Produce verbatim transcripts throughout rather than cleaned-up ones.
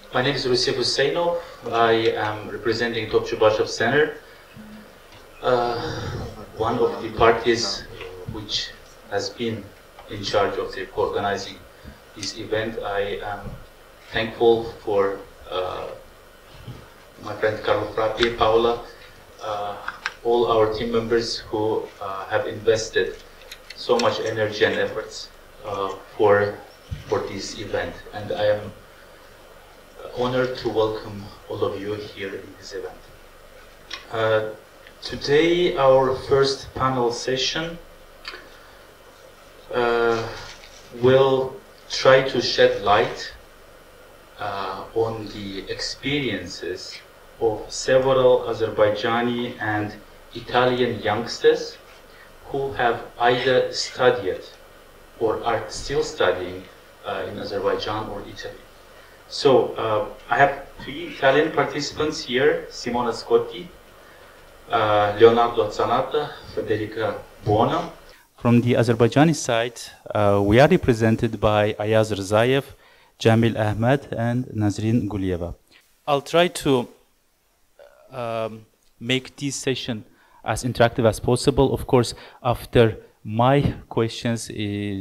My name is Rusif Husseinov. I am representing Topchubashov Center, uh, one of the parties which has been in charge of the organizing this event. I am thankful for uh, my friend Carlo Frappi, Paola, uh, all our team members who uh, have invested so much energy and efforts uh, for, for this event. And I am honored to welcome all of you here in this event. Uh, today, our first panel session uh, will try to shed light uh, on the experiences of several Azerbaijani and Italian youngsters who have either studied or are still studying uh, in Azerbaijan or Italy. So, uh, I have three Italian participants here: Simona Scotti, uh, Leonardo Zanata, Federica Buona. From the Azerbaijani side, uh, we are represented by Ayaz Rzayev, Jamil Ahmed, and Nazrin Gulieva. I'll try to um, make this session as interactive as possible. Of course, after my questions, uh,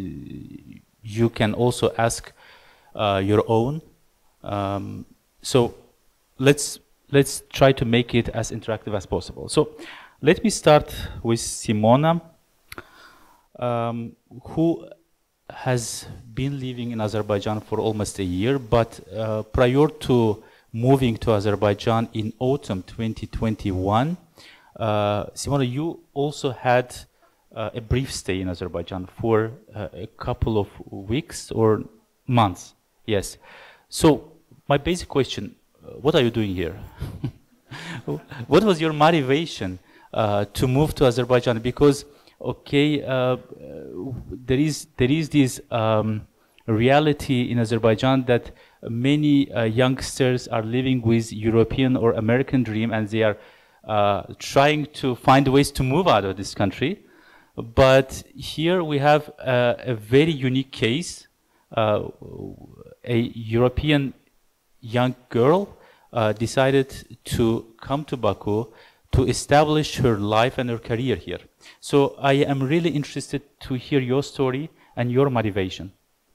you can also ask uh, your own. Um, so let's let's try to make it as interactive as possible. So let me start with Simona, um, who has been living in Azerbaijan for almost a year, but uh, prior to moving to Azerbaijan in autumn twenty twenty-one, uh, Simona, you also had uh, a brief stay in Azerbaijan for uh, a couple of weeks or months. Yes. So my basic question, uh, what are you doing here? What was your motivation uh, to move to Azerbaijan? Because, okay, uh, there is there is this um, reality in Azerbaijan that many uh, youngsters are living with European or American dream, and they are uh, trying to find ways to move out of this country. But here we have uh, a very unique case. Uh, a European young girl uh, decided to come to Baku to establish her life and her career here. So I am really interested to hear your story and your motivation.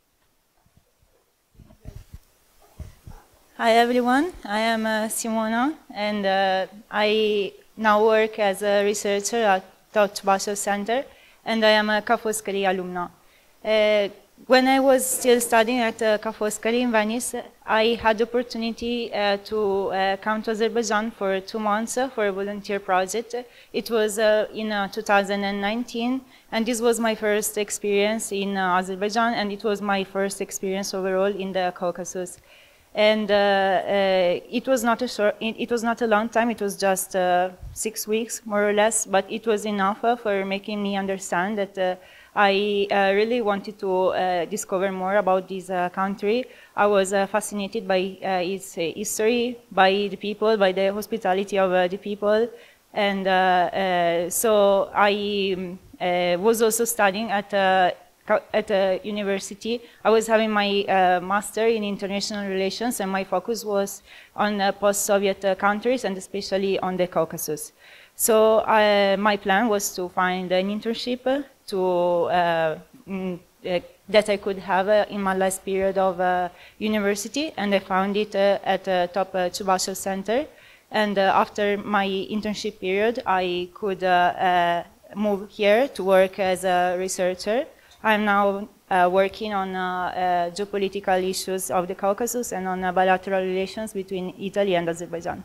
Hi everyone, I am uh, Simona, and uh, I now work as a researcher at Topchubashov Center, and I am a Ca Foscari alumna. Uh, When I was still studying at uh, Ca Foscari in Venice, I had the opportunity uh, to uh, come to Azerbaijan for two months uh, for a volunteer project. It was uh, in uh, two thousand nineteen, and this was my first experience in uh, Azerbaijan, and it was my first experience overall in the Caucasus. And uh, uh, it was not a short, it, it was not a long time. It was just uh, six weeks, more or less, but it was enough uh, for making me understand that uh, I uh, really wanted to uh, discover more about this uh, country. I was uh, fascinated by uh, its uh, history, by the people, by the hospitality of uh, the people. And uh, uh, so I um, uh, was also studying at, uh, at a university. I was having my uh, master in international relations, and my focus was on uh, post-Soviet uh, countries, and especially on the Caucasus. So uh, my plan was to find an internship uh, to, uh, mm, uh, that I could have uh, in my last period of uh, university, and I found it uh, at the Topchubashov Center. And uh, after my internship period, I could uh, uh, move here to work as a researcher. I'm now uh, working on uh, uh, geopolitical issues of the Caucasus and on uh, bilateral relations between Italy and Azerbaijan.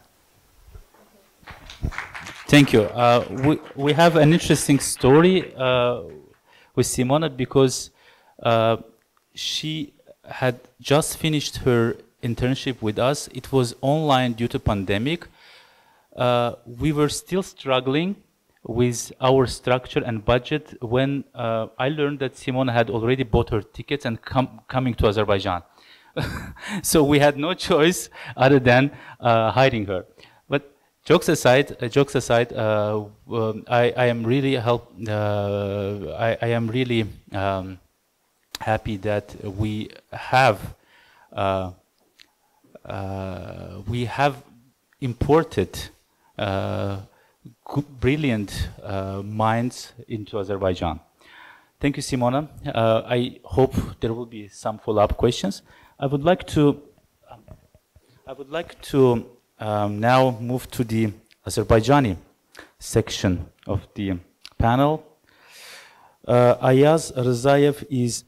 Thank you. Uh, we, we have an interesting story uh, with Simona because uh, she had just finished her internship with us. It was online due to pandemic. Uh, we were still struggling with our structure and budget when uh, I learned that Simona had already bought her tickets and com coming to Azerbaijan. So we had no choice other than uh, hiring her. But jokes aside, uh, jokes aside, uh, um, I, I am really help. Uh, I, I am really um, happy that we have uh, uh, we have imported uh, brilliant uh, minds into Azerbaijan. Thank you, Simona. Uh, I hope there will be some follow-up questions. I would like to, um, I would like to um, now move to the Azerbaijani section of the panel. Uh, Ayaz Rzayev is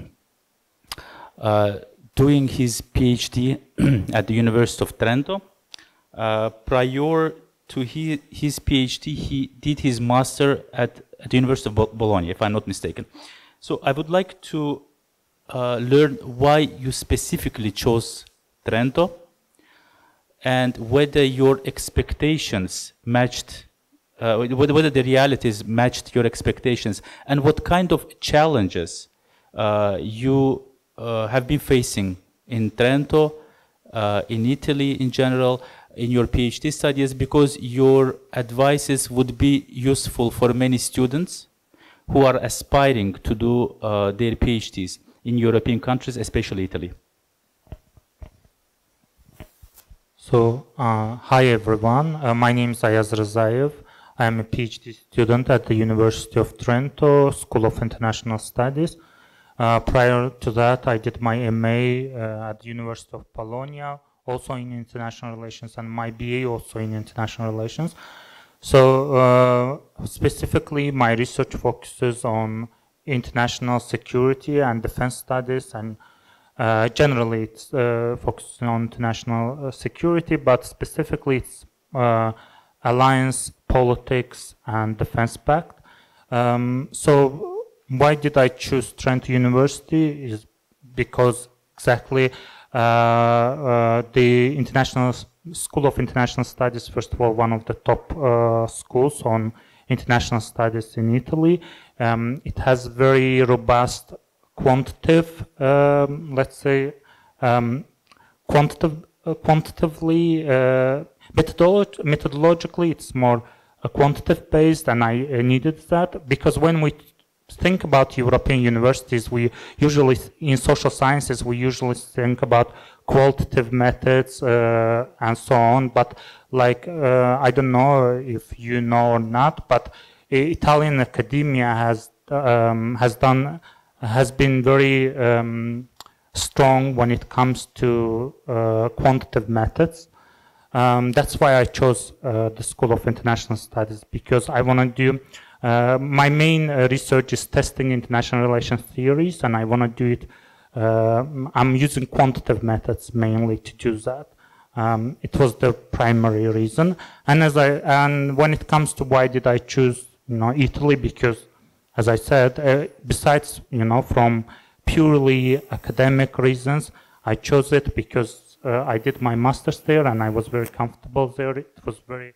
uh, doing his PhD at the University of Trento. Uh, prior to he, his PhD, he did his master at, at the University of Bo Bologna, if I'm not mistaken. So I would like to uh, learn why you specifically chose Trento and whether your expectations matched, uh, whether, whether the realities matched your expectations, and what kind of challenges uh, you uh, have been facing in Trento, uh, in Italy in general, in your PhD studies, because your advices would be useful for many students who are aspiring to do uh, their PhDs in European countries, especially Italy. So, uh, hi everyone, uh, my name is Ayaz Rzayev. I am a PhD student at the University of Trento, School of International Studies. Uh, prior to that, I did my M A uh, at the University of Bologna, also in international relations, and my B A also in international relations. So uh, specifically, my research focuses on international security and defense studies, and uh, generally it's uh, focusing on international uh, security, but specifically it's uh, alliance politics and defense pact. Um, so why did I choose Trento University is because exactly Uh, uh, the International School of International Studies, first of all, one of the top uh, schools on international studies in Italy. Um, it has very robust quantitative, um, let's say, um, quantitative, uh, quantitatively, uh, methodolog methodologically, it's more uh, quantitative based, and I uh, needed that because when we think about European universities, we usually, in social sciences, we usually think about qualitative methods uh, and so on, but like, uh, I don't know if you know or not, but Italian academia has, um, has done, has been very um, strong when it comes to uh, quantitative methods. Um, that's why I chose uh, the School of International Studies, because I want to do Uh, my main uh, research is testing international relations theories, and I want to do it. Uh, I'm using quantitative methods mainly to do that. Um, it was the primary reason. And as I and when it comes to why did I choose, you know, Italy, because, as I said, uh, besides, you know, from purely academic reasons, I chose it because uh, I did my master's there, and I was very comfortable there. It was very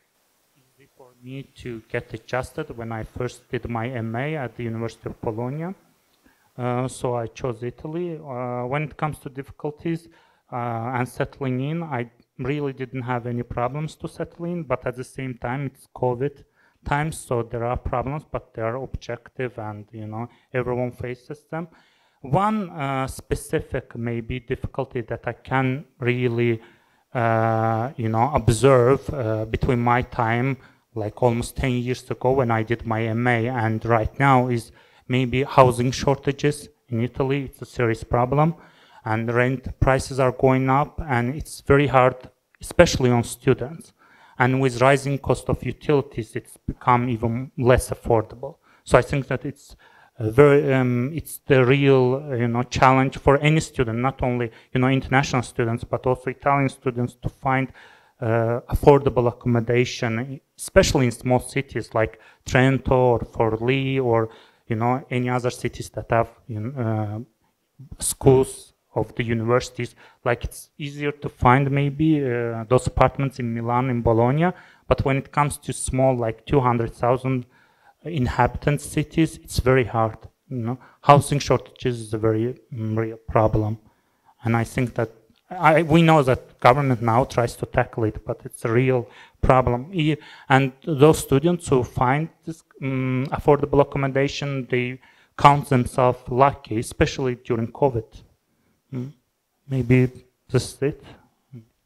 me to get adjusted when I first did my M A at the University of Bologna. Uh, so I chose Italy. Uh, when it comes to difficulties uh, and settling in, I really didn't have any problems to settle in, but at the same time, it's COVID times, so there are problems, but they are objective and, you know, everyone faces them. One uh, specific maybe difficulty that I can really, uh, you know, observe uh, between my time like almost ten years ago when I did my M A and right now is maybe housing shortages in Italy. It's a serious problem, and rent prices are going up, and it's very hard, especially on students. And with rising cost of utilities, it's become even less affordable. So I think that it's a very, um, it's the real, uh, you know, challenge for any student, not only, you know, international students, but also Italian students to find Uh, affordable accommodation, especially in small cities like Trento or Forlì or, you know, any other cities that have, you know, uh, schools of the universities. Like it's easier to find maybe uh, those apartments in Milan and Bologna, but when it comes to small, like two hundred thousand inhabitant cities, it's very hard. You know, housing shortages is a very um, real problem, and I think that I, we know that government now tries to tackle it, but it's a real problem. And those students who find this um, affordable accommodation, they count themselves lucky, especially during COVID. Mm. Maybe this is it.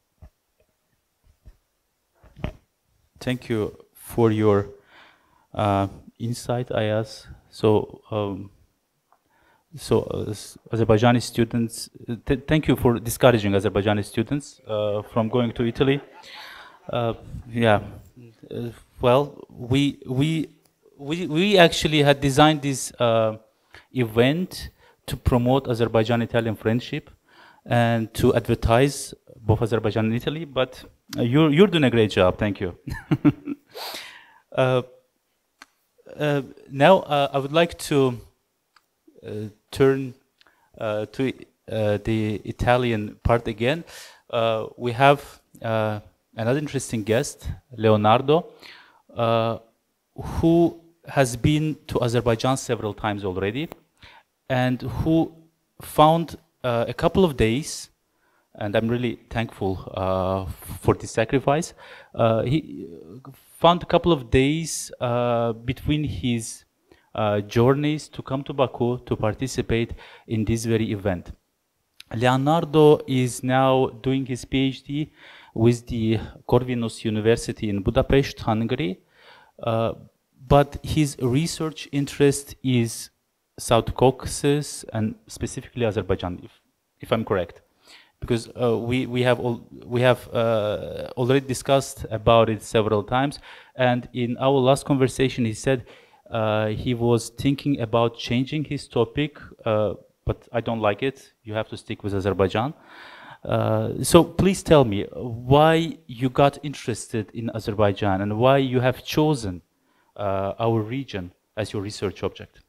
thank you for your uh, insight, Ayaz. So, um, so uh, Azerbaijani students, th thank you for discouraging Azerbaijani students uh, from going to Italy. Uh, yeah, uh, well, we we we we actually had designed this uh, event to promote Azerbaijan-Italian friendship and to advertise both Azerbaijan and Italy, but uh, you're, you're doing a great job, thank you. uh, uh, now uh, I would like to uh, turn uh, to uh, the Italian part again. Uh, we have uh, another interesting guest, Leonardo, uh, who has been to Azerbaijan several times already, and who found uh, a couple of days, and I'm really thankful uh, for this sacrifice. Uh, he found a couple of days uh, between his uh, journeys to come to Baku to participate in this very event. Leonardo is now doing his PhD with the Corvinus University in Budapest, Hungary, uh, but his research interest is South Caucasus and specifically Azerbaijan, if, if I'm correct, because uh, we we have all, we have uh, already discussed about it several times, and in our last conversation he said uh, he was thinking about changing his topic, uh, but I don't like it. You have to stick with Azerbaijan. Uh, so please tell me why you got interested in Azerbaijan and why you have chosen uh, our region as your research object.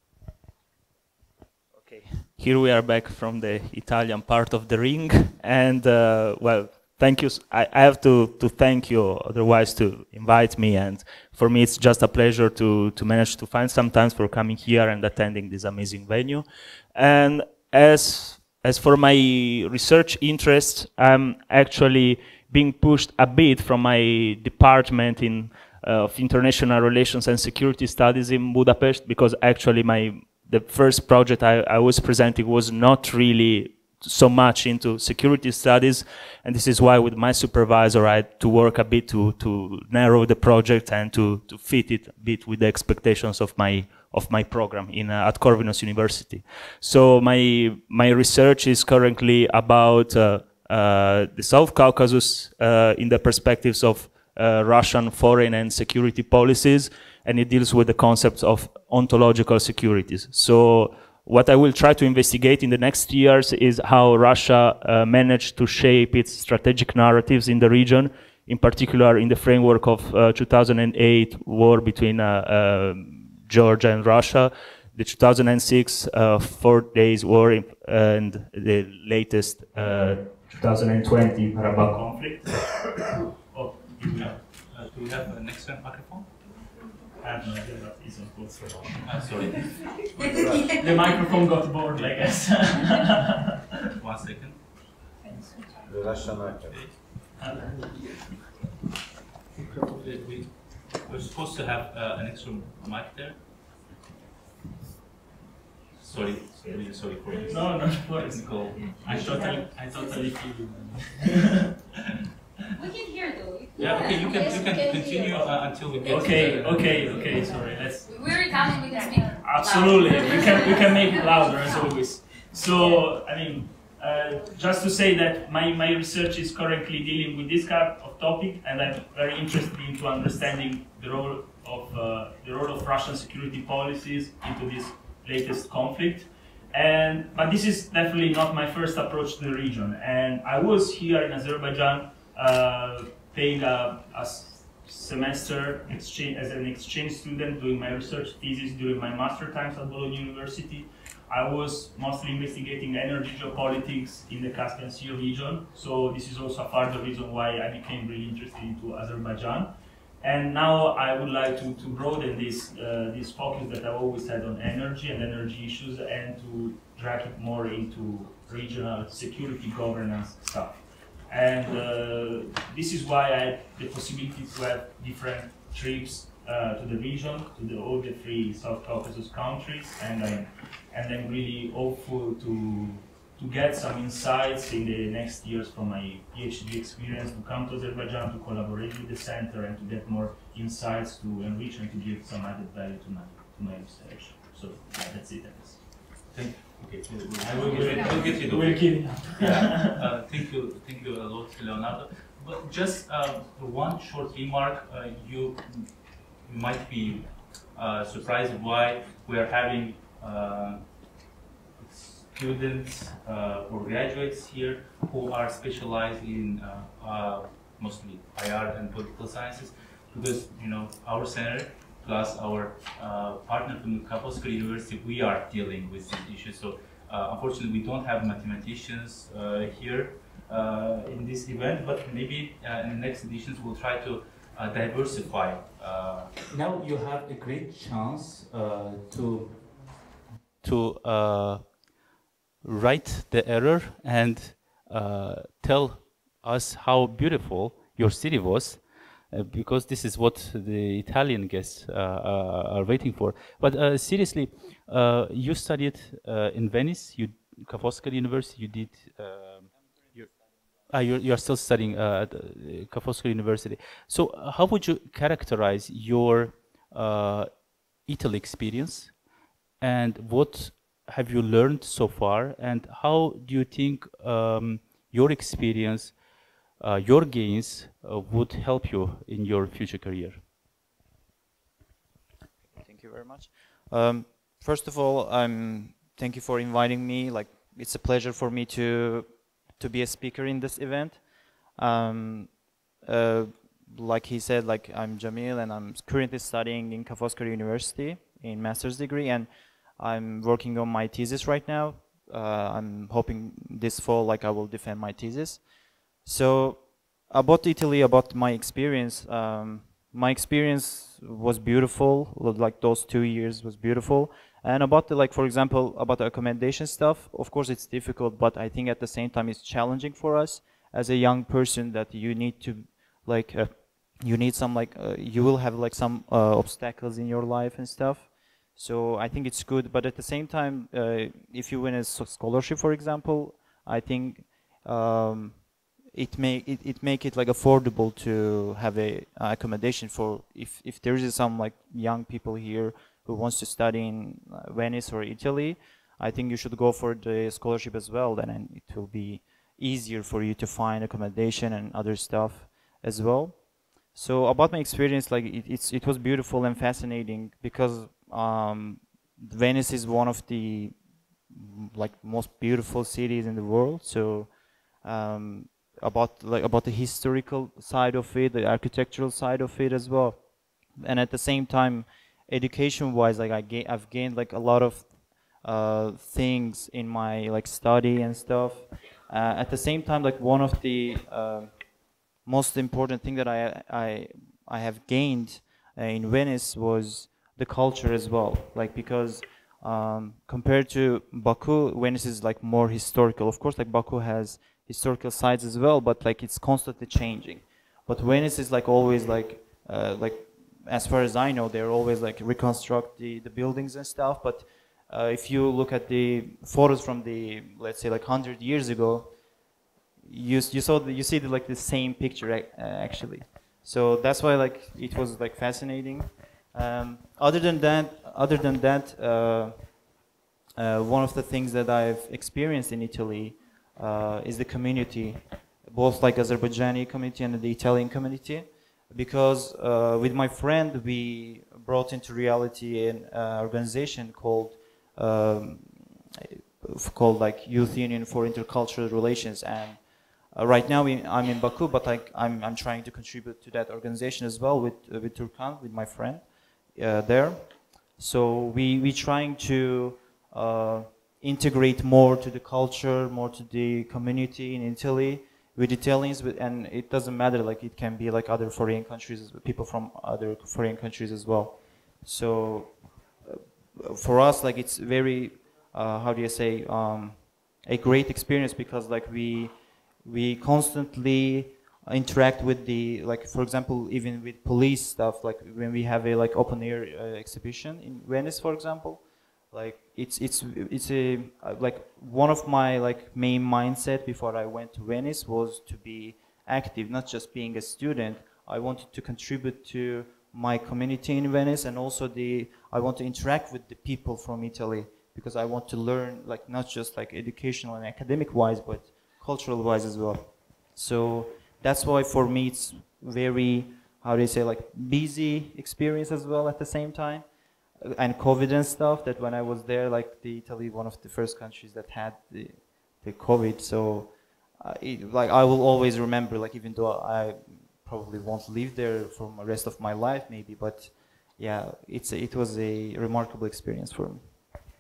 Here we are back from the Italian part of the ring, and uh, well, thank you. I, I have to, to thank you otherwise to invite me, and for me it's just a pleasure to, to manage to find some time for coming here and attending this amazing venue. And as, as for my research interest, I'm actually being pushed a bit from my department in, uh, of International Relations and Security Studies in Budapest, because actually my the first project I, I was presenting was not really so much into security studies, and this is why with my supervisor I had to work a bit to, to narrow the project and to, to fit it a bit with the expectations of my of my program in uh, at Corvinus University. So my my research is currently about uh, uh, the South Caucasus uh, in the perspectives of uh, Russian foreign and security policies, and it deals with the concepts of ontological securities. So what I will try to investigate in the next years is how Russia uh, managed to shape its strategic narratives in the region, in particular in the framework of uh, two thousand eight war between uh, uh, Georgia and Russia, the two thousand six uh, four days war, in, uh, and the latest uh, two thousand twenty Karabakh conflict. Oh, do we have, uh, do we have an extra microphone? I have no idea that isn't good for uh, Sorry. The microphone got bored, I guess. One second. The Russian actor. We, we're supposed to have uh, an extra mic there. Sorry, really sorry for this. No, no, technical. I totally, I totally feel you. We can hear though. Yeah, okay, you can you can continue uh, until we get. Okay, to the, okay, okay. Sorry, let's. We're Italian. We can speak. Absolutely, we can we can make it louder as always. So I mean, uh, just to say that my my research is currently dealing with this kind of topic, and I'm very interested into understanding the role of uh, the role of Russian security policies into this latest conflict. And but this is definitely not my first approach to the region. And I was here in Azerbaijan. Uh, paying a, a semester exchange as an exchange student, doing my research thesis during my master times at Bologna University. I was mostly investigating energy geopolitics in the Caspian Sea region, so this is also a further reason why I became really interested into Azerbaijan. And now I would like to, to broaden this, uh, this focus that I've always had on energy and energy issues, and to drag it more into regional security governance stuff. And uh, this is why I had the possibility to have different trips uh, to the region, to the, all the three South Caucasus countries, and I'm, and I'm really hopeful to, to get some insights in the next years from my PhD experience, to come to Azerbaijan, to collaborate with the center, and to get more insights to enrich and to give some added value to my, to my research. So yeah, that's it, I guess. Thank you. Okay, I will get, I will get you. We're kidding. Yeah. Uh, thank you, thank you a lot, Leonardo. But just uh, one short remark. Uh, you might be uh, surprised why we are having uh, students uh, or graduates here who are specialized in uh, uh, mostly I R and political sciences, because you know our center plus our uh, partner from Ca Foscari University, we are dealing with these issues. So uh, unfortunately, we don't have mathematicians uh, here uh, in this event, but maybe uh, in the next editions we'll try to uh, diversify. Uh, now you have a great chance uh, to to uh, write the error and uh, tell us how beautiful your city was. Uh, because this is what the Italian guests uh, uh, are waiting for. But uh, seriously, uh, you studied uh, in Venice, you, Ca Foscari University, you did, uh, you're, uh, you're, you're still studying uh, at uh, Ca Foscari University. So uh, how would you characterize your uh, Italy experience, and what have you learned so far, and how do you think um, your experience Uh, your gains uh, would help you in your future career? Thank you very much. Um, first of all, um, thank you for inviting me. Like, it's a pleasure for me to to be a speaker in this event. Um, uh, like he said, like I'm Jamil, and I'm currently studying in Ca Foscari University in master's degree, and I'm working on my thesis right now. Uh, I'm hoping this fall, like I will defend my thesis. So about Italy, about my experience, um, my experience was beautiful. Like those two years was beautiful. And about the, like, for example, about the accommodation stuff, of course it's difficult, but I think at the same time it's challenging for us as a young person, that you need to, like, uh, you need some, like, uh, you will have like some uh, obstacles in your life and stuff. So I think it's good, but at the same time, uh, if you win a scholarship, for example, I think um, it make it, it make it like affordable to have a uh, accommodation for if if there is some like young people here who wants to study in uh, Venice or Italy. I think you should go for the scholarship as well. Then it will be easier for you to find accommodation and other stuff as well. So about my experience, like it, it's it was beautiful and fascinating, because um, Venice is one of the like most beautiful cities in the world. So um, about like about the historical side of it, the architectural side of it as well, and at the same time, education-wise, like I ga I've gained like a lot of uh, things in my like study and stuff. Uh, at the same time, like one of the uh, most important thing that I I I have gained uh, in Venice was the culture as well. Like because um, compared to Baku, Venice is like more historical. Of course, like Baku has historical sites as well, but like it's constantly changing. But Venice is like always like uh, like as far as I know, they're always like reconstruct the the buildings and stuff. But uh, if you look at the photos from the, let's say, like one hundred years ago, you you saw the, you see the, like the same picture uh, actually. So that's why like it was like fascinating. Um, other than that, other than that, uh, uh, one of the things that I've experienced in Italy uh, is the community, both like Azerbaijani community and the Italian community. Because uh, with my friend, we brought into reality an uh, organization called um, called like Youth Union for Intercultural Relations, and uh, right now we, I'm in Baku, but I, I'm I'm trying to contribute to that organization as well with uh, with Turkan, with my friend uh, there. So we we trying to uh, integrate more to the culture, more to the community in Italy. With Italians, and it doesn't matter, like it can be like other foreign countries, people from other foreign countries as well. So uh, for us, like it's very, uh, how do you say, um, a great experience, because like we we constantly interact with the, like for example, even with police stuff, like when we have a like open air uh, exhibition in Venice, for example, Like it's it's it's a like one of my like main mindset before I went to Venice was to be active, not just being a student. I wanted to contribute to my community in Venice, and also the I want to interact with the people from Italy, because I want to learn, like not just like educational and academic wise, but cultural wise as well. So that's why for me it's very, how do you say, like busy experience as well at the same time. And COVID and stuff, that when I was there, like the Italy, one of the first countries that had the, the COVID. So uh, it, like I will always remember, like even though I probably won't live there for the rest of my life maybe, but yeah, it's it was a remarkable experience for me.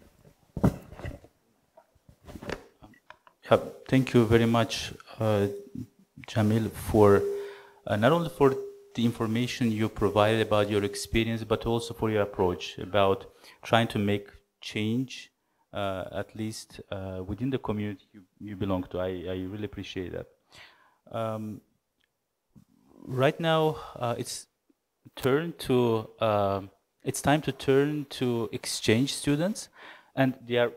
Yeah, thank you very much, uh, Jamil, for uh, not only for the information you provided about your experience, but also for your approach about trying to make change, uh, at least uh, within the community you, you belong to. I, I really appreciate that. Um, right now, uh, it's turn to uh, it's time to turn to exchange students, and they are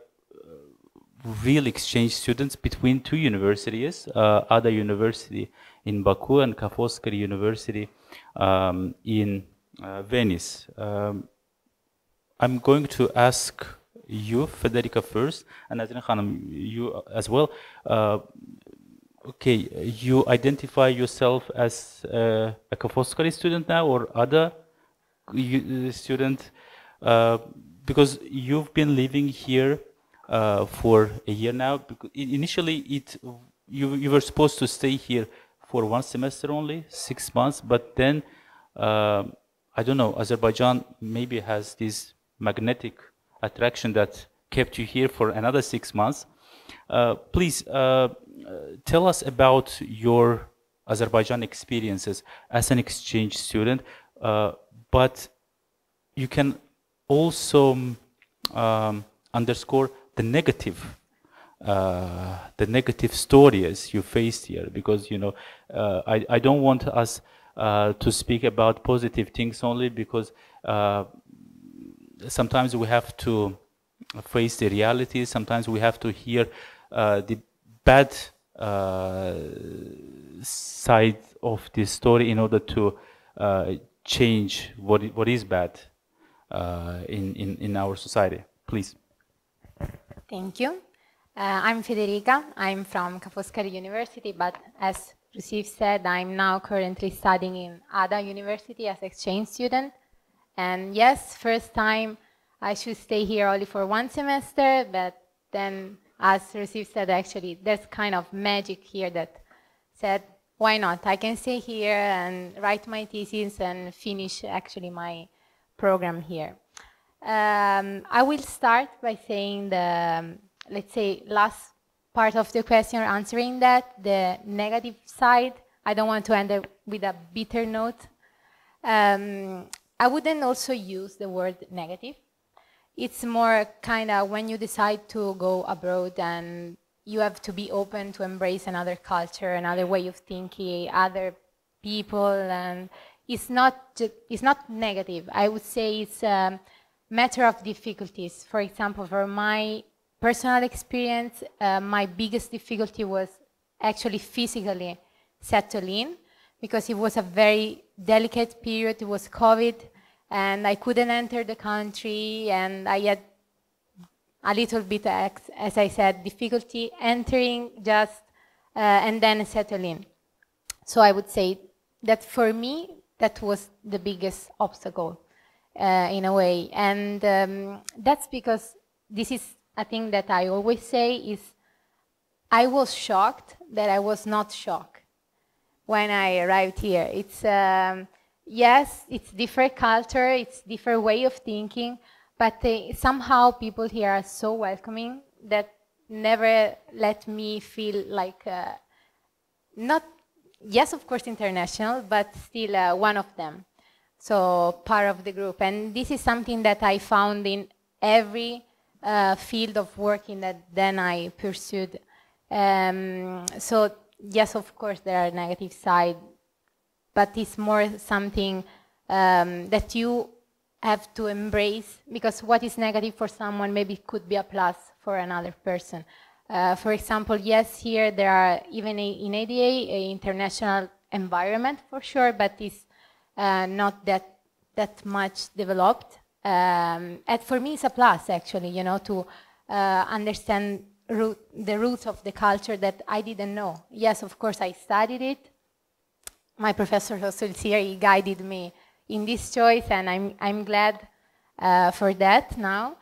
real exchange students between two universities, uh, Ada University in Baku and Ca Foscari University um, in uh, Venice. Um, I'm going to ask you, Federica, first, and Nazrin Khanum, you as well. Uh, okay, you identify yourself as uh, a Ca Foscari student now, or Ada student, uh, because you've been living here Uh, for a year now. Initially, it you you were supposed to stay here for one semester only, six months. But then, uh, I don't know, Azerbaijan maybe has this magnetic attraction that kept you here for another six months. Uh, please uh, tell us about your Azerbaijan experiences as an exchange student. Uh, but you can also um, underscore the negative, uh, the negative stories you faced here, because you know, uh, I I don't want us uh, to speak about positive things only, because uh, sometimes we have to face the reality. Sometimes we have to hear uh, the bad uh, side of the story in order to uh, change what what is bad uh, in in in our society. Please. Thank you. Uh, I'm Federica. I'm from Ca Foscari University, but as Rusif said, I'm now currently studying in Ada University as exchange student. And yes, first time I should stay here only for one semester, but then, as Rusif said, actually, there's kind of magic here that said, why not? I can stay here and write my thesis and finish actually my program here. Um, I will start by saying the, let's say, last part of the question, answering that, the negative side. I don't want to end up with a bitter note. Um, I wouldn't also use the word negative. It's more kind of when you decide to go abroad and you have to be open to embrace another culture, another way of thinking, other people, and it's not, it's not negative. I would say it's um, matter of difficulties. For example, for my personal experience, uh, my biggest difficulty was actually physically settle in, because it was a very delicate period. It was COVID, and I couldn't enter the country, and I had a little bit, as I said, difficulty entering just uh, and then settle in. So I would say that for me, that was the biggest obstacle. Uh, in a way, and um, that's because this is a thing that I always say is I was shocked that I was not shocked when I arrived here. It's um, yes, it's different culture, it's different way of thinking, but they, somehow people here are so welcoming that never let me feel like uh, not, yes, of course, international, but still uh, one of them. So part of the group. And this is something that I found in every uh, field of working that then I pursued. Um, so yes, of course, there are negative sides, but it's more something um, that you have to embrace, because what is negative for someone maybe could be a plus for another person. Uh, for example, yes, here there are, even a, in A D A, an international environment for sure, but it's uh, not that, that much developed. Um, and for me, it's a plus, actually, you know, to uh, understand root, the roots of the culture that I didn't know. Yes, of course, I studied it. My professor also is here, he guided me in this choice, and I'm, I'm glad uh, for that now.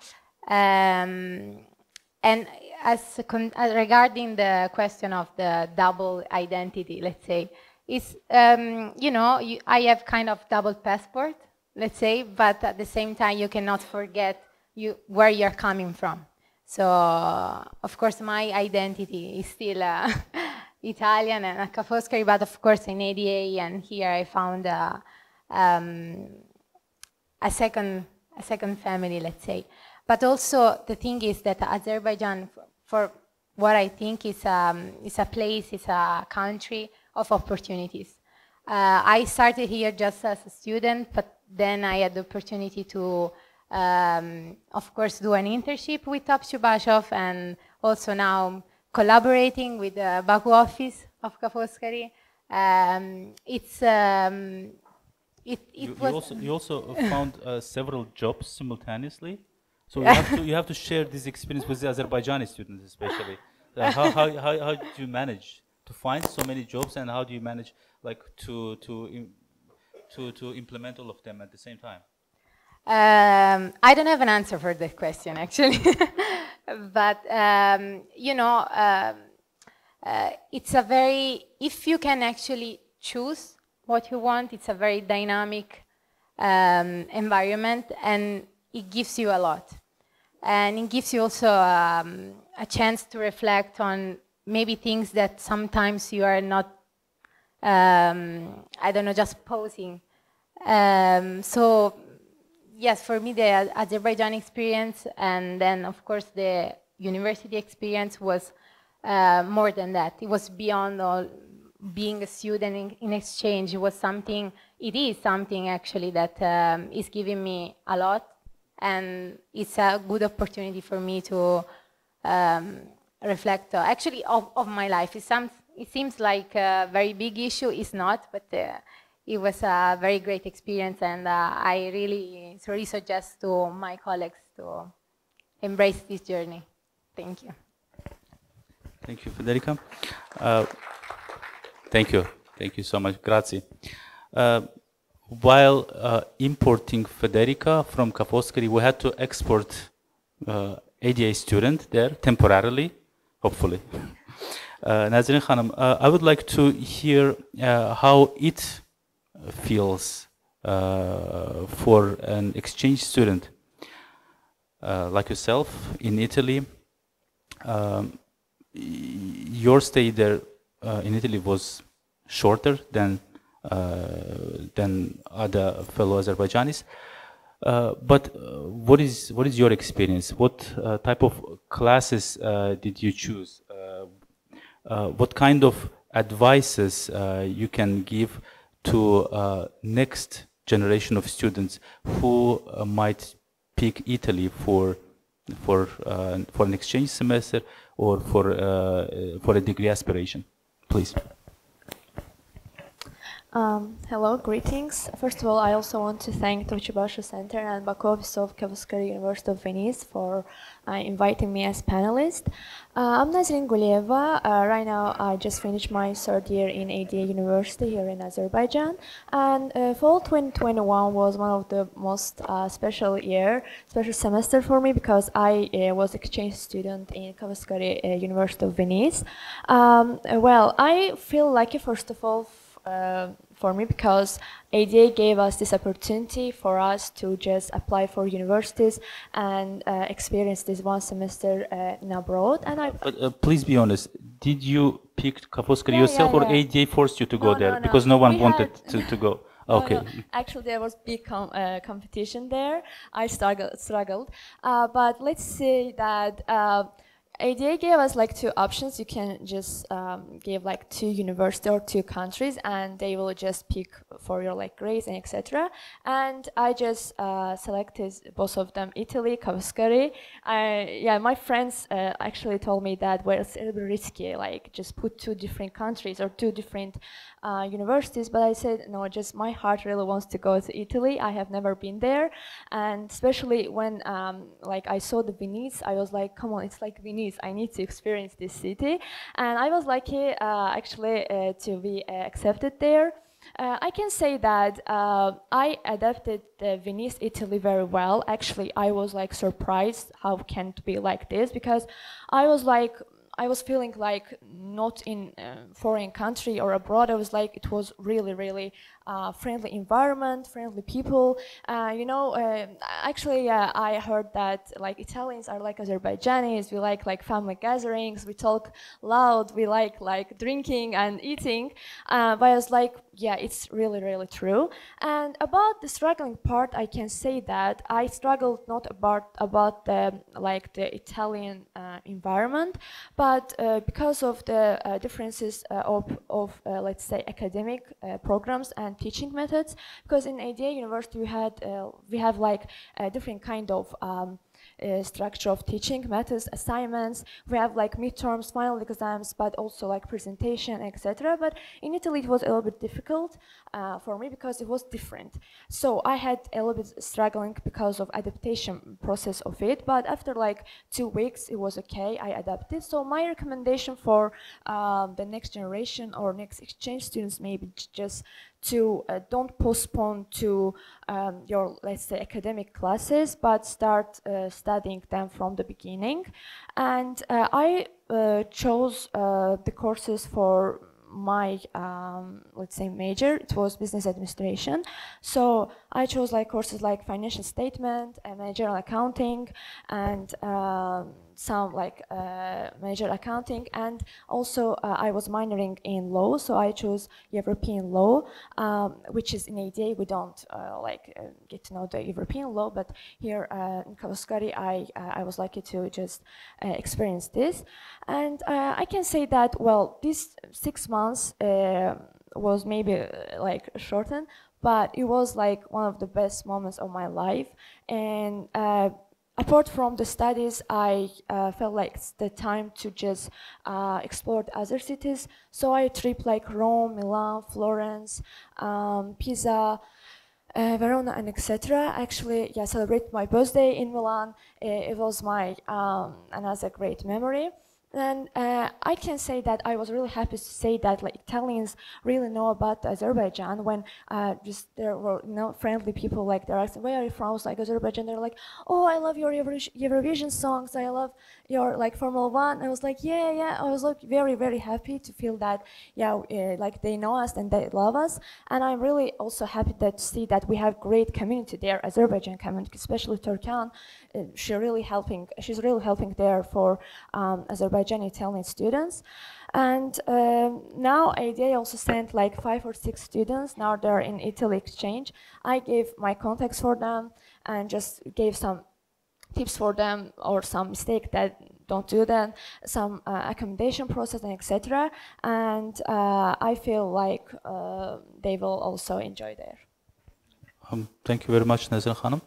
Um, and as con uh, regarding the question of the double identity, let's say, is um, you know, you, I have kind of double passport, let's say, but at the same time, you cannot forget you, where you're coming from. So, uh, of course, my identity is still uh, Italian and at Ca Foscari, but of course in A D A and here I found uh, um, a second a second family, let's say. But also the thing is that Azerbaijan, for, for what I think is um, is a place, is a country of opportunities. Uh, I started here just as a student, but then I had the opportunity to, um, of course, do an internship with Topchubashov, and also now collaborating with the Baku office of Ca Foscari. Um, it's um, it, it you, was you also, you also found uh, several jobs simultaneously, so you have to you have to share this experience with the Azerbaijani students, especially. Uh, how, how how how did you manage to find so many jobs, and how do you manage like to to im to to implement all of them at the same time? Um, I don't have an answer for that question, actually. But, um, you know, um, uh, it's a very, if you can actually choose what you want, it's a very dynamic um, environment, and it gives you a lot. And it gives you also um, a chance to reflect on maybe things that sometimes you are not, um, I don't know, just posing. Um, so, yes, for me, the Azerbaijan experience, and then, of course, the university experience was uh, more than that. It was beyond all being a student in, in exchange. It was something, it is something, actually, that um, is giving me a lot, and it's a good opportunity for me to um, reflect, uh, actually, of, of my life. It, sounds, it seems like a very big issue. It's not, but uh, it was a very great experience, and uh, I really, really suggest to my colleagues to embrace this journey. Thank you. Thank you, Federica. Uh, thank you. Thank you so much. Grazie. Uh, while uh, importing Federica from Ca Foscari, we had to export uh, A D A student there temporarily, hopefully. Uh, Nazrin Khanum, uh, I would like to hear uh, how it feels uh, for an exchange student uh, like yourself in Italy. Um, your stay there uh, in Italy was shorter than uh, than other fellow Azerbaijanis. Uh, but uh, what is what is your experience? What uh, type of classes uh, did you choose? Uh, uh, what kind of advices uh, you can give to uh, next generation of students who uh, might pick Italy for for uh, for an exchange semester or for uh, for a degree aspiration, please? Um, hello, greetings. First of all, I also want to thank Topchubashov Center and Baku office of Ca Foscari University of Venice for uh, inviting me as panelist. Uh, I'm Nazrin Guleva. Uh, right now, I just finished my third year in A D A University here in Azerbaijan, and uh, fall twenty twenty-one was one of the most uh, special year, special semester for me, because I uh, was exchange student in Ca Foscari uh, University of Venice. Um, well, I feel lucky, first of all, Uh, for me, because A D A gave us this opportunity for us to just apply for universities and uh, experience this one semester uh, in abroad. And I. But uh, please be honest. Did you pick Ca Foscari yeah, yourself, yeah, or yeah. A D A forced you to no, go no, there no. because no one We wanted had to, to go? No, Okay. no. Actually, there was big com uh, competition there. I struggled, struggled. Uh, but let's say that. Uh, A D A gave us like two options. You can just um, give like two universities or two countries, and they will just pick for your like grades and et cetera. And I just uh, selected both of them, Italy, Ca Foscari. I yeah, my friends uh, actually told me that well, it's a little bit risky, like just put two different countries or two different uh, universities. But I said no, just my heart really wants to go to Italy. I have never been there, and especially when um, like I saw the Venice, I was like, come on, it's like Venice. I need to experience this city, and I was lucky uh, actually uh, to be uh, accepted there. Uh, I can say that uh, I adapted the Venice, Italy very well. Actually, I was like surprised how can it be like this, because I was like, I was feeling like not in a foreign country or abroad. I was like, it was really, really uh, friendly environment, friendly people. Uh, you know, uh, actually, uh, I heard that like Italians are like Azerbaijanis. We like like family gatherings. We talk loud. We like like drinking and eating. Uh, but I was like, yeah, it's really, really true. And about the struggling part, I can say that I struggled not about about the like the Italian uh, environment, but uh, because of the uh, differences uh, of, of uh, let's say academic uh, programs and teaching methods. Because in A D A University we had uh, we have like a different kind of um, Uh, structure of teaching methods, assignments. We have like midterms, final exams, but also like presentation, et cetera. But in Italy, it was a little bit difficult uh, for me because it was different. So I had a little bit struggling because of adaptation process of it. But after like two weeks, it was okay. I adapted. So my recommendation for um, the next generation or next exchange students, maybe just to uh, don't postpone to um, your, let's say, academic classes, but start uh, studying them from the beginning. And uh, I uh, chose uh, the courses for my, um, let's say, major. It was business administration. So I chose like courses like financial statement, and managerial accounting, and um, some like uh, major accounting, and also uh, I was minoring in law, so I chose European law, um, which is in A D A we don't uh, like uh, get to know the European law, but here uh, in Ca Foscari I uh, I was lucky to just uh, experience this, and uh, I can say that well, these six months uh, was maybe uh, like shortened, but it was like one of the best moments of my life. And uh, apart from the studies, I uh, felt like it's the time to just uh, explore the other cities. So I tripped like Rome, Milan, Florence, um, Pisa, uh, Verona, and et cetera. Actually, yeah, celebrated my birthday in Milan. It, it was my um, another great memory. And uh, I can say that I was really happy to say that like Italians really know about Azerbaijan when uh, just there were you know friendly people like they're asking where are you from? I was like Azerbaijan. They're like, oh, I love your Eurovision, Eurovision songs. I love your like Formula One. I was like, yeah, yeah. I was like very very happy to feel that yeah uh, like they know us and they love us. And I'm really also happy that to see that we have great community there, Azerbaijan community, especially Turkan. Uh, she really helping. She's really helping there for um, Azerbaijan. Azerbaijani-Italian students, and um, now A D A also sent like five or six students. Now they're in Italy exchange. I gave my contacts for them and just gave some tips for them or some mistake that don't do that, some uh, accommodation process and et cetera. And uh, I feel like uh, they will also enjoy there. Um, thank you very much, Nazan Hanım.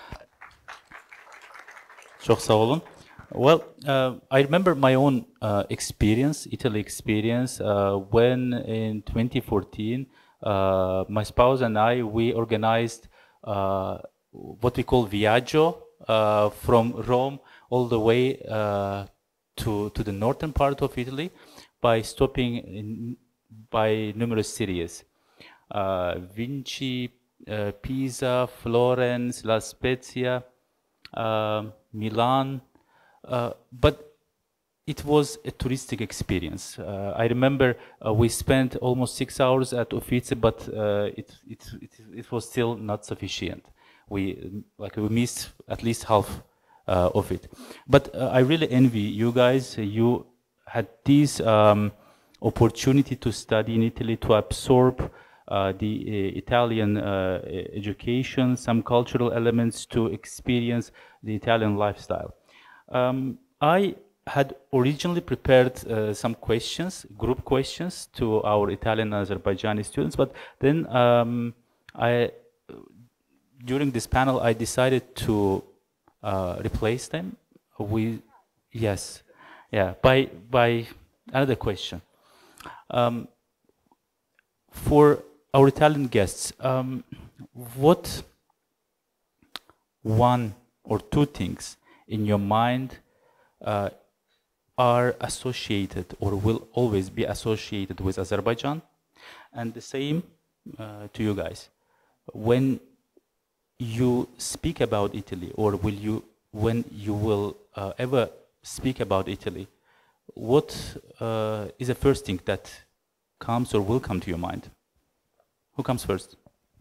Çok sağ olun. Well, uh, I remember my own uh, experience, Italy experience, uh, when in twenty fourteen, uh, my spouse and I, we organized uh, what we call Viaggio uh, from Rome all the way uh, to, to the northern part of Italy by stopping in, by numerous cities. Uh, Vinci, uh, Pisa, Florence, La Spezia, uh, Milan. Uh, but it was a touristic experience. Uh, I remember uh, we spent almost six hours at Uffizi, but uh, it, it, it, it was still not sufficient. We, like, we missed at least half uh, of it. But uh, I really envy you guys. You had this um, opportunity to study in Italy, to absorb uh, the uh, Italian uh, education, some cultural elements, to experience the Italian lifestyle. Um, I had originally prepared uh, some questions, group questions to our Italian and Azerbaijani students, but then um, I, during this panel, I decided to uh, replace them with, yes, yeah, by, by another question. Um, for our Italian guests, um, what one or two things in your mind uh, are associated or will always be associated with Azerbaijan? And the same uh, to you guys. When you speak about Italy, or will you, when you will uh, ever speak about Italy, what uh, is the first thing that comes or will come to your mind? Who comes first?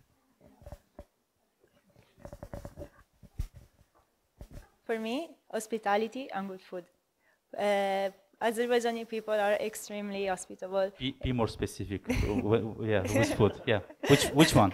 For me, hospitality and good food. Uh, Azerbaijani people are extremely hospitable. Be, be more specific. Yeah, with food. Yeah. Which which one?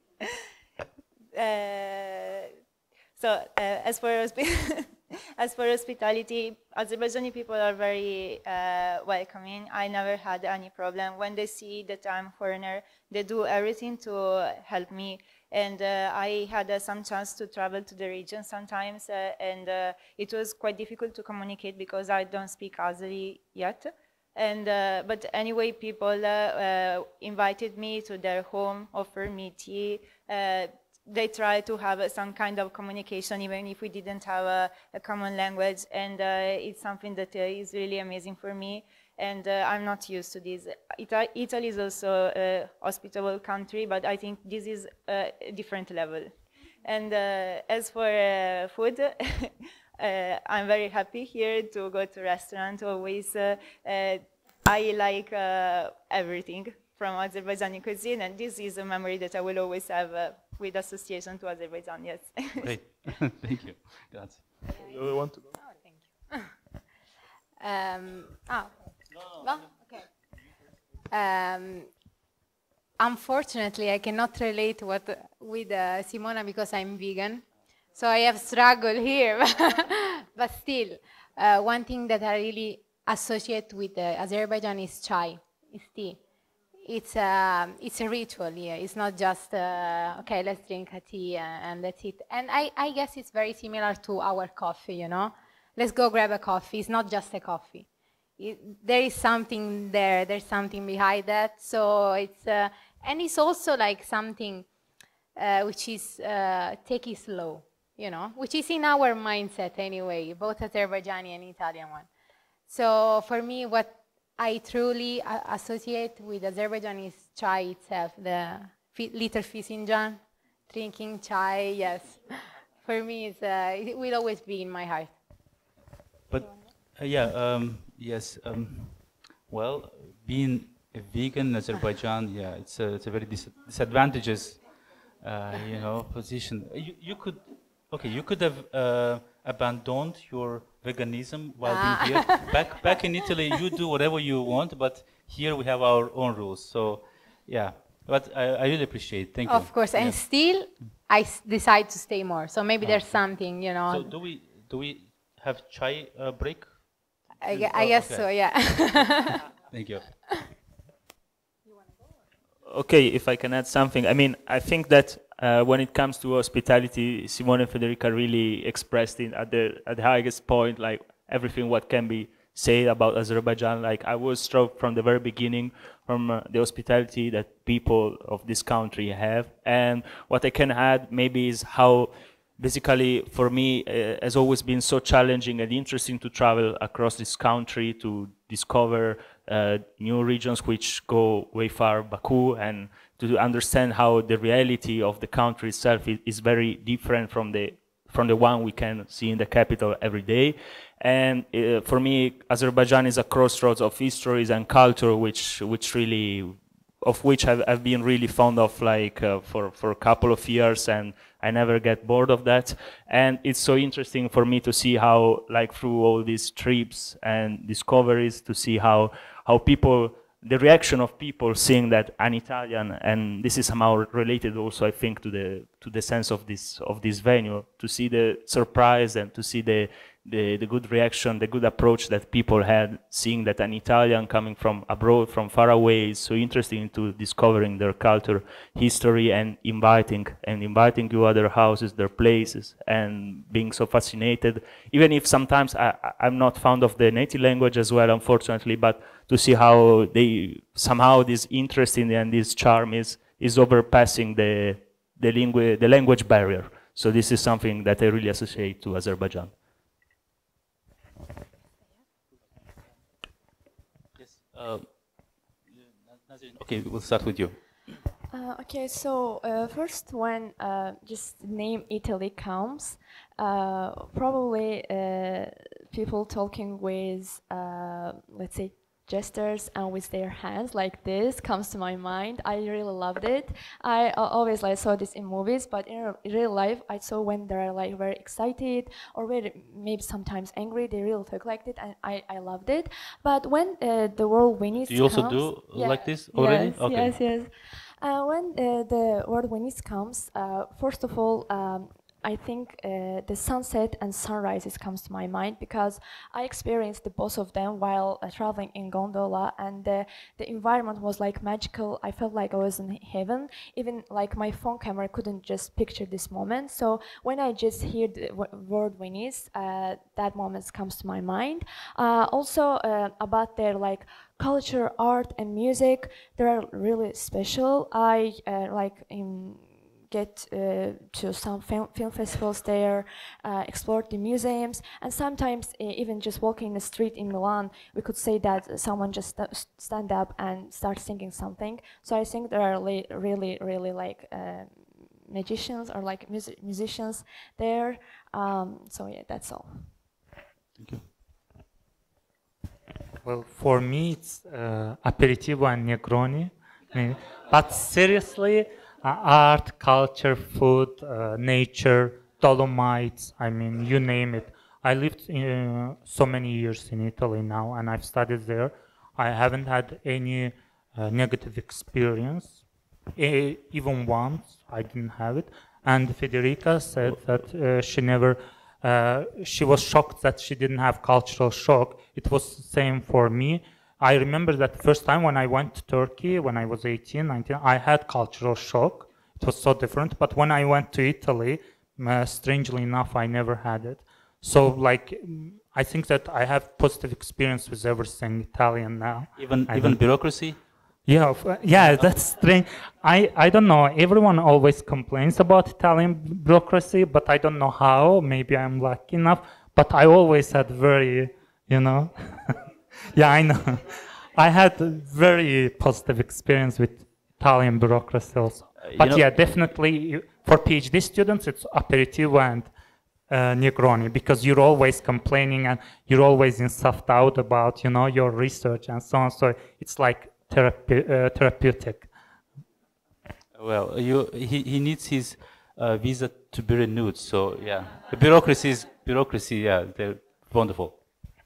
Uh, so uh, as for as for hospitality, Azerbaijani people are very uh, welcoming. I never had any problem when they see that I'm foreigner. They do everything to help me. And uh, I had uh, some chance to travel to the region sometimes, uh, and uh, it was quite difficult to communicate because I don't speak Azeri yet. And uh, but anyway, people uh, uh, invited me to their home, offered me tea. Uh, they try to have uh, some kind of communication, even if we didn't have a, a common language. And uh, it's something that uh, is really amazing for me. And uh, I'm not used to this. Ita Italy is also a hospitable country, but I think this is a different level. And uh, as for uh, food, uh, I'm very happy here to go to restaurant always. Uh, uh, I like uh, everything from Azerbaijani cuisine, and this is a memory that I will always have uh, with association to Azerbaijan, yes. Great, thank you. Grazie. You want to go? Oh, thank you. um, ah. No, okay. Um, unfortunately, I cannot relate what, with uh, Simona because I'm vegan, so I have struggled here. But still, uh, one thing that I really associate with uh, Azerbaijan is chai, is tea. It's a, it's a ritual here. It's not just, uh, okay, let's drink a tea and, and that's it. And I, I guess it's very similar to our coffee, you know? Let's go grab a coffee. It's not just a coffee. It, there is something there, there's something behind that, so it's, uh, and it's also like something uh, which is, uh, take it slow, you know, which is in our mindset anyway, both Azerbaijani and Italian one. So for me, what I truly uh, associate with Azerbaijan is chai itself, the little fisinjan, drinking chai, yes. For me, it's, uh, it will always be in my heart. But uh, yeah, um, yes. Um, well, being a vegan in Azerbaijan, yeah, it's a, it's a very dis disadvantageous, uh, you know, position. You, you could, okay, you could have uh, abandoned your veganism while ah. being here. Back, back in Italy, you do whatever you want, but here we have our own rules. So, yeah, but I, I really appreciate it. Thank you. Of course, yeah. and still, I s decide to stay more. So maybe oh. there's something, you know. So do we, do we have chai uh, break? I, gu I oh, guess okay. so, yeah. Thank you. Okay, if I can add something. I mean, I think that uh, when it comes to hospitality, Simone and Federica really expressed it at the, at the highest point, like everything what can be said about Azerbaijan. Like I was struck from the very beginning from uh, the hospitality that people of this country have. And what I can add maybe is how basically, for me, uh, has always been so challenging and interesting to travel across this country to discover uh, new regions which go way far, Baku, and to understand how the reality of the country itself is, is very different from the from the one we can see in the capital every day. And uh, for me, Azerbaijan is a crossroads of histories and culture, which which really, of which I've, I've been really fond of, like uh, for for a couple of years, and I never get bored of that. And it's so interesting for me to see how, like through all these trips and discoveries, to see how how people, the reaction of people seeing that an Italian, and this is somehow related also, I think, to the to the sense of this of this venue, to see the surprise and to see the the, the good reaction, the good approach that people had, seeing that an Italian coming from abroad, from far away, is so interested into discovering their culture, history, and inviting, and inviting you other houses, their places, and being so fascinated, even if sometimes I, I'm not fond of the native language as well, unfortunately, but to see how they, somehow this interest in and this charm is, is overpassing the, the, lingu the language barrier. So this is something that I really associate to Azerbaijan. Yes. Uh, okay, we'll start with you. Uh, okay, so uh, first when uh, just the name Italy comes, uh, probably uh, people talking with, uh, let's say, gestures and with their hands like this comes to my mind. I really loved it. I uh, always like saw this in movies, but in real life I saw when they're like very excited or very maybe sometimes angry, they really talk like it, and I, I loved it. But when uh, the word Venice do you also comes, do yeah, like this already? Yes, okay. yes, yes. Uh, when uh, the word Venice comes, uh, first of all, um, I think uh, the sunset and sunrises comes to my mind because I experienced the both of them while uh, traveling in gondola, and uh, the environment was like magical. I felt like I was in heaven. Even like my phone camera couldn't just picture this moment. So when I just hear the word Venice, uh, that moment comes to my mind. Uh, also uh, about their like culture, art, and music, they are really special. I uh, like in. get uh, to some film, film festivals there, uh, explored the museums, and sometimes uh, even just walking the street in Milan, we could say that someone just st stand up and start singing something. So I think there are really, really, really like uh, magicians or like music musicians there. Um, so yeah, that's all. Thank you. Well, for me, it's uh, aperitivo and Negroni. But seriously, Uh, art, culture, food, uh, nature, Dolomites, I mean, you name it. I lived in, uh, so many years in Italy now, and I've studied there. I haven't had any uh, negative experience. E even once, I didn't have it. And Federica said that uh, she never, uh, she was shocked that she didn't have cultural shock. It was the same for me. I remember that first time when I went to Turkey, when I was eighteen, nineteen, I had cultural shock. It was so different. But when I went to Italy, uh, strangely enough, I never had it. So, like, I think that I have positive experience with everything Italian now. Even I even bureaucracy? Yeah, uh, yeah, that's strange. I, I don't know. Everyone always complains about Italian bureaucracy, but I don't know how. Maybe I'm lucky enough. But I always had very, you know... Yeah, I know. I had a very positive experience with Italian bureaucracy also. Uh, but yeah, definitely for PhD students, it's aperitivo and uh, Negroni, because you're always complaining and you're always in self-doubt about, you know, your research and so on. So it's like therapy, uh, therapeutic. Well, you, he, he needs his uh, visa to be renewed. So yeah, the bureaucracy is bureaucracy. Yeah, they're wonderful.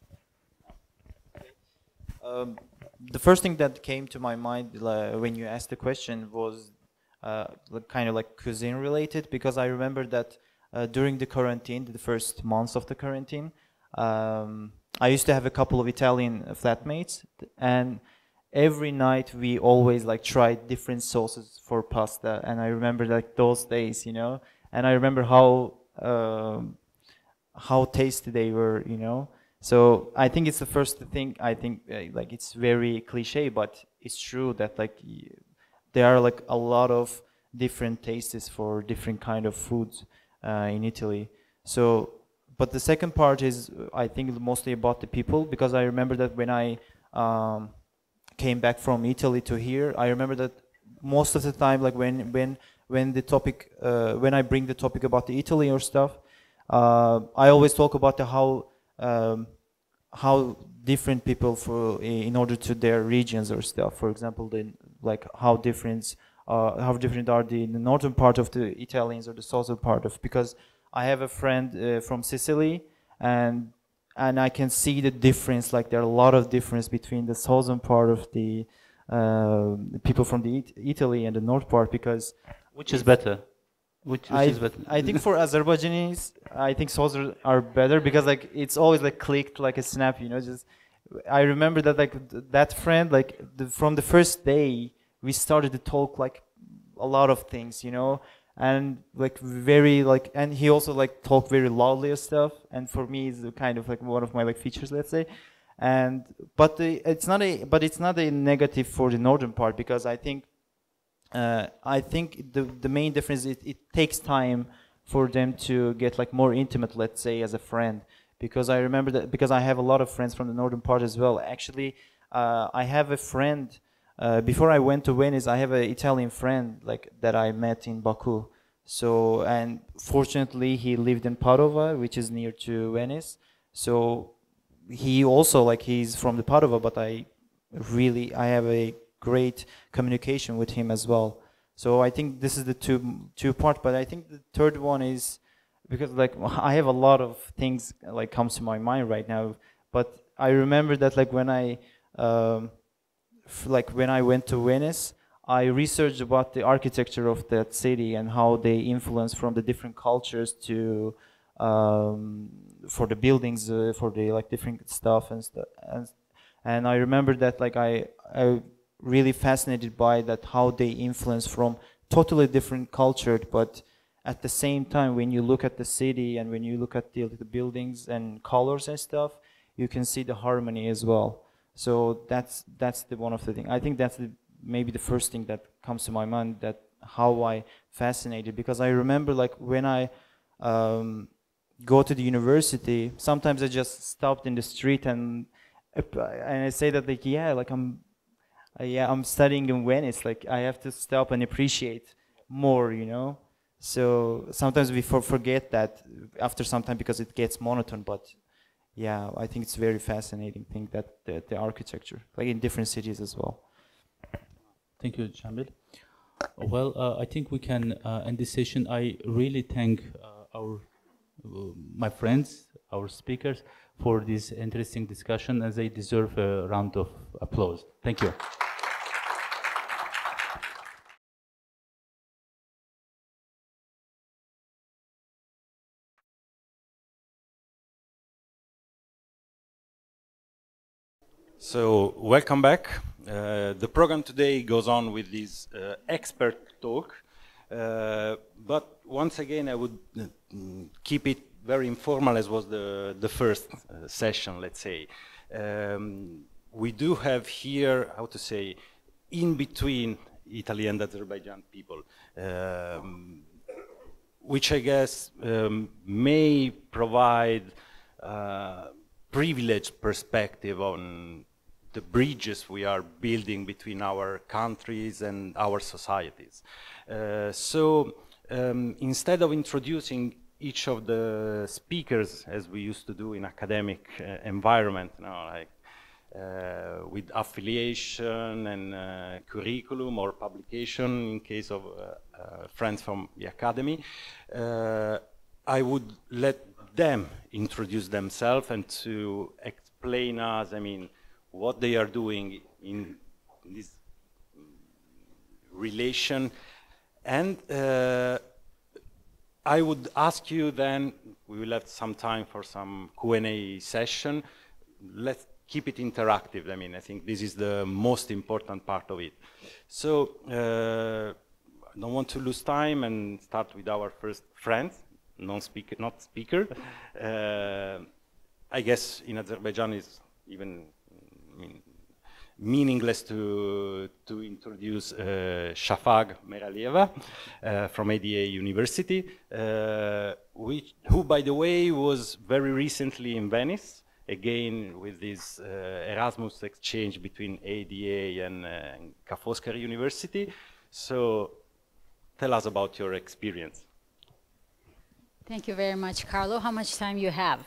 Um, the first thing that came to my mind uh, when you asked the question was uh, kind of like cuisine related, because I remember that uh, during the quarantine, the first months of the quarantine, um, I used to have a couple of Italian flatmates, and every night we always like tried different sauces for pasta, and I remember like those days, you know, and I remember how um, how tasty they were, you know. So I think it's the first thing. I think uh, like it's very cliche, but it's true that like y there are like a lot of different tastes for different kind of foods uh, in Italy. So, but the second part is I think mostly about the people, because I remember that when I um, came back from Italy to here, I remember that most of the time, like when when when the topic uh, when I bring the topic about the Italy or stuff, uh, I always talk about the how. Um, how different people for in order to their regions or stuff. For example, the, like how different uh, how different are the, the northern part of the Italians or the southern part of, because I have a friend uh, from Sicily, and and I can see the difference. Like there are a lot of difference between the southern part of the, uh, the people from the it Italy and the north part, because which is better? Which, which I, is better? I think for Azerbaijanis, I think souls are, are better because like it's always like clicked like a snap, you know. Just I remember that like th that friend like the, from the first day we started to talk like a lot of things, you know, and like very like and he also like talked very loudly and stuff. And for me, it's kind of like one of my like features, let's say. And but the, it's not a but it's not a negative for the northern part because I think. Uh, I think the the main difference is it, it takes time for them to get like more intimate, let's say, as a friend. Because I remember that because I have a lot of friends from the northern part as well. Actually, uh, I have a friend. Uh, before I went to Venice, I have an Italian friend like that I met in Baku. So and fortunately, he lived in Padova, which is near to Venice. So he also like he's from the Padova, but I really I have a great communication with him as well. So I think this is the two two part, but I think the third one is because like I have a lot of things like comes to my mind right now. But I remember that like when I um, like when I went to Venice, I researched about the architecture of that city and how they influence from the different cultures to um, for the buildings, uh, for the like different stuff and stuff. And, and I remember that like I. I really fascinated by that how they influence from totally different culture, but at the same time when you look at the city and when you look at the, the buildings and colors and stuff, you can see the harmony as well. So that's that's the one of the thing. I think that's the, maybe the first thing that comes to my mind, that how I fascinated, because I remember like when I um, go to the university, sometimes I just stopped in the street and and I say that like yeah like I'm Uh, yeah, I'm studying in Venice. Like I have to stop and appreciate more, you know. So sometimes we for forget that after some time because it gets monotone. But yeah, I think it's a very fascinating thing that the, the architecture, like in different cities as well. Thank you, Jamil. Well, uh, I think we can uh, end this session. I really thank uh, our uh, my friends, our speakers, for this interesting discussion, as they deserve a round of applause. Thank you. So, welcome back. Uh, the program today goes on with this uh, expert talk, uh, but once again I would uh, keep it very informal, as was the, the first uh, session, let's say. Um, we do have here, how to say, in between Italy and Azerbaijan people, um, which I guess um, may provide uh, privileged perspective on the bridges we are building between our countries and our societies. Uh, so um, instead of introducing each of the speakers, as we used to do in academic uh, environment, you know, like uh, with affiliation and uh, curriculum or publication in case of uh, uh, friends from the academy, uh, I would let them introduce themselves and to explain us, I mean, what they are doing in this relation. And uh, I would ask you then, we will have some time for some Q and A session. Let's keep it interactive. I mean, I think this is the most important part of it. So uh, I don't want to lose time and start with our first friend, non-speaker, not speaker. Uh, I guess in Azerbaijan is even I mean, meaningless to to introduce uh, Shafag Meralieva uh, from A D A University, uh, which, who, by the way, was very recently in Venice, again with this uh, Erasmus exchange between A D A and uh, Ca Foscari University. So tell us about your experience. Thank you very much, Carlo. How much time you have?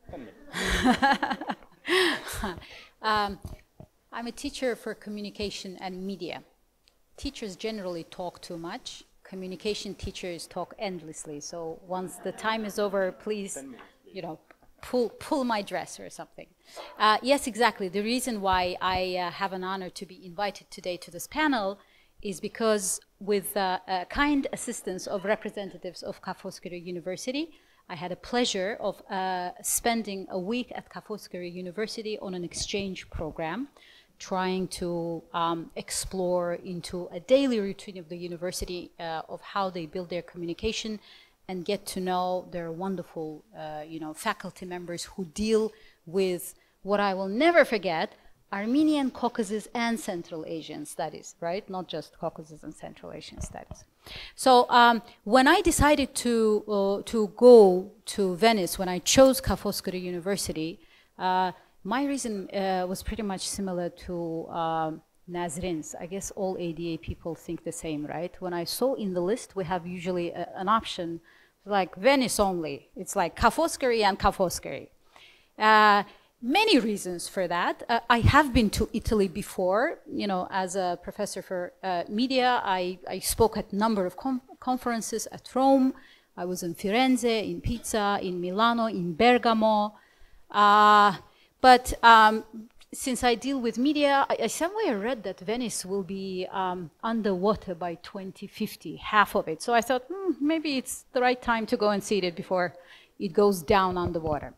um, I'm a teacher for communication and media. Teachers generally talk too much. Communication teachers talk endlessly. So once the time is over, please, you know, pull, pull my dress or something. Uh, yes, exactly. The reason why I uh, have an honor to be invited today to this panel is because with uh, uh, kind assistance of representatives of Ca Foscari University, I had a pleasure of uh, spending a week at Ca Foscari University on an exchange program, trying to um, explore into a daily routine of the university uh, of how they build their communication and get to know their wonderful uh, you know, faculty members who deal with what I will never forget, Armenian, Caucasus, and Central Asian studies, right? Not just Caucasus and Central Asian studies. So um, when I decided to, uh, to go to Venice, when I chose Ca Foscari University, uh, my reason uh, was pretty much similar to um, Nazrin's. I guess all A D A people think the same, right? When I saw in the list, we have usually a, an option like Venice only. It's like Ca Foscari and Ca Foscari. Uh, Many reasons for that. Uh, I have been to Italy before, you know, as a professor for uh, media. I, I spoke at a number of com conferences at Rome. I was in Firenze, in Pisa, in Milano, in Bergamo. Uh, but um, since I deal with media, I, I somewhere read that Venice will be um, underwater by twenty fifty, half of it. So I thought, hmm, maybe it's the right time to go and see it before it goes down underwater.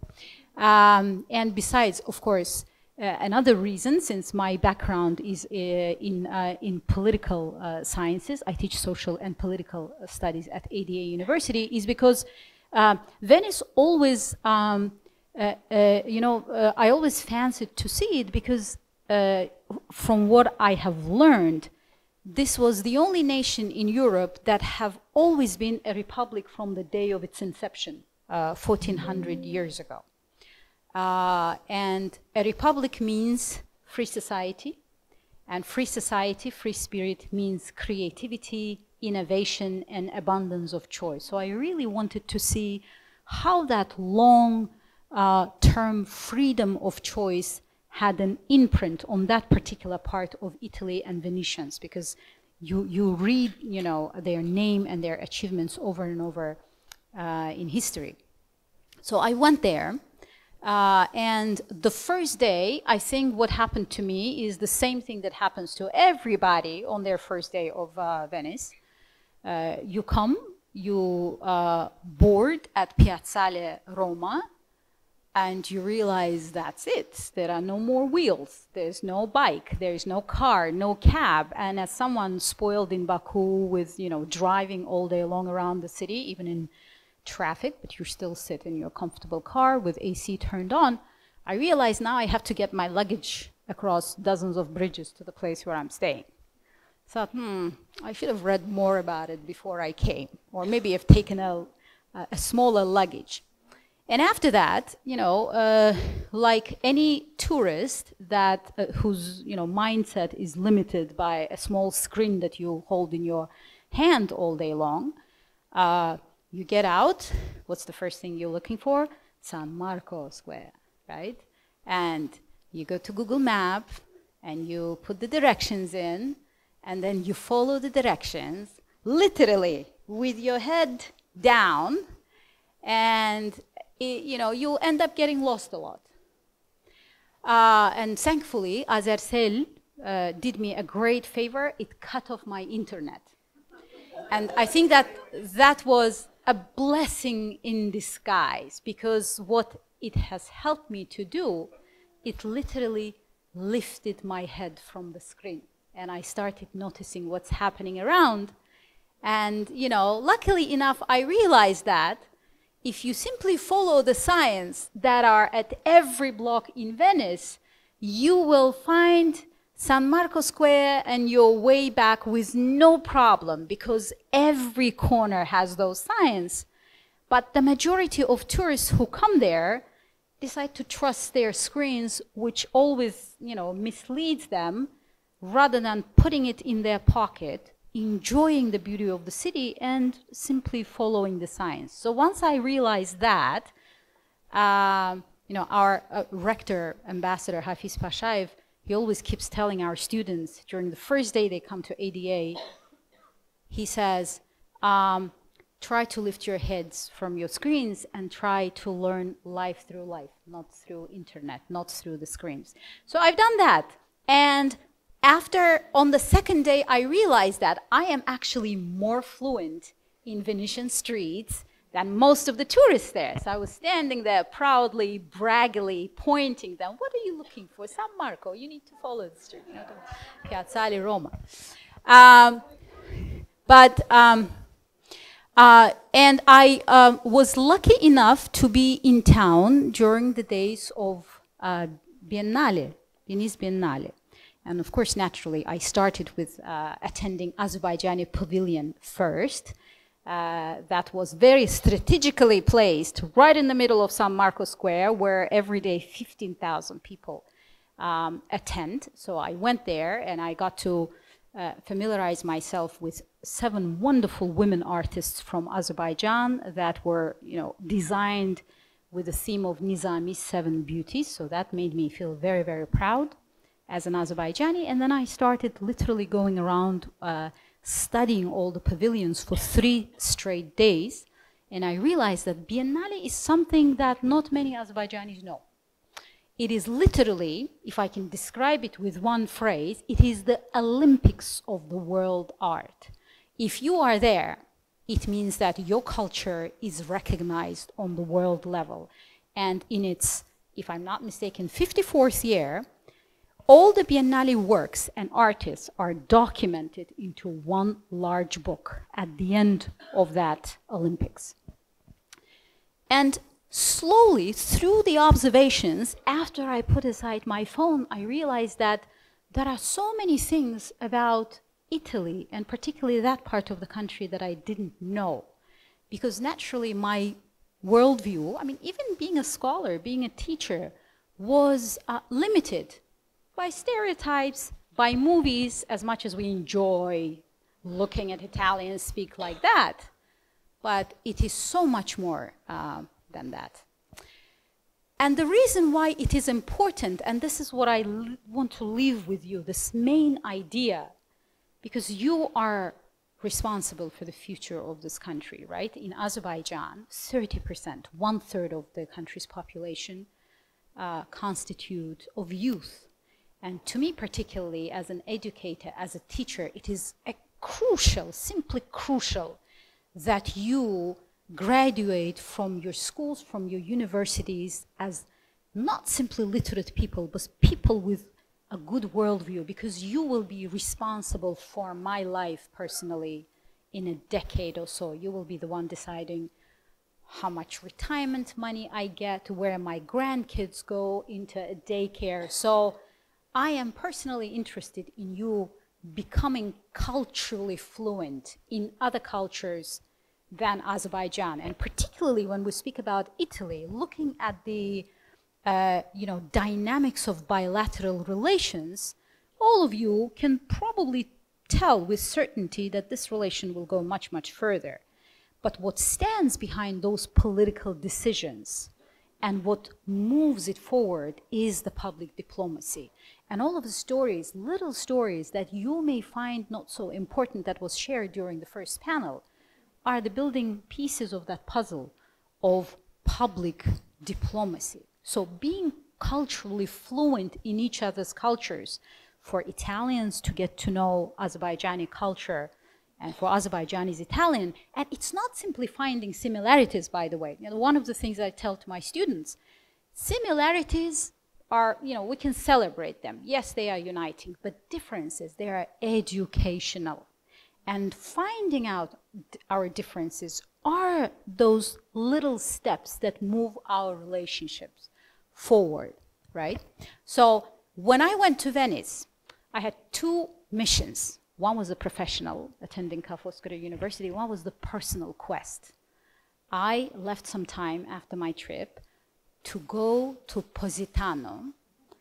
Um, and besides, of course, uh, another reason, since my background is uh, in, uh, in political uh, sciences, I teach social and political studies at A D A University, is because uh, Venice always, um, uh, uh, you know, uh, I always fancied to see it because uh, from what I have learned, this was the only nation in Europe that have always been a republic from the day of its inception, uh, fourteen hundred years ago. Uh, and a republic means free society, and free society, free spirit means creativity, innovation, and abundance of choice. So I really wanted to see how that long uh, term freedom of choice had an imprint on that particular part of Italy and Venetians, because you, you read, you know, their name and their achievements over and over uh, in history. So I went there. Uh, and the first day, I think what happened to me is the same thing that happens to everybody on their first day of uh, Venice. Uh, you come, you uh, board at Piazzale Roma, and you realize that's it. There are no more wheels. There's no bike. There's no car, no cab. And as someone spoiled in Baku with, you know, driving all day long around the city, even in traffic, but you still sit in your comfortable car with A C turned on, I realize now I have to get my luggage across dozens of bridges to the place where I'm staying. Thought, hmm, I should have read more about it before I came, or maybe have taken a, a smaller luggage. And after that, you know, uh, like any tourist that uh, whose, you know, mindset is limited by a small screen that you hold in your hand all day long, uh, you get out, what's the first thing you're looking for? San Marco Square, right? And you go to Google Map and you put the directions in, and then you follow the directions, literally with your head down, and it, you know, you'll end up getting lost a lot. Uh, and thankfully, Azercell uh, did me a great favor. It cut off my internet. And I think that that was a blessing in disguise, because what it has helped me to do, it literally lifted my head from the screen, and I started noticing what's happening around. And, you know, luckily enough, I realized that if you simply follow the signs that are at every block in Venice, you will find San Marco Square and your way back with no problem, because every corner has those signs. But the majority of tourists who come there decide to trust their screens, which always, you know, misleads them, rather than putting it in their pocket, enjoying the beauty of the city and simply following the signs. So once I realized that, um, you know, our uh, rector, Ambassador Hafiz Pashayev, he always keeps telling our students during the first day they come to A D A, he says, um, try to lift your heads from your screens and try to learn life through life, not through internet, not through the screens. So I've done that. And after, on the second day, I realized that I am actually more fluent in Venetian streets than most of the tourists there. So I was standing there proudly, braggily, pointing them. What are you looking for? San Marco, you need to follow the street. You know, Piazzale Roma. Um, but, um, uh, and I um, was lucky enough to be in town during the days of uh, Biennale, Venice Biennale. And of course, naturally, I started with uh, attending Azerbaijani Pavilion first. Uh, that was very strategically placed right in the middle of San Marco Square, where every day fifteen thousand people um, attend. So I went there and I got to uh, familiarize myself with seven wonderful women artists from Azerbaijan that were, you know, designed with the theme of Nizami's Seven Beauties. So that made me feel very, very proud as an Azerbaijani. And then I started literally going around uh, studying all the pavilions for three straight days. And I realized that Biennale is something that not many Azerbaijanis know. It is literally, if I can describe it with one phrase, it is the Olympics of the world art. If you are there, it means that your culture is recognized on the world level. And in its, if I'm not mistaken, fifty-fourth year, all the Biennale works and artists are documented into one large book at the end of that Olympics. And slowly, through the observations, after I put aside my phone, I realized that there are so many things about Italy, and particularly that part of the country, that I didn't know. Because naturally, my worldview, I mean, even being a scholar, being a teacher, was uh, limited by stereotypes, by movies, as much as we enjoy looking at Italians speak like that. But it is so much more uh, than that. And the reason why it is important, and this is what I want to leave with you, this main idea, because you are responsible for the future of this country, right? In Azerbaijan, thirty percent, one third of the country's population uh, constitute of youth. And to me particularly, as an educator, as a teacher, it is a crucial, simply crucial, that you graduate from your schools, from your universities, as not simply literate people, but people with a good worldview, because you will be responsible for my life personally in a decade or so. You will be the one deciding how much retirement money I get, where my grandkids go into a daycare. So I am personally interested in you becoming culturally fluent in other cultures than Azerbaijan. And particularly when we speak about Italy, looking at the uh, you know, dynamics of bilateral relations, all of you can probably tell with certainty that this relation will go much, much further. But what stands behind those political decisions and what moves it forward is the public diplomacy. And all of the stories, little stories that you may find not so important that was shared during the first panel, are the building pieces of that puzzle of public diplomacy. So being culturally fluent in each other's cultures, for Italians to get to know Azerbaijani culture, and for Azerbaijanis Italian, and it's not simply finding similarities, by the way. You know, one of the things I tell to my students, similarities are, you know, we can celebrate them. Yes, they are uniting, but differences, they are educational. And finding out our differences are those little steps that move our relationships forward, right? So when I went to Venice, I had two missions. One was a professional, attending Ca Foscari University. One was the personal quest. I left some time after my trip to go to Positano,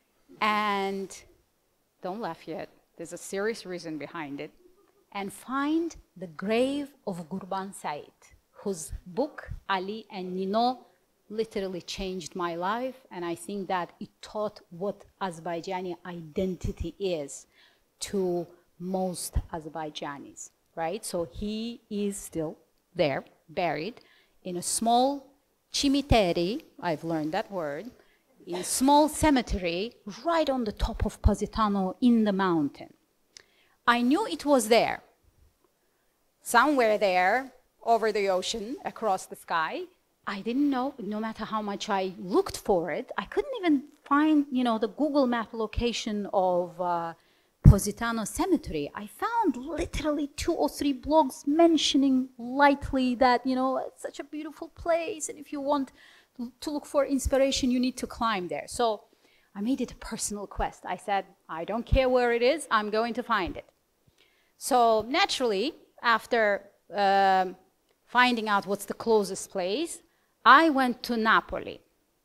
and don't laugh yet, there's a serious reason behind it, and find the grave of Gurban Said, whose book, Ali and Nino, literally changed my life, and I think that it taught what Azerbaijani identity is to most Azerbaijanis, right? So he is still there, buried in a small cimiteri, I've learned that word, in a small cemetery right on the top of Positano in the mountain. I knew it was there, somewhere there, over the ocean, across the sky. I didn't know, no matter how much I looked for it, I couldn't even find, you know, the Google map location of uh, Positano Cemetery. I found literally two or three blogs mentioning lightly that, you know, it's such a beautiful place, and if you want to look for inspiration, you need to climb there. So I made it a personal quest. I said, I don't care where it is, I'm going to find it. So naturally, after um, finding out what's the closest place, I went to Napoli.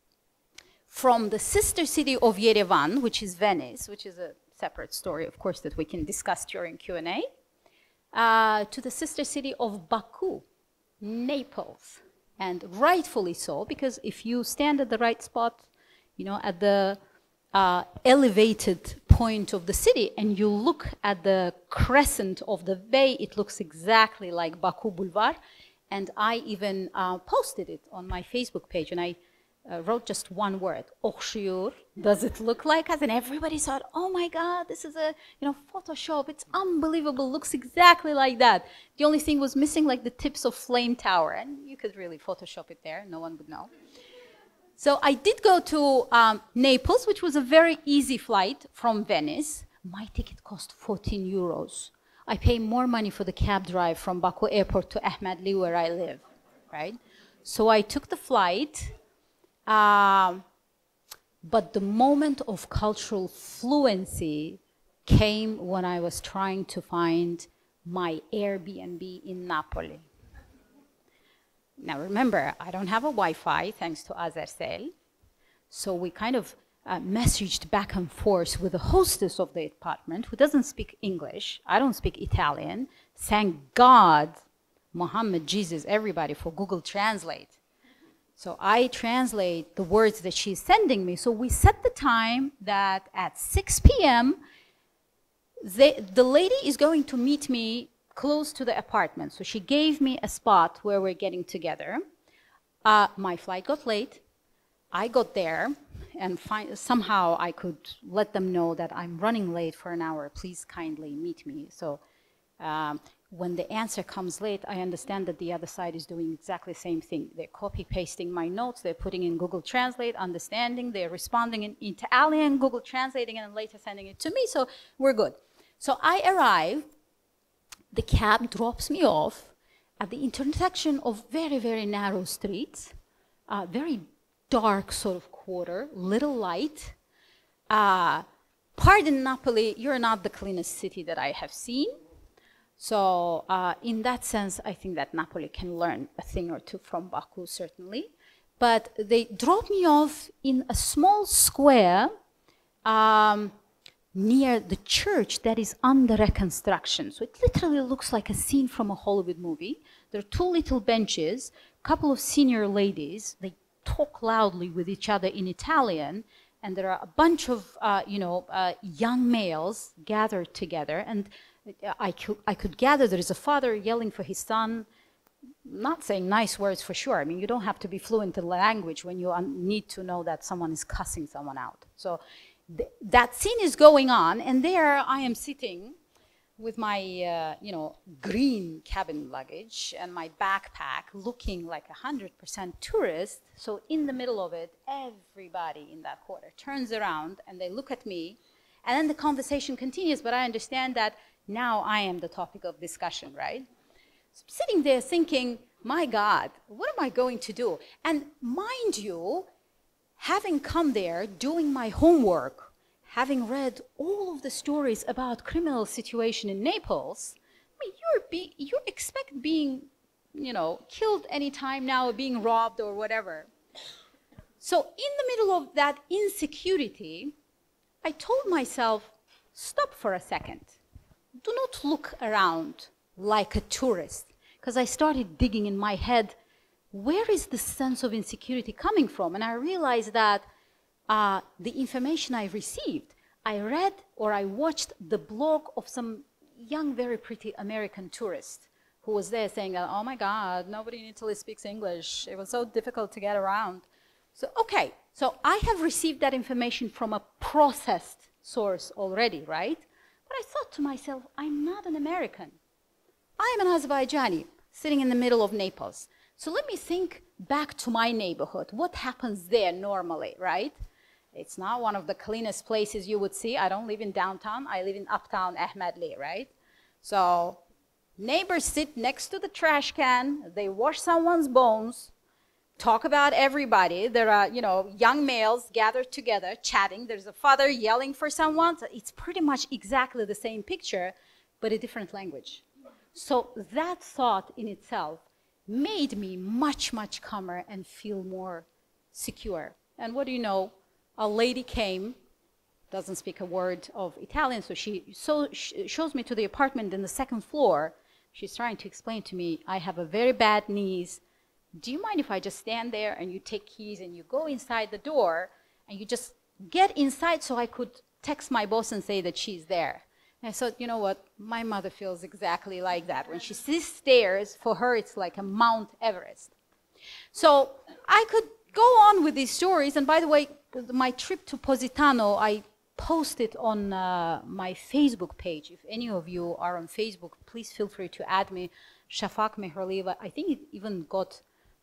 From the sister city of Yerevan, which is Venice, which is a separate story, of course, that we can discuss during Q and A, uh, to the sister city of Baku, Naples. And rightfully so, because if you stand at the right spot, you know, at the uh, elevated point of the city, and you look at the crescent of the bay, it looks exactly like Baku Boulevard. And I even uh, posted it on my Facebook page, and I uh, wrote just one word, "Okşuyor." Does it look like us? And everybody thought, oh my God, this is a, you know, Photoshop. It's unbelievable. Looks exactly like that. The only thing was missing, like the tips of Flame Tower, and you could really Photoshop it there. No one would know. So I did go to um, Naples, which was a very easy flight from Venice. My ticket cost fourteen euros. I pay more money for the cab drive from Baku airport to Ahmedli, where I live, right? So I took the flight, um, but the moment of cultural fluency came when I was trying to find my Airbnb in Napoli. Now remember, I don't have a Wi-Fi thanks to Azercell, so we kind of uh, messaged back and forth with the hostess of the apartment, who doesn't speak English. I don't speak Italian. Thank God, Muhammad, Jesus, everybody, for Google Translate. So I translate the words that she's sending me. So we set the time that at six p m They, the lady is going to meet me close to the apartment. So she gave me a spot where we're getting together. Uh, my flight got late. I got there, and find, somehow I could let them know that I'm running late for an hour. Please kindly meet me. So um, when the answer comes late, I understand that the other side is doing exactly the same thing. They're copy-pasting my notes. They're putting in Google Translate, understanding. They're responding in Italian, Google translating, and later sending it to me. So we're good. So I arrive. The cab drops me off at the intersection of very, very narrow streets, uh, very dark sort of quarter, little light. Uh, pardon Napoli, you're not the cleanest city that I have seen. So uh, in that sense, I think that Napoli can learn a thing or two from Baku, certainly. But they dropped me off in a small square um, near the church that is under reconstruction. So it literally looks like a scene from a Hollywood movie. There are two little benches, a couple of senior ladies. They talk loudly with each other in Italian, and there are a bunch of, uh, you know, uh, young males gathered together. And I could, I could gather there is a father yelling for his son, not saying nice words for sure. I mean, you don't have to be fluent in language when you need to know that someone is cussing someone out. So th that scene is going on, and there I am sitting with my, uh, you know, green cabin luggage and my backpack, looking like a hundred percent tourist. So in the middle of it, everybody in that quarter turns around and they look at me, and then the conversation continues. But I understand that now I am the topic of discussion, right? So I'm sitting there thinking, my God, what am I going to do? And mind you, having come there, doing my homework, having read all of the stories about criminal situation in Naples, I mean, you're be, you expect being, you know, killed anytime now, or being robbed or whatever. So in the middle of that insecurity, I told myself, stop for a second. Do not look around like a tourist. Because I started digging in my head, where is the sense of insecurity coming from? And I realized that uh, the information I received, I read or I watched the blog of some young, very pretty American tourist who was there saying, oh my God, nobody in Italy speaks English. It was so difficult to get around. So, okay, so I have received that information from a processed source already, right? But I thought to myself, I'm not an American. I'm an Azerbaijani sitting in the middle of Naples. So let me think back to my neighborhood. What happens there normally, right? It's not one of the cleanest places you would see. I don't live in downtown. I live in uptown Ahmedli, right? So neighbors sit next to the trash can. They wash someone's bones, talk about everybody. There are, you know, young males gathered together, chatting. There's a father yelling for someone. So it's pretty much exactly the same picture, but a different language. So that thought in itself made me much, much calmer and feel more secure. And what do you know? A lady came, doesn't speak a word of Italian, so she so sh shows me to the apartment in the second floor. She's trying to explain to me, I have a very bad knees. Do you mind if I just stand there and you take keys and you go inside the door and you just get inside so I could text my boss and say that she's there? And I thought, you know what, my mother feels exactly like that. When she sees stairs, for her it's like a Mount Everest. So I could go on with these stories, and by the way, my trip to Positano, I posted on uh, my Facebook page. If any of you are on Facebook, please feel free to add me, Shafak Mehrlieva. I think it even got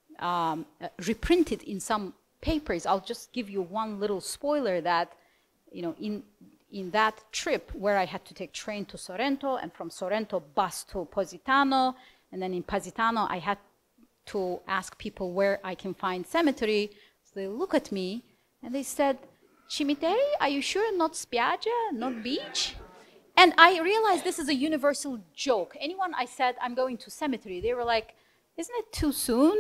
um, uh, reprinted in some papers. I'll just give you one little spoiler that, you know, in, in that trip where I had to take train to Sorrento, and from Sorrento bus to Positano, and then in Positano I had to ask people where I can find cemetery. So they look at me and they said, Cimiteri, are you sure not spiaggia, not beach? And I realized this is a universal joke. Anyone I said, I'm going to cemetery, they were like, isn't it too soon?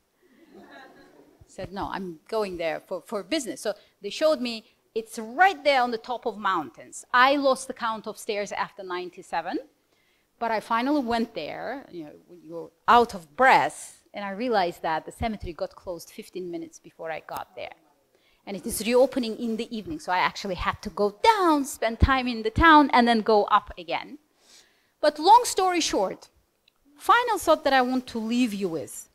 I said, no, I'm going there for, for business. So they showed me, it's right there on the top of mountains. I lost the count of stairs after ninety-seven, but I finally went there, you know, you're out of breath, and I realized that the cemetery got closed fifteen minutes before I got there. And it is reopening in the evening, so I actually had to go down, spend time in the town, and then go up again. But long story short, final thought that I want to leave you with.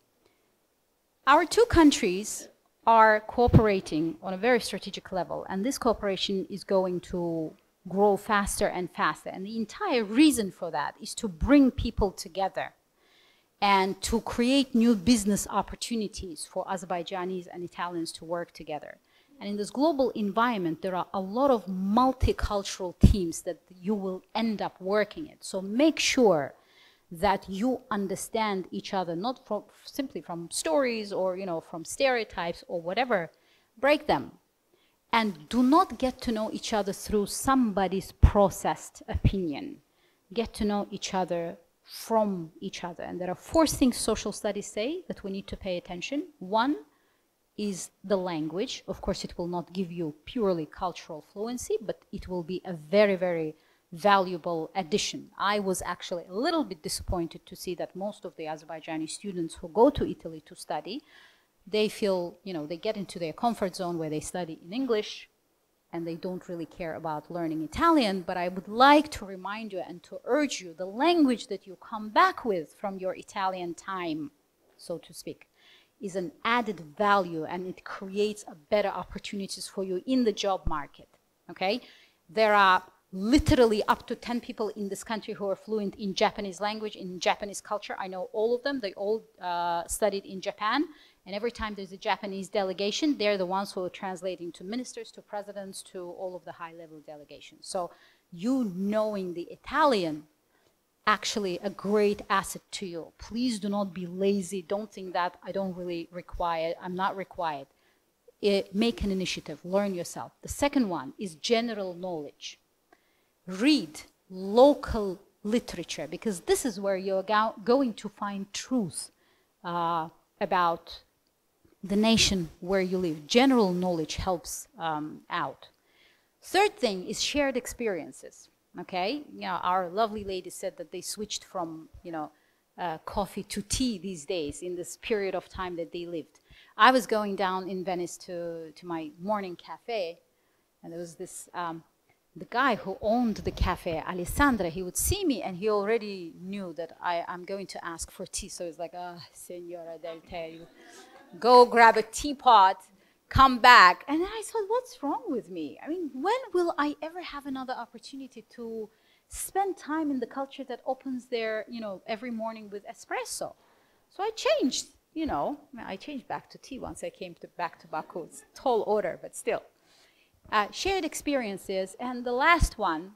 Our two countries are cooperating on a very strategic level, and this cooperation is going to grow faster and faster. And the entire reason for that is to bring people together and to create new business opportunities for Azerbaijanis and Italians to work together. And in this global environment, there are a lot of multicultural teams that you will end up working in. So make sure that you understand each other, not from, simply from stories or, you know, from stereotypes or whatever. Break them. And do not get to know each other through somebody's processed opinion. Get to know each other from each other. And there are four things social studies say that we need to pay attention. One is the language. Of course, it will not give you purely cultural fluency, but it will be a very, very valuable addition. I was actually a little bit disappointed to see that most of the Azerbaijani students who go to Italy to study, they feel, you know, they get into their comfort zone where they study in English and they don't really care about learning Italian. But I would like to remind you and to urge you, the language that you come back with from your Italian time, so to speak, is an added value, and it creates a better opportunities for you in the job market, okay? There are literally up to ten people in this country who are fluent in Japanese language, in Japanese culture. I know all of them. They all uh, studied in Japan. And every time there's a Japanese delegation, they're the ones who are translating to ministers, to presidents, to all of the high-level delegations. So you knowing the Italian, actually a great asset to you. Please do not be lazy. Don't think that I don't really require, I'm not required. It, make an initiative, learn yourself. The second one is general knowledge. Read local literature, because this is where you're go going to find truth uh, about the nation where you live. General knowledge helps um, out. Third thing is shared experiences. Okay, you know, our lovely lady said that they switched from, you know, uh, coffee to tea these days in this period of time that they lived. I was going down in Venice to, to my morning cafe, and there was this, um, the guy who owned the cafe, Alessandra, he would see me and he already knew that I, I'm going to ask for tea. So he's like, ah, oh, Senora del Tè, go grab a teapot, come back. And then I thought, what's wrong with me? I mean, when will I ever have another opportunity to spend time in the culture that opens their, you know, every morning with espresso? So I changed, you know, I changed back to tea once I came to, back to Baku. It's a tall order, but still. Uh, shared experiences. And the last one,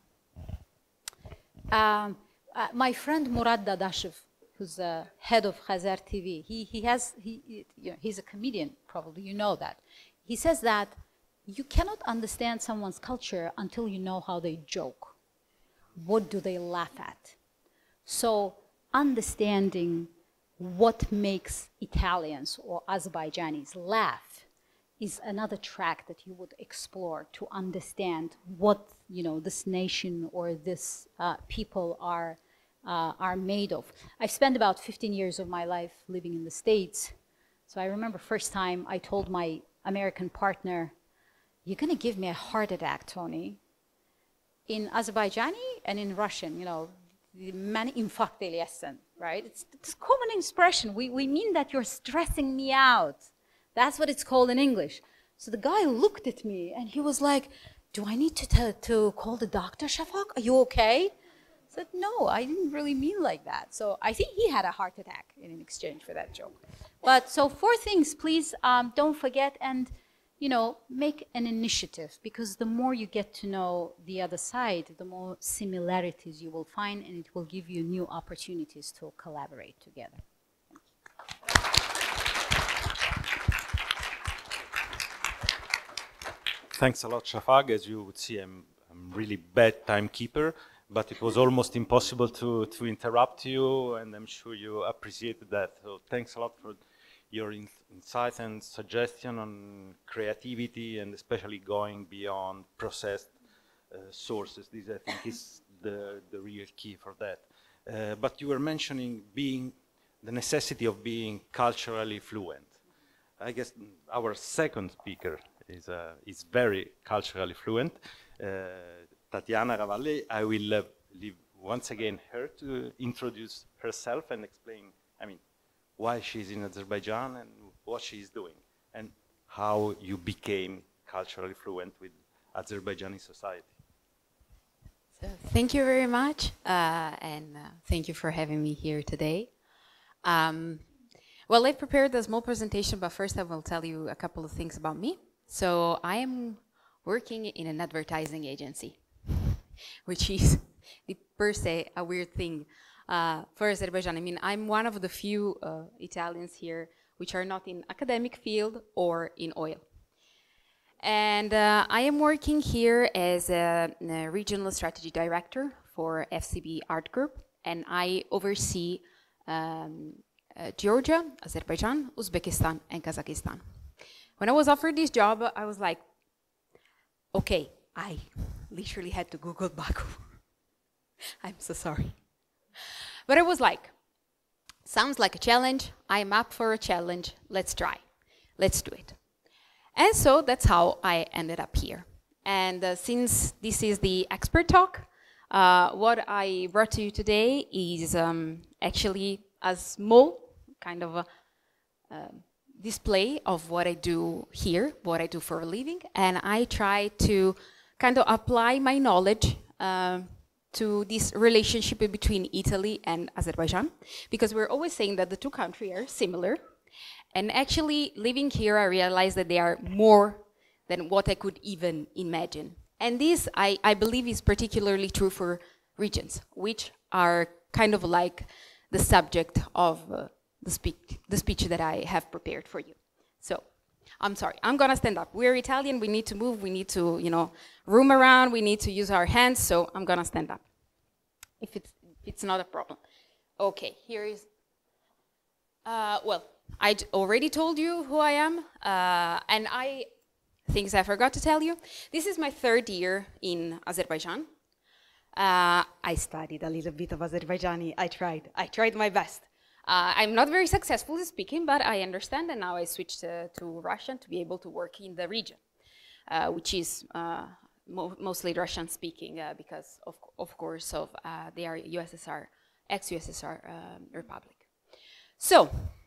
um, uh, my friend Murad Dadashev, who's the head of Khazar T V, he, he has, he, he, you know, he's a comedian, probably you know that. He says that you cannot understand someone's culture until you know how they joke. What do they laugh at? So understanding what makes Italians or Azerbaijanis laugh is another track that you would explore to understand what, you know, this nation or this uh, people are Uh, are made of. I've spent about fifteen years of my life living in the States. So I remember first time I told my American partner, you're gonna give me a heart attack, Tony. In Azerbaijani and in Russian, you know, many infarkt eliyesin, right? It's, it's a common expression. We, we mean that you're stressing me out. That's what it's called in English. So the guy looked at me and he was like, do I need to, to, to call the doctor, Shafak? Are you okay? I said, no, I didn't really mean like that. So I think he had a heart attack in exchange for that joke. But so four things, please um, don't forget and, you know, make an initiative, because the more you get to know the other side, the more similarities you will find, and it will give you new opportunities to collaborate together. Thanks a lot, Shafag. As you would see, I'm, I'm really bad timekeeper, but it was almost impossible to, to interrupt you, and I'm sure you appreciated that. So thanks a lot for your in insights and suggestion on creativity, and especially going beyond processed uh, sources. This, I think, is the, the real key for that. Uh, but you were mentioning being, the necessity of being culturally fluent. I guess our second speaker is, uh, is very culturally fluent. Uh, Tatiana Ravalle, I will uh, leave once again her to introduce herself and explain, I mean, why she's in Azerbaijan and what she's doing, and how you became culturally fluent with Azerbaijani society. So thank you very much, uh, and uh, thank you for having me here today. Um, well, I've prepared a small presentation, but first I will tell you a couple of things about me. So I am working in an advertising agency, which is per se a weird thing uh, for Azerbaijan. I mean, I'm one of the few uh, Italians here which are not in academic field or in oil. And uh, I am working here as a, a regional strategy director for F C B Art Group, and I oversee um, uh, Georgia, Azerbaijan, Uzbekistan, and Kazakhstan. When I was offered this job, I was like, okay, I literally had to Google Baku. I'm so sorry. But I was like, sounds like a challenge. I'm up for a challenge. Let's try. Let's do it. And so that's how I ended up here. And uh, since this is the expert talk, uh, what I brought to you today is um, actually a small kind of a uh, display of what I do here, what I do for a living. And I try to kind of apply my knowledge uh, to this relationship between Italy and Azerbaijan, because we're always saying that the two countries are similar. And actually, living here, I realized that they are more than what I could even imagine. And this, I, I believe, is particularly true for regions, which are kind of like the subject of uh, the, speak, the speech that I have prepared for you. So, I'm sorry, I'm gonna stand up. We're Italian, we need to move, we need to, you know, roam around, we need to use our hands, so I'm gonna stand up. If it's, it's not a problem. Okay, here is, uh, well, I already told you who I am, uh, and I, things I forgot to tell you. This is my third year in Azerbaijan. Uh, I studied a little bit of Azerbaijani, I tried, I tried my best. Uh, I'm not very successful in speaking, but I understand, and now I switched to, to Russian to be able to work in the region, uh, which is uh, mo mostly Russian speaking, uh, because of, of course of uh, they are U S S R, ex-U S S R um, republic. So,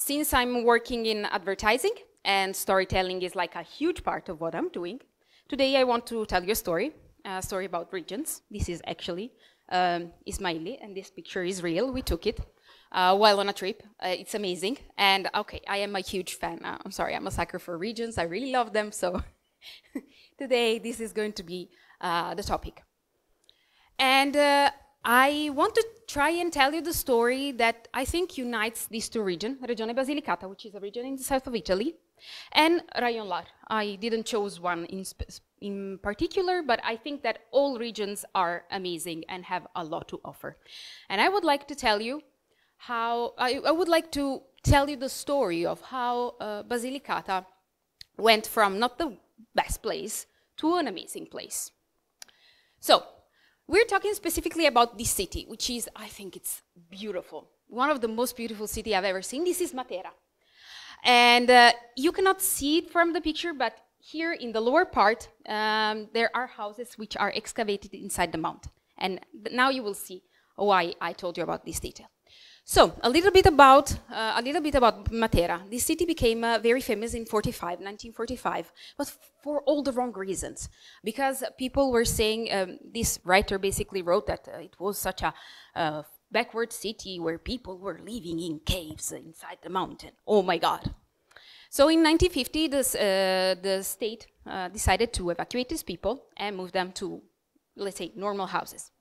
since I'm working in advertising and storytelling is like a huge part of what I'm doing, today I want to tell you a story, a story about regions. This is actually um, Ismaili, and this picture is real. We took it uh, while on a trip. Uh, it's amazing. And okay, I am a huge fan. Uh, I'm sorry, I'm a sucker for regions. I really love them. So today, this is going to be uh, the topic. And uh, I want to try and tell you the story that I think unites these two regions, Regione Basilicata, which is a region in the south of Italy, and Rayon Lar. I didn't choose one in, in particular, but I think that all regions are amazing and have a lot to offer. And I would like to tell you how, I, I would like to tell you the story of how uh, Basilicata went from not the best place to an amazing place. So, we're talking specifically about this city, which is, I think it's beautiful. One of the most beautiful cities I've ever seen. This is Matera. And uh, you cannot see it from the picture, but here in the lower part, um, there are houses which are excavated inside the mountain. And now you will see why I told you about this detail. So, a little bit about, uh, a little bit about Matera. This city became uh, very famous in nineteen forty-five, but for all the wrong reasons. Because people were saying, um, this writer basically wrote that uh, it was such a uh, backward city where people were living in caves inside the mountain. Oh my God. So in nineteen fifty, this, uh, the state uh, decided to evacuate these people and move them to, let's say, normal houses.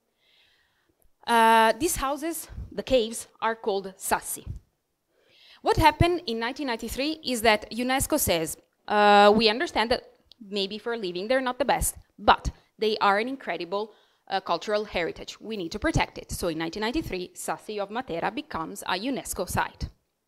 Uh, these houses, the caves, are called sassi. What happened in nineteen ninety-three is that UNESCO says, uh, we understand that maybe for living they're not the best, but they are an incredible uh, cultural heritage. We need to protect it. So in nineteen ninety-three, Sassi of Matera becomes a UNESCO site.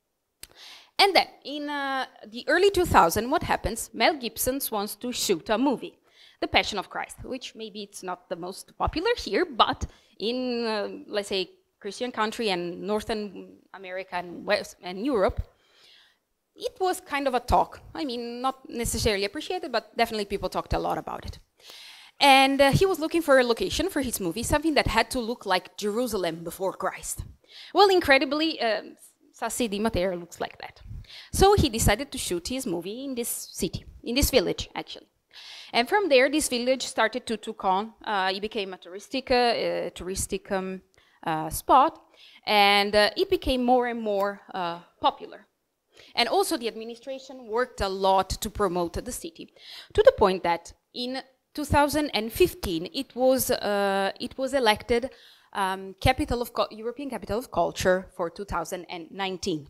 And then, in uh, the early two thousands, what happens? Mel Gibson wants to shoot a movie, The Passion of Christ, which maybe it's not the most popular here, but in, uh, let's say, Christian country and Northern America and, West and Europe, it was kind of a talk. I mean, not necessarily appreciated, but definitely people talked a lot about it. And uh, he was looking for a location for his movie, something that had to look like Jerusalem before Christ. Well, incredibly, uh, Sassi di Matera looks like that. So he decided to shoot his movie in this city, in this village, actually. And from there, this village started to took on. Uh, it became a touristic, uh, uh, touristic um, uh, spot, and uh, it became more and more uh, popular. And also, the administration worked a lot to promote the city, to the point that in two thousand fifteen, it was uh, it was elected um, capital of European capital of culture for two thousand nineteen.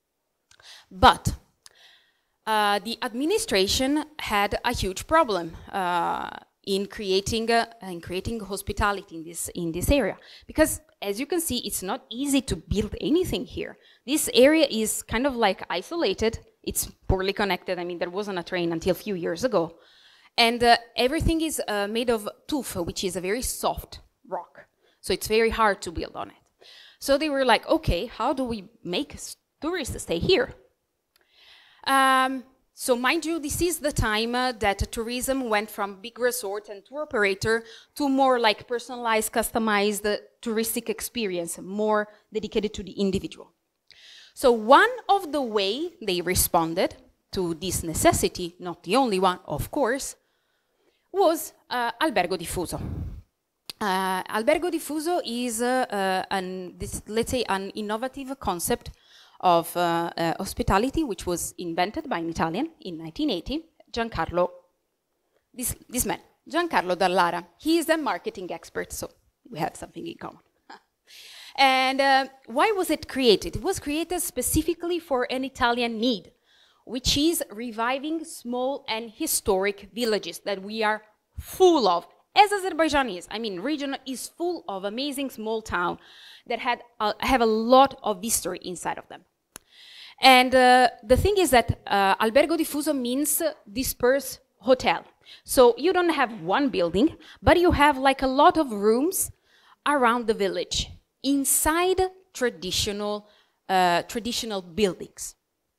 But Uh, the administration had a huge problem uh, in creating uh, in creating hospitality in this in this area, because as you can see, it's not easy to build anything here. This area is kind of like isolated. It's poorly connected. I mean, there wasn't a train until a few years ago, and uh, everything is uh, made of tufa, which is a very soft rock. So it's very hard to build on it. So they were like, okay, how do we make tourists stay here? Um, so mind you, this is the time uh, that tourism went from big resort and tour operator to more like personalized, customized uh, touristic experience, more dedicated to the individual. So one of the way they responded to this necessity, not the only one, of course, was uh, Albergo Diffuso. Uh, Albergo Diffuso is, uh, uh, an, this, let's say, an innovative concept of uh, uh, hospitality, which was invented by an Italian in nineteen eighty, Giancarlo, this, this man, Giancarlo Dallara. He is a marketing expert, so we have something in common. And uh, why was it created? It was created specifically for an Italian need, which is reviving small and historic villages that we are full of. As Azerbaijanis, I mean, region is full of amazing small towns that had, uh, have a lot of history inside of them. And uh, the thing is that uh, Albergo Diffuso means uh, dispersed hotel. So you don't have one building, but you have like a lot of rooms around the village, inside traditional, uh, traditional buildings.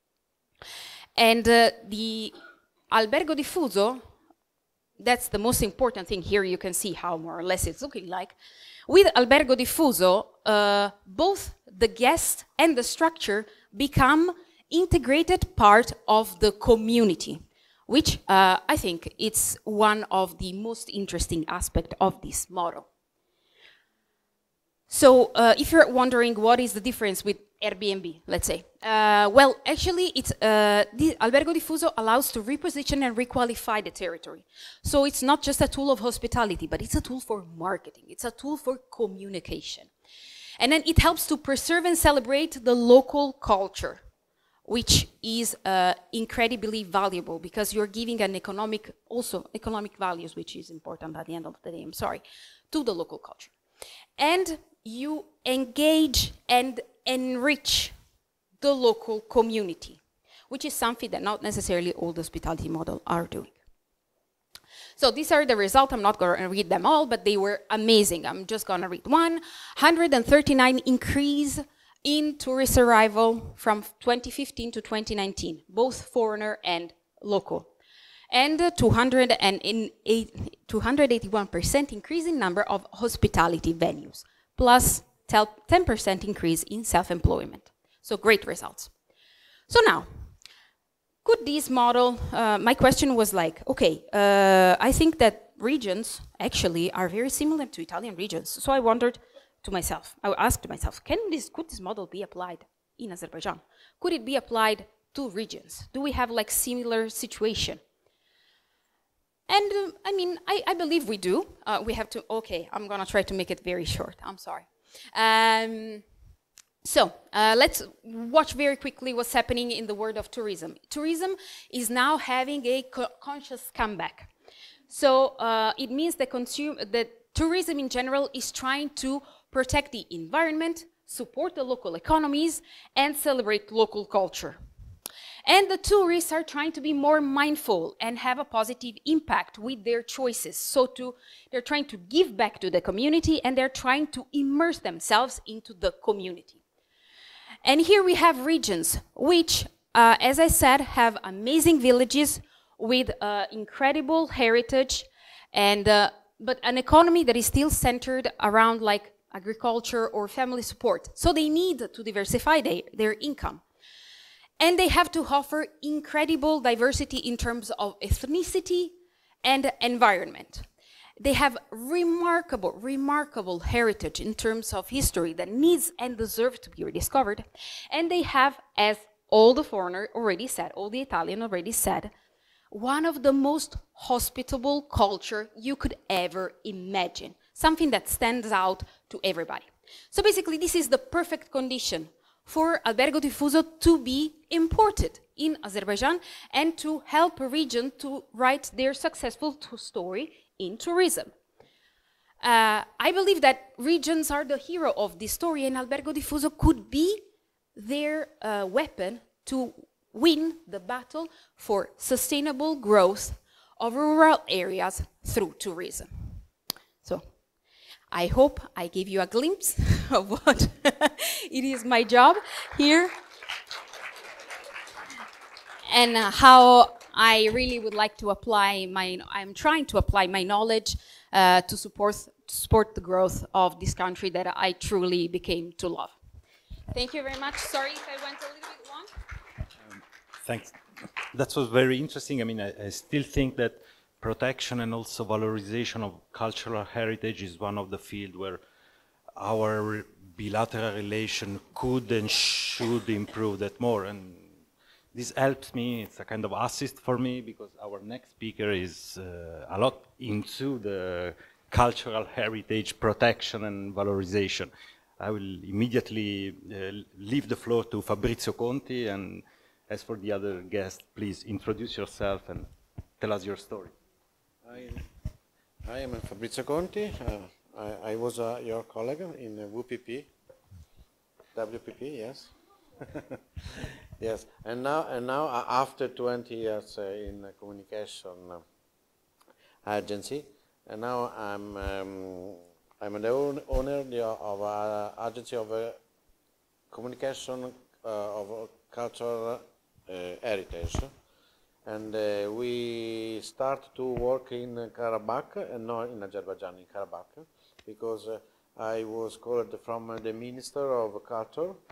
And uh, the Albergo Diffuso, that's the most important thing here. You can see how more or less it's looking like. With Albergo Diffuso, uh, both the guest and the structure become integrated part of the community, which uh, I think it's one of the most interesting aspects of this model. So uh, if you're wondering what is the difference with Airbnb, let's say, uh, well, actually, it's, uh, the Albergo Diffuso allows to reposition and requalify the territory. So it's not just a tool of hospitality, but it's a tool for marketing. It's a tool for communication. And then it helps to preserve and celebrate the local culture, which is uh, incredibly valuable because you're giving an economic, also economic values, which is important at the end of the day, I'm sorry, to the local culture. And you engage and enrich the local community, which is something that not necessarily all the hospitality models are doing. So these are the results. I'm not going to read them all, but they were amazing. I'm just going to read one. one hundred thirty-nine increase in tourist arrival from twenty fifteen to twenty nineteen, both foreigner and local. And two hundred eighty-one percent increase in number of hospitality venues, plus ten percent increase in self-employment. So great results. So now, could this model, uh, my question was like, okay, uh, I think that regions actually are very similar to Italian regions. So I wondered to myself, I asked myself, can this, could this model be applied in Azerbaijan? Could it be applied to regions? Do we have like similar situation? And uh, I mean, I, I believe we do. Uh, we have to, okay, I'm gonna try to make it very short, I'm sorry. Um, so, uh, let's watch very quickly what's happening in the world of tourism. Tourism is now having a co conscious comeback. So, uh, it means that, consume, that tourism in general is trying to protect the environment, support the local economies, and celebrate local culture. And the tourists are trying to be more mindful and have a positive impact with their choices. So to, they're trying to give back to the community and they're trying to immerse themselves into the community. And here we have regions which, uh, as I said, have amazing villages with uh, incredible heritage, and, uh, but an economy that is still centered around like agriculture or family support. So they need to diversify they, their income. And they have to offer incredible diversity in terms of ethnicity and environment. They have remarkable, remarkable heritage in terms of history that needs and deserves to be rediscovered. And they have, as all the foreigner already said, all the Italian already said, one of the most hospitable culture you could ever imagine. Something that stands out to everybody. So basically, this is the perfect condition for Albergo Diffuso to be imported in Azerbaijan and to help a region to write their successful story in tourism. Uh, I believe that regions are the hero of this story, and Albergo Diffuso could be their uh, weapon to win the battle for sustainable growth of rural areas through tourism. So, I hope I gave you a glimpse of what it is my job here and uh, how I really would like to apply my, I'm trying to apply my knowledge uh, to support, to support the growth of this country that I truly became to love. Thank you very much. Sorry if I went a little bit long. Um, thanks. That was very interesting. I mean, I, I still think that protection and also valorization of cultural heritage is one of the fields where our bilateral relation could and should improve that more. And this helps me, it's a kind of assist for me, because our next speaker is uh, a lot into the cultural heritage protection and valorization. I will immediately uh, leave the floor to Fabrizio Conti, and as for the other guests, please introduce yourself and tell us your story. I, I am Fabrizio Conti. Uh, I, I was uh, your colleague in uh, W P P. W P P, yes. Yes, and now, and now uh, after twenty years uh, in a communication uh, agency, and now I'm um, I'm the own, owner of an agency of uh, communication uh, of cultural uh, heritage. And uh, we start to work in Karabakh, and not in Azerbaijan, in Karabakh, because uh, I was called from uh, the Minister of Culture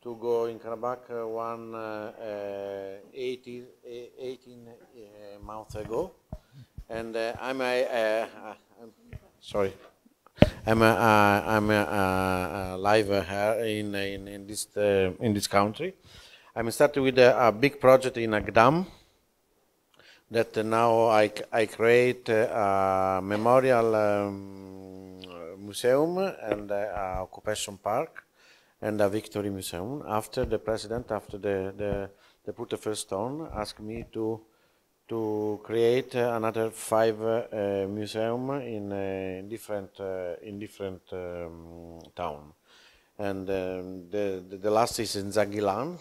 to go in Karabakh uh, one uh, uh, eighteen, eighteen uh, months ago, and uh, I'm a, uh, uh, I'm sorry, I'm a, uh, I'm a, uh, live uh, here in in in this uh, in this country. I'm starting with a, a big project in Agdam. That uh, now I I create uh, a memorial um, museum and uh, a occupation park. And a victory museum. After the president, after the, the they put the first stone, asked me to to create uh, another five uh, museum in uh, different uh, in different um, town. And um, the, the the last is in Zagilan.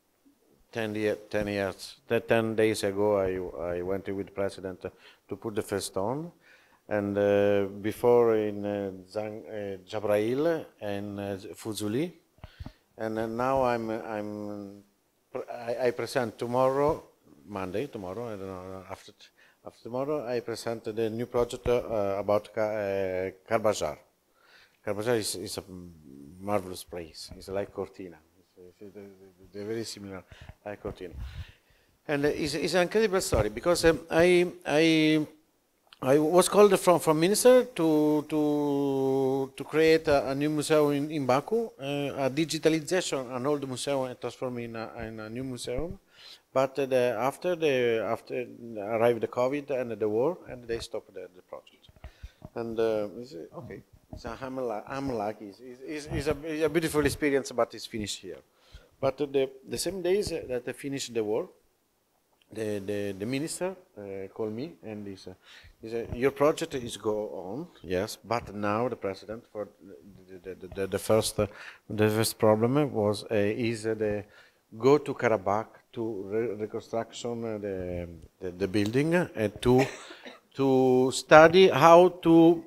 Ten year, ten years, ten days ago, I I went with the president to put the first stone. And uh, before in uh, Zang, uh, Jabrail and uh, Fuzuli. And uh, now I'm I'm I, I present tomorrow, Monday, tomorrow, I don't know, after after tomorrow I present the new project uh, about uh, Karbajar. Karbajar is, is a marvelous place. It's like Cortina. It's, it's, they're very similar like Cortina. And uh, it's, it's an incredible story because um, I I. I was called from, from minister to to to create a, a new museum in, in Baku, uh, a digitalization, an old museum and transform in a, in a new museum. But uh, the, after the after arrived the COVID and the war, and they stopped the, the project. And uh, it's, okay, so I'm, I'm lucky. It's, it's, it's, a, it's a beautiful experience, but it's finished here. But uh, the the same days that I finished the war, The, the, the minister uh, called me and he said, he said, your project is go on, yes, but now the president for the, the, the, the first uh, the first problem was uh, is uh, the go to Karabakh to re reconstruction uh, the, the the building and to to study how to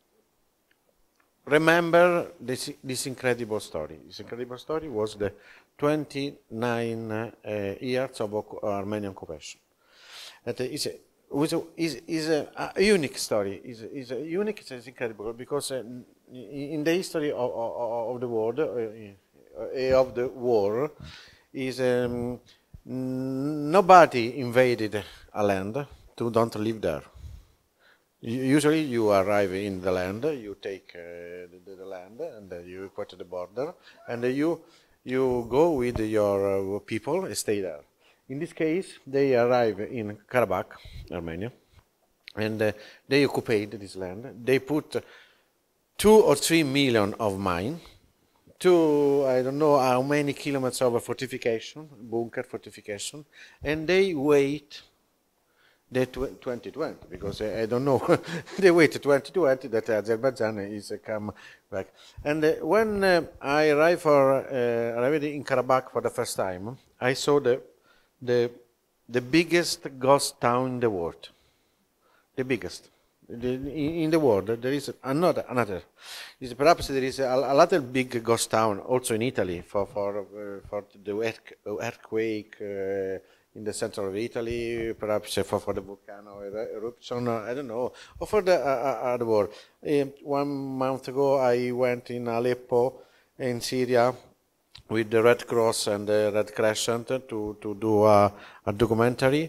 remember this this incredible story. This incredible story was the twenty-nine uh, years of Armenian occupation. That is a, is, is a, a unique story. Is is a unique. It's incredible because uh, in the history of, of, of the world uh, of the war, is um, nobody invaded a land to don't live there. Usually you arrive in the land, you take uh, the, the land, and uh, you put the border, and uh, you you go with your uh, people and stay there. In this case, they arrive in Karabakh, Armenia, and uh, they occupied this land. They put two or three million of mine, two, I don't know how many kilometers of fortification, bunker fortification, and they wait the twenty twenty, because uh, I don't know, they wait twenty twenty that Azerbaijan is uh, come back. And uh, when uh, I arrived for uh, arrived in Karabakh for the first time, I saw the the the biggest ghost town in the world, the biggest. The, in the world there is another another. Is perhaps there is a, a little big ghost town also in Italy for for uh, for the earthquake. Uh, in the center of Italy, perhaps for, for the volcano eruption, I don't know, or for the uh, uh, the war. Uh, one month ago, I went in Aleppo, in Syria, with the Red Cross and the Red Crescent to, to do a, a documentary.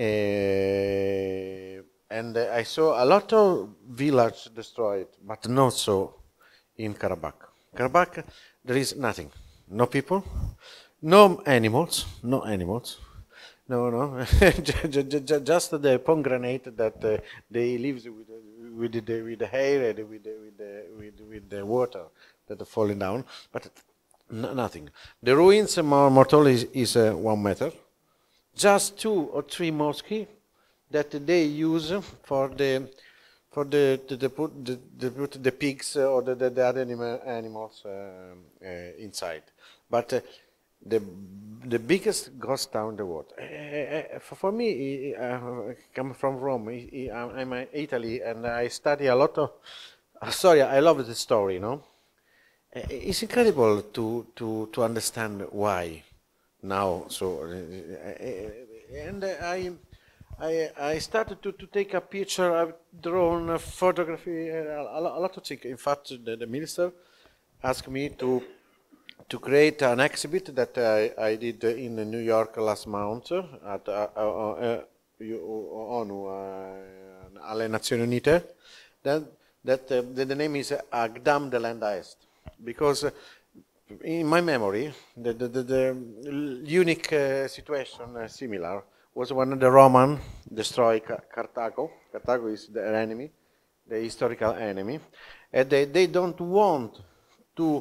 Uh, and uh, I saw a lot of villages destroyed, but not so in Karabakh. Karabakh, there is nothing. No people, no animals, no animals. No, no, just the pomegranate that uh, they live with, with the with the hair and with the, with the with, with the water that are falling down, but no, nothing. The ruins more mortal is, is uh, one meter. Just two or three mosques that they use for the for the the, the put the, the put the pigs or the the, the other anima, animals uh, uh, inside, but. Uh, The the biggest ghost town in the world. Uh, uh, for, for me, uh, I come from Rome. I, I'm in Italy, and I study a lot of. Uh, sorry, I love the story. You know, uh, it's incredible to to to understand why now. So, uh, and I I I started to to take a picture. I've drawn a photography, uh, a, a lot of things. In fact, the, the minister asked me to to create an exhibit that I, I did in New York last month at uh, uh, uh, ONU, uh, alle Nazioni Unite. That, that uh, the, the name is Agdam de Land Est, because uh, in my memory, the, the, the, the unique uh, situation uh, similar was when the Roman destroyed Carthago. Carthago is their enemy, the historical enemy, and they, they don't want to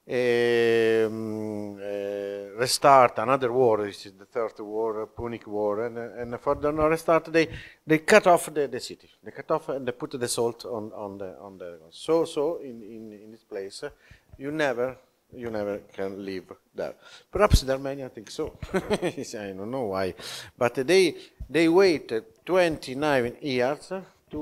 um, uh, restart another war. This is the third war, Punic War, and, and for the no restart, they they cut off the, the city. They cut off and they put the salt on on the on the. So so in in, in this place, uh, you never. You never can live there. Perhaps the Armenians think so. I don't know why, but they they waited twenty-nine years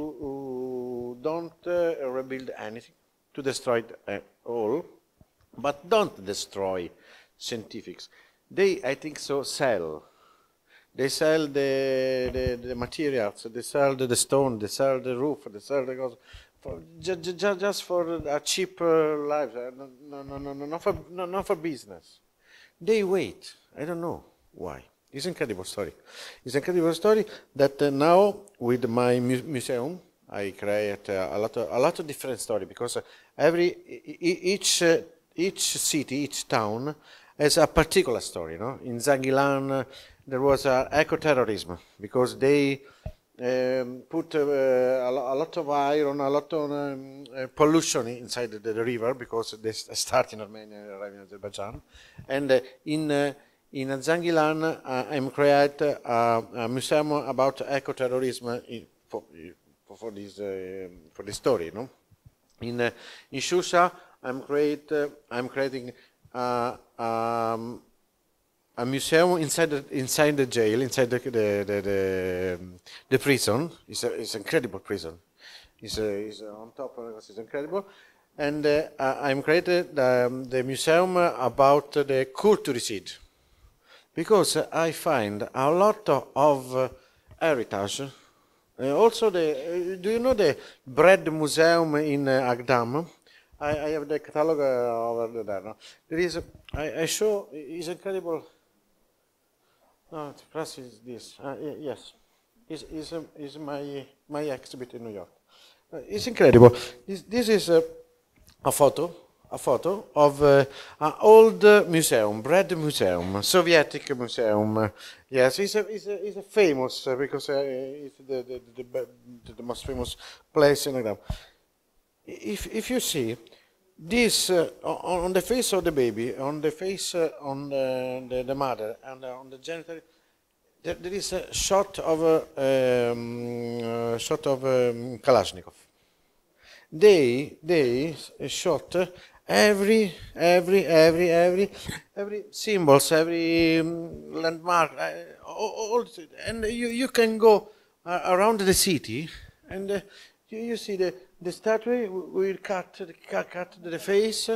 to uh, don't uh, rebuild anything, to destroy uh, all, but don't destroy scientifics. They, I think so, sell. They sell the the, the materials. They sell the, the stone. They sell the roof. They sell the. For, just, just, just for a cheap uh, life, uh, no, no, no, no, not for, no, not for business. They wait. I don't know why. It's an incredible story. It's an incredible story that uh, now with my mu museum, I create uh, a lot of a lot of different story because uh, every each uh, each city, each town has a particular story. No, in Zangilan uh, there was uh, eco-terrorism because they. Um, put uh, a, a lot of iron, a lot of um, uh, pollution inside the, the river because they start in Armenia and arrive in Azerbaijan. And uh, in uh, in Zangilan, uh, I'm create uh, a museum about eco-terrorism for, for for this uh, for this story. No, in uh, in Shusha, I'm create uh, I'm creating. Uh, um, A museum inside the, inside the jail, inside the the the, the, the prison. It's a it's an incredible prison. It's, a, it's a on top of it. It's incredible, and uh, I'm created the, the museum about the culturicide, because I find a lot of uh, heritage. Uh, also, the uh, do you know the bread museum in uh, Agdam? I, I have the catalog uh, over there. No? There is a, I, I show. It's incredible. No, the press is this. Uh, yes, is is um, is my my exhibit in New York. Uh, it's incredible. This this is a, a photo, a photo of uh, an old uh, museum, bread museum, Soviet museum. Uh, yes, it's a it's a, it's a famous uh, because uh, it's the the, the the the most famous place in Iran. If if you see. This uh, on the face of the baby, on the face uh, on the, the, the mother, and uh, on the genital, there, there is a shot of a um, uh, shot of um, Kalashnikov. They they shot every every every every every symbols, every um, landmark, uh, all, all, and you you can go uh, around the city and. Uh, You, you see the, the statue will cut, cut, cut the face,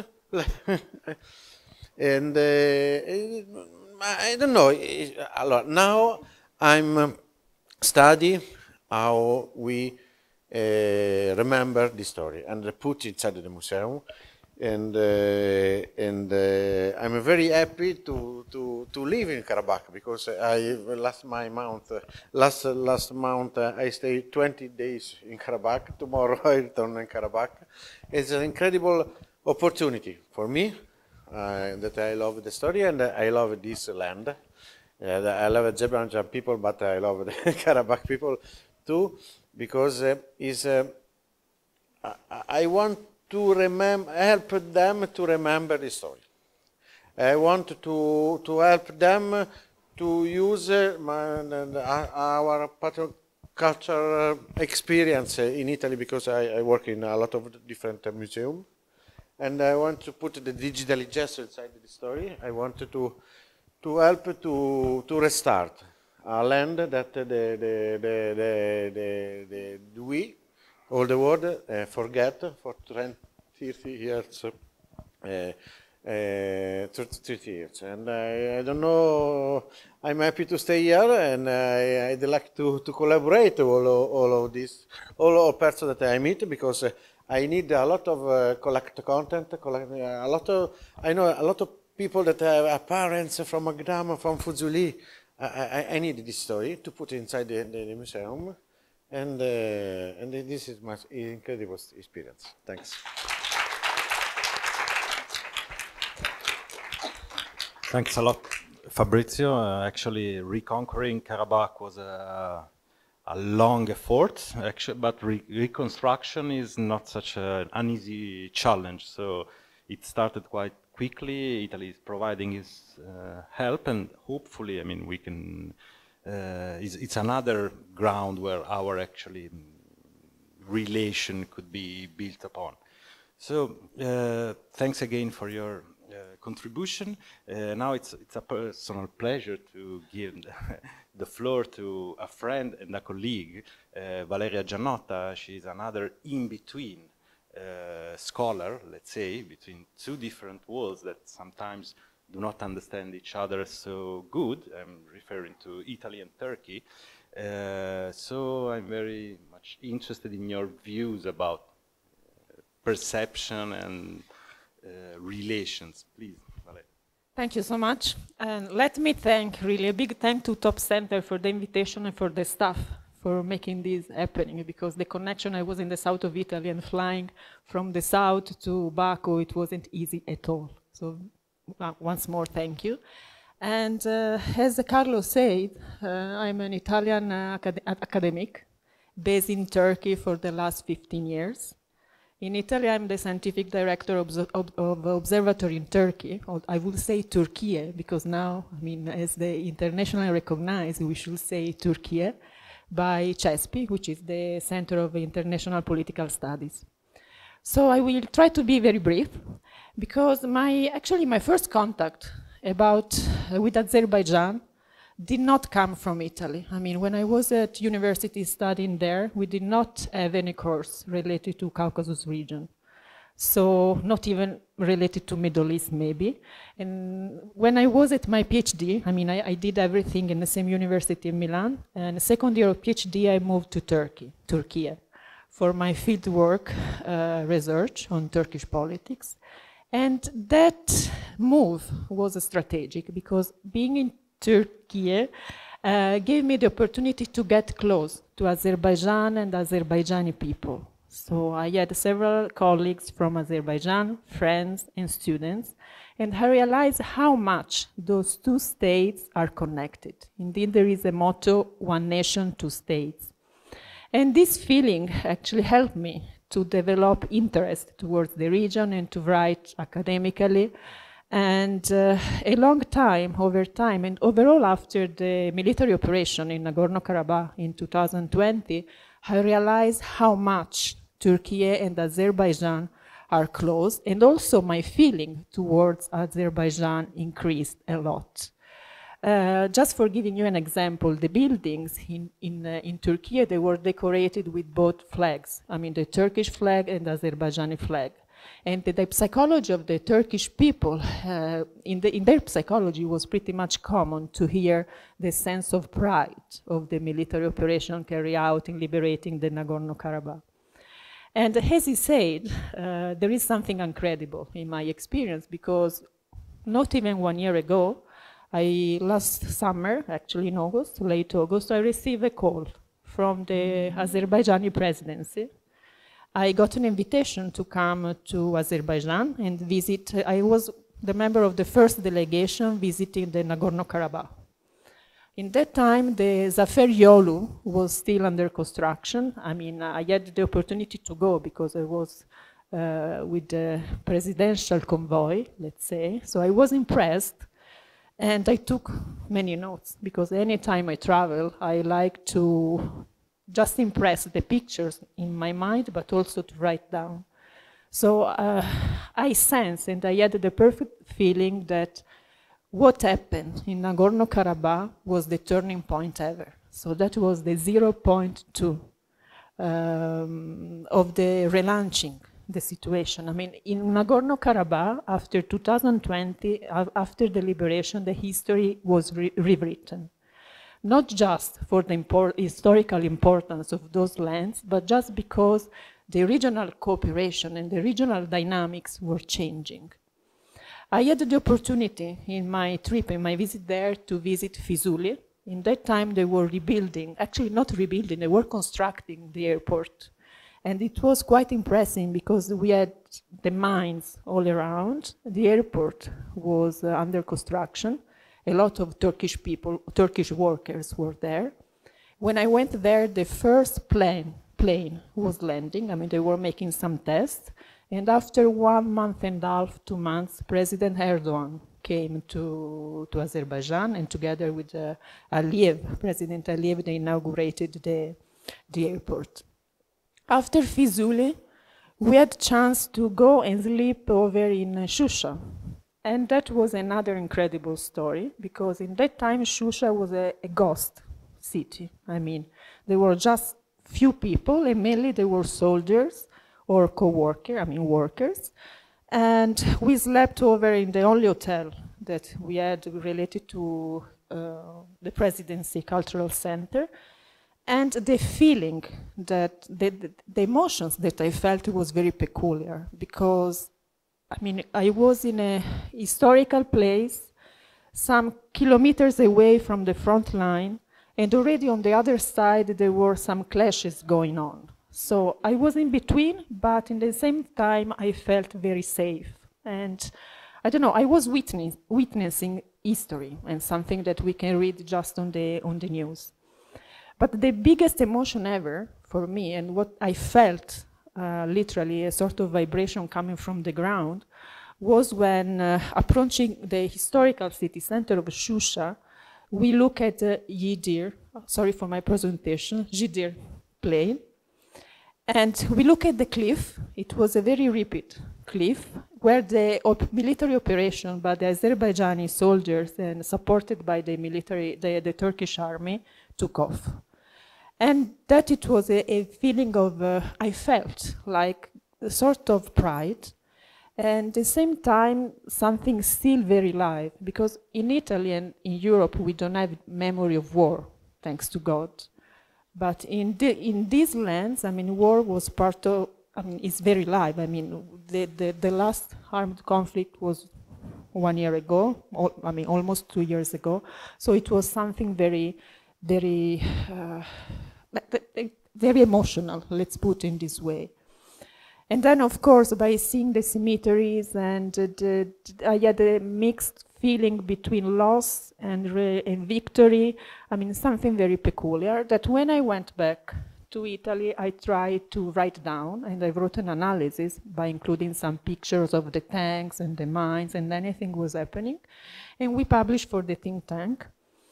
and uh, I don't know. Now I'm um, study how we uh, remember the story and put inside the museum, and uh, and uh, I'm very happy to to to live in Karabakh because I last my month last last month uh, I stayed twenty days in Karabakh. Tomorrow I return in Karabakh. It's an incredible opportunity for me uh, that I love the story and I love this land. Uh, I love Azerbaijan people, but I love the Karabakh people too because uh, is uh, I, I want. To remember, help them to remember the story. I want to to help them to use uh, my, uh, our cultural experience in Italy because I, I work in a lot of different uh, museums, and I want to put the digitalization inside the story. I want to to help to to restart a land that the the the the, the, the, the we. All the world uh, forget for twenty, thirty years, uh, uh, thirty years, and I, I don't know. I'm happy to stay here, and I, I'd like to, to collaborate all all of this, all all persons that I meet because uh, I need a lot of uh, collect content, collect uh, a lot of. I know a lot of people that have parents from Agdam, from Fuzuli. I, I, I needed this story to put inside the, the, the museum, and uh, and this is my incredible experience. Thanks. Thanks a lot, Fabrizio. Uh, actually, reconquering Karabakh was a, a long effort, actually, but re reconstruction is not such a, an easy challenge. So it started quite quickly. Italy is providing its uh, help, and hopefully, I mean, we can. Uh, it's, it's another ground where our actually relation could be built upon. So uh, thanks again for your uh, contribution. Uh, now it's it's a personal pleasure to give the floor to a friend and a colleague, uh, Valeria Giannotta. She's another in-between uh, scholar, let's say, between two different worlds that sometimes do not understand each other so good. I'm referring to Italy and Turkey. Uh, so I'm very much interested in your views about uh, perception and uh, relations. Please, Valeria. Thank you so much. And let me thank, really, a big thank to Top Center for the invitation and for the staff for making this happening, because the connection, I was in the south of Italy and flying from the south to Baku, it wasn't easy at all. So uh, once more, thank you. And uh, as Carlo said, uh, I'm an Italian uh, acad academic based in Turkey for the last fifteen years. In Italy, I'm the scientific director of, of, of observatory in Turkey, or I would say Turkey, because now, I mean, as the internationally recognized, we should say Turkey, by C E S P I, which is the Center of International Political Studies. So I will try to be very brief, because my, actually my first contact about, uh, with Azerbaijan did not come from Italy. I mean, when I was at university studying there, we did not have any course related to Caucasus region. So not even related to Middle East, maybe. And when I was at my PhD, I mean, I, I did everything in the same university in Milan. And the second year of PhD, I moved to Turkey, Turkey, for my fieldwork uh, research on Turkish politics. And that move was strategic, because being in Turkey uh, gave me the opportunity to get close to Azerbaijan and Azerbaijani people. So I had several colleagues from Azerbaijan, friends and students, and I realized how much those two states are connected. Indeed, there is a motto, one nation, two states. And this feeling actually helped me to develop interest towards the region and to write academically. And uh, a long time, over time, and overall after the military operation in Nagorno-Karabakh in two thousand twenty, I realized how much Turkey and Azerbaijan are close, and also my feeling towards Azerbaijan increased a lot. Uh, just for giving you an example, the buildings in, in, uh, in Turkey, they were decorated with both flags. I mean, the Turkish flag and the Azerbaijani flag. And the, the psychology of the Turkish people, uh, in, the, in their psychology, was pretty much common to hear the sense of pride of the military operation carried out in liberating the Nagorno-Karabakh. And as he said, uh, there is something incredible in my experience, because not even one year ago, I, last summer, actually in August, late August, I received a call from the Azerbaijani presidency. I got an invitation to come to Azerbaijan and visit. I was the member of the first delegation visiting the Nagorno-Karabakh. In that time, the Zafer Yolu was still under construction. I mean, I had the opportunity to go because I was uh, with the presidential convoy, let's say. So I was impressed, and I took many notes, because anytime I travel, I like to just impress the pictures in my mind, but also to write down. So uh, I sensed, and I had the perfect feeling that what happened in Nagorno-Karabakh was the turning point ever. So that was the zero point two um, of the relaunching the situation. I mean, in Nagorno-Karabakh, after two thousand twenty, uh, after the liberation, the history was re rewritten. Not just for the import historical importance of those lands, but just because the regional cooperation and the regional dynamics were changing. I had the opportunity in my trip, in my visit there, to visit Fisuli. In that time, they were rebuilding, actually not rebuilding, they were constructing the airport. And it was quite impressive because we had the mines all around. The airport was uh, under construction. A lot of Turkish people, Turkish workers were there. When I went there, the first plane, plane was landing. I mean, they were making some tests. And after one month and a half, two months, President Erdogan came to, to Azerbaijan, and together with uh, Aliyev, President Aliyev, they inaugurated the, the airport. After Fisuli, we had a chance to go and sleep over in uh, Shusha. And that was another incredible story, because in that time, Shusha was a, a ghost city. I mean, there were just few people, and mainly they were soldiers, or co-worker, I mean workers, and we slept over in the only hotel that we had related to uh, the Presidency Cultural Center, and the feeling that, the, the, the emotions that I felt was very peculiar, because, I mean, I was in a historical place, some kilometers away from the front line, and already on the other side there were some clashes going on. So I was in between, but in the same time, I felt very safe. And I don't know, I was witness, witnessing history and something that we can read just on the, on the news. But the biggest emotion ever for me, and what I felt, uh, literally a sort of vibration coming from the ground, was when uh, approaching the historical city center of Shusha, we look at the Yidir, sorry for my presentation, Yidir plain. And we look at the cliff. It was a very rapid cliff where the op military operation by the Azerbaijani soldiers and supported by the military, the, the Turkish army, took off. And that it was a, a feeling of, uh, I felt like a sort of pride, and at the same time something still very live, because in Italy and in Europe we don't have memory of war, thanks to God. But in, the, in these lands, I mean, war was part of, I mean, it's very live. I mean, the, the, the last armed conflict was one year ago, or, I mean, almost two years ago. So it was something very, very, uh, very emotional, let's put it in this way. And then, of course, by seeing the cemeteries, and uh, the, I had a mixed feeling between loss and, re and victory. I mean, something very peculiar, that when I went back to Italy, I tried to write down, and I wrote an analysis by including some pictures of the tanks and the mines and anything was happening. And we published for the think tank.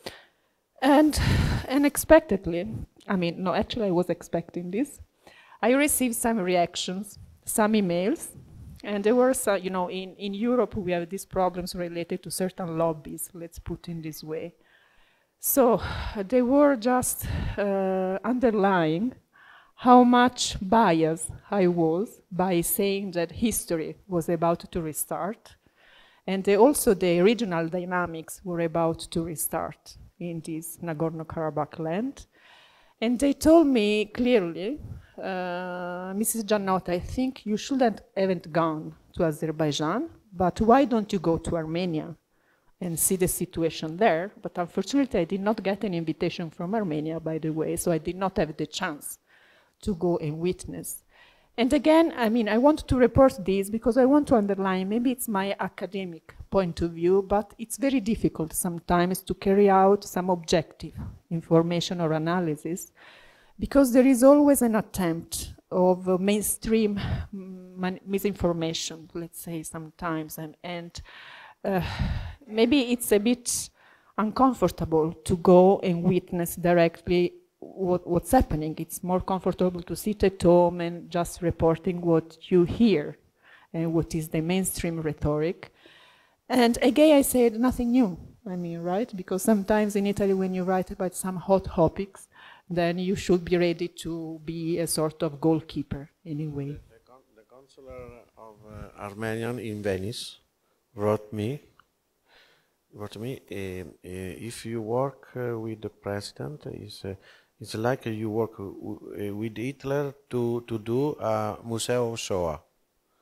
And unexpectedly, I mean, no, actually I was expecting this, I received some reactions, some emails, and there were some, you know, in, in Europe we have these problems related to certain lobbies, let's put it in this way. So they were just uh, underlying how much biased I was by saying that history was about to restart, and they also the regional dynamics were about to restart in this Nagorno-Karabakh land. And they told me clearly, uh, Missus Giannotta, I think you shouldn't haven't gone to Azerbaijan, but why don't you go to Armenia and see the situation there? But unfortunately, I did not get an invitation from Armenia, by the way, so I did not have the chance to go and witness. And again, I mean, I want to report this because I want to underline, maybe it's my academic point of view, but it's very difficult sometimes to carry out some objective information or analysis, because there is always an attempt of uh, mainstream misinformation, let's say sometimes, and, and uh, maybe it's a bit uncomfortable to go and witness directly what, what's happening. It's more comfortable to sit at home and just reporting what you hear and what is the mainstream rhetoric. And again, I said nothing new, I mean, right? Because sometimes in Italy, when you write about some hot topics, then you should be ready to be a sort of goalkeeper anyway. The, the, con the consular of uh, Armenian in Venice wrote me, wrote me, uh, uh, if you work uh, with the president, it's, uh, it's like uh, you work uh, with Hitler to, to do a Museo of Shoah.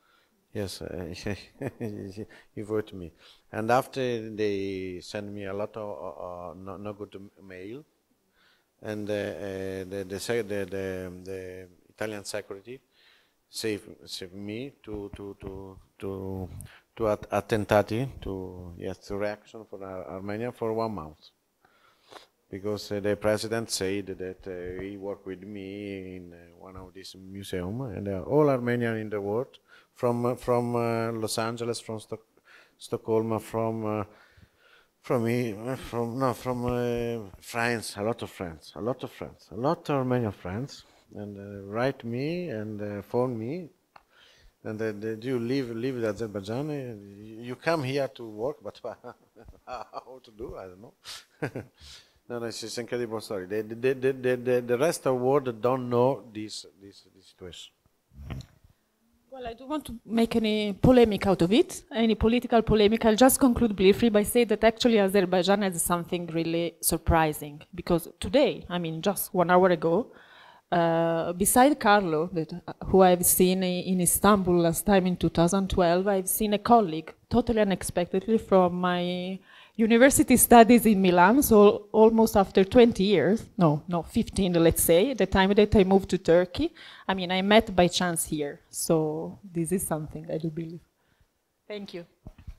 Yes, uh, he wrote me. And after they sent me a lot of uh, no, no good mail, and uh, uh, the, the, the, the, the Italian security saved, saved me to to to to to at attentati to yes to reaction for Ar Armenia for one month, because uh, the president said that uh, he worked with me in uh, one of these museums, and uh, all Armenian in the world, from uh, from uh, Los Angeles, from Stock Stockholm, from uh, from me, uh, from no, from uh, France, a lot of friends, a lot of friends, a lot of Armenian friends, and uh, write me and uh, phone me, and uh, do you live live in Azerbaijan? You come here to work, but how to do? I don't know. No, no, it's an incredible story. The, the, the, the, the, the rest of the world don't know this, this, this situation. Well, I don't want to make any polemic out of it, any political polemic. I'll just conclude briefly by saying that actually Azerbaijan has something really surprising. Because today, I mean, just one hour ago, uh, beside Carlo, that, uh, who I've seen in Istanbul last time in two thousand twelve, I've seen a colleague, totally unexpectedly, from my university studies in Milan, so almost after twenty years, no, no, fifteen, let's say, the time that I moved to Turkey. I mean, I met by chance here, so this is something I do believe. Thank you.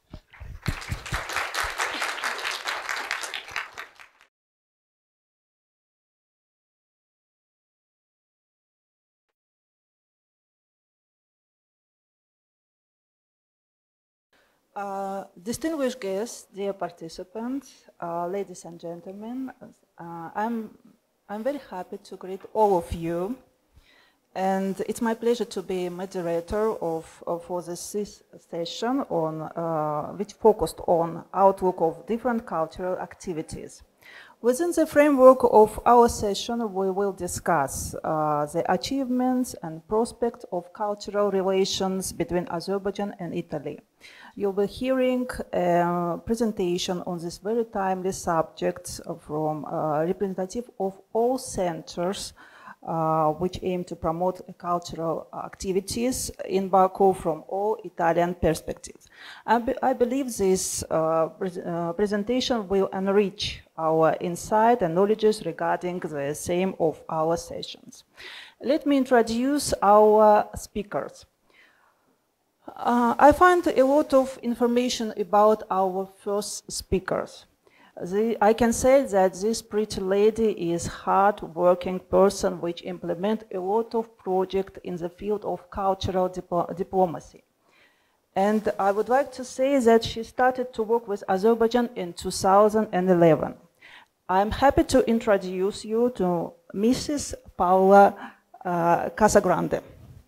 Uh, distinguished guests, dear participants, uh, ladies and gentlemen, uh, I'm, I'm very happy to greet all of you, and it's my pleasure to be moderator of, of for this session on, uh, which focused on outlook of different cultural activities. Within the framework of our session, we will discuss uh, the achievements and prospects of cultural relations between Azerbaijan and Italy. You'll be hearing a presentation on this very timely subject from a representative of all centers uh, which aim to promote cultural activities in Baku from all Italian perspectives. I, be, I believe this uh, pre uh, presentation will enrich our insight and knowledges regarding the theme of our sessions. Let me introduce our speakers. Uh, I find a lot of information about our first speakers. The, I can say that this pretty lady is a hard-working person which implements a lot of projects in the field of cultural diplo diplomacy. And I would like to say that she started to work with Azerbaijan in two thousand eleven. I'm happy to introduce you to Missus Paula uh, Casagrande.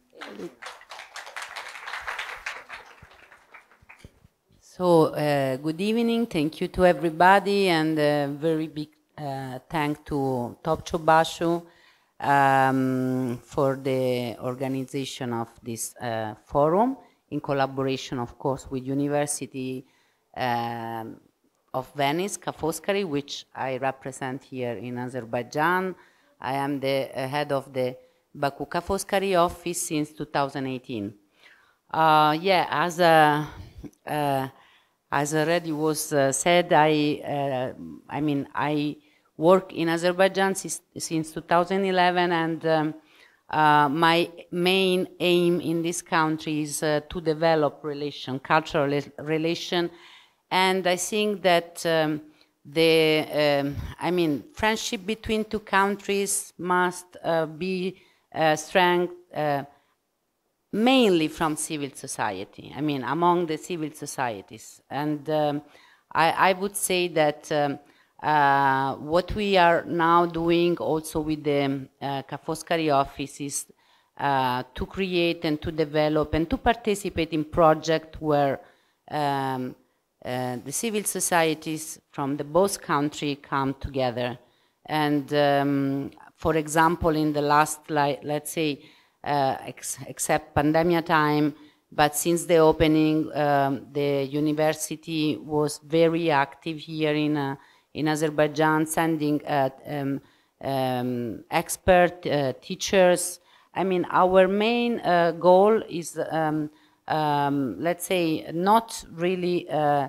So, uh, good evening, thank you to everybody, and a very big uh, thank to Topchubashov um, for the organization of this uh, forum, in collaboration, of course, with University um, of Venice, Ca Foscari, which I represent here in Azerbaijan. I am the uh, head of the Baku Ca Foscari office since two thousand eighteen. Uh, yeah, as a uh, As already was uh, said, I, uh, I mean, I work in Azerbaijan since, since two thousand eleven, and um, uh, my main aim in this country is uh, to develop relation, cultural relation, and I think that um, the, um, I mean, friendship between two countries must uh, be uh, strength. Uh, mainly from civil society, I mean, among the civil societies. And um, I, I would say that um, uh, what we are now doing also with the uh, Ca Foscari office is uh, to create and to develop and to participate in projects where um, uh, the civil societies from the both countries come together. And um, for example, in the last, like, let's say, Uh, ex except pandemic time, but since the opening, um, the university was very active here in uh, in Azerbaijan, sending uh, um, um, expert uh, teachers. I mean, our main uh, goal is um, um, let's say, not really uh,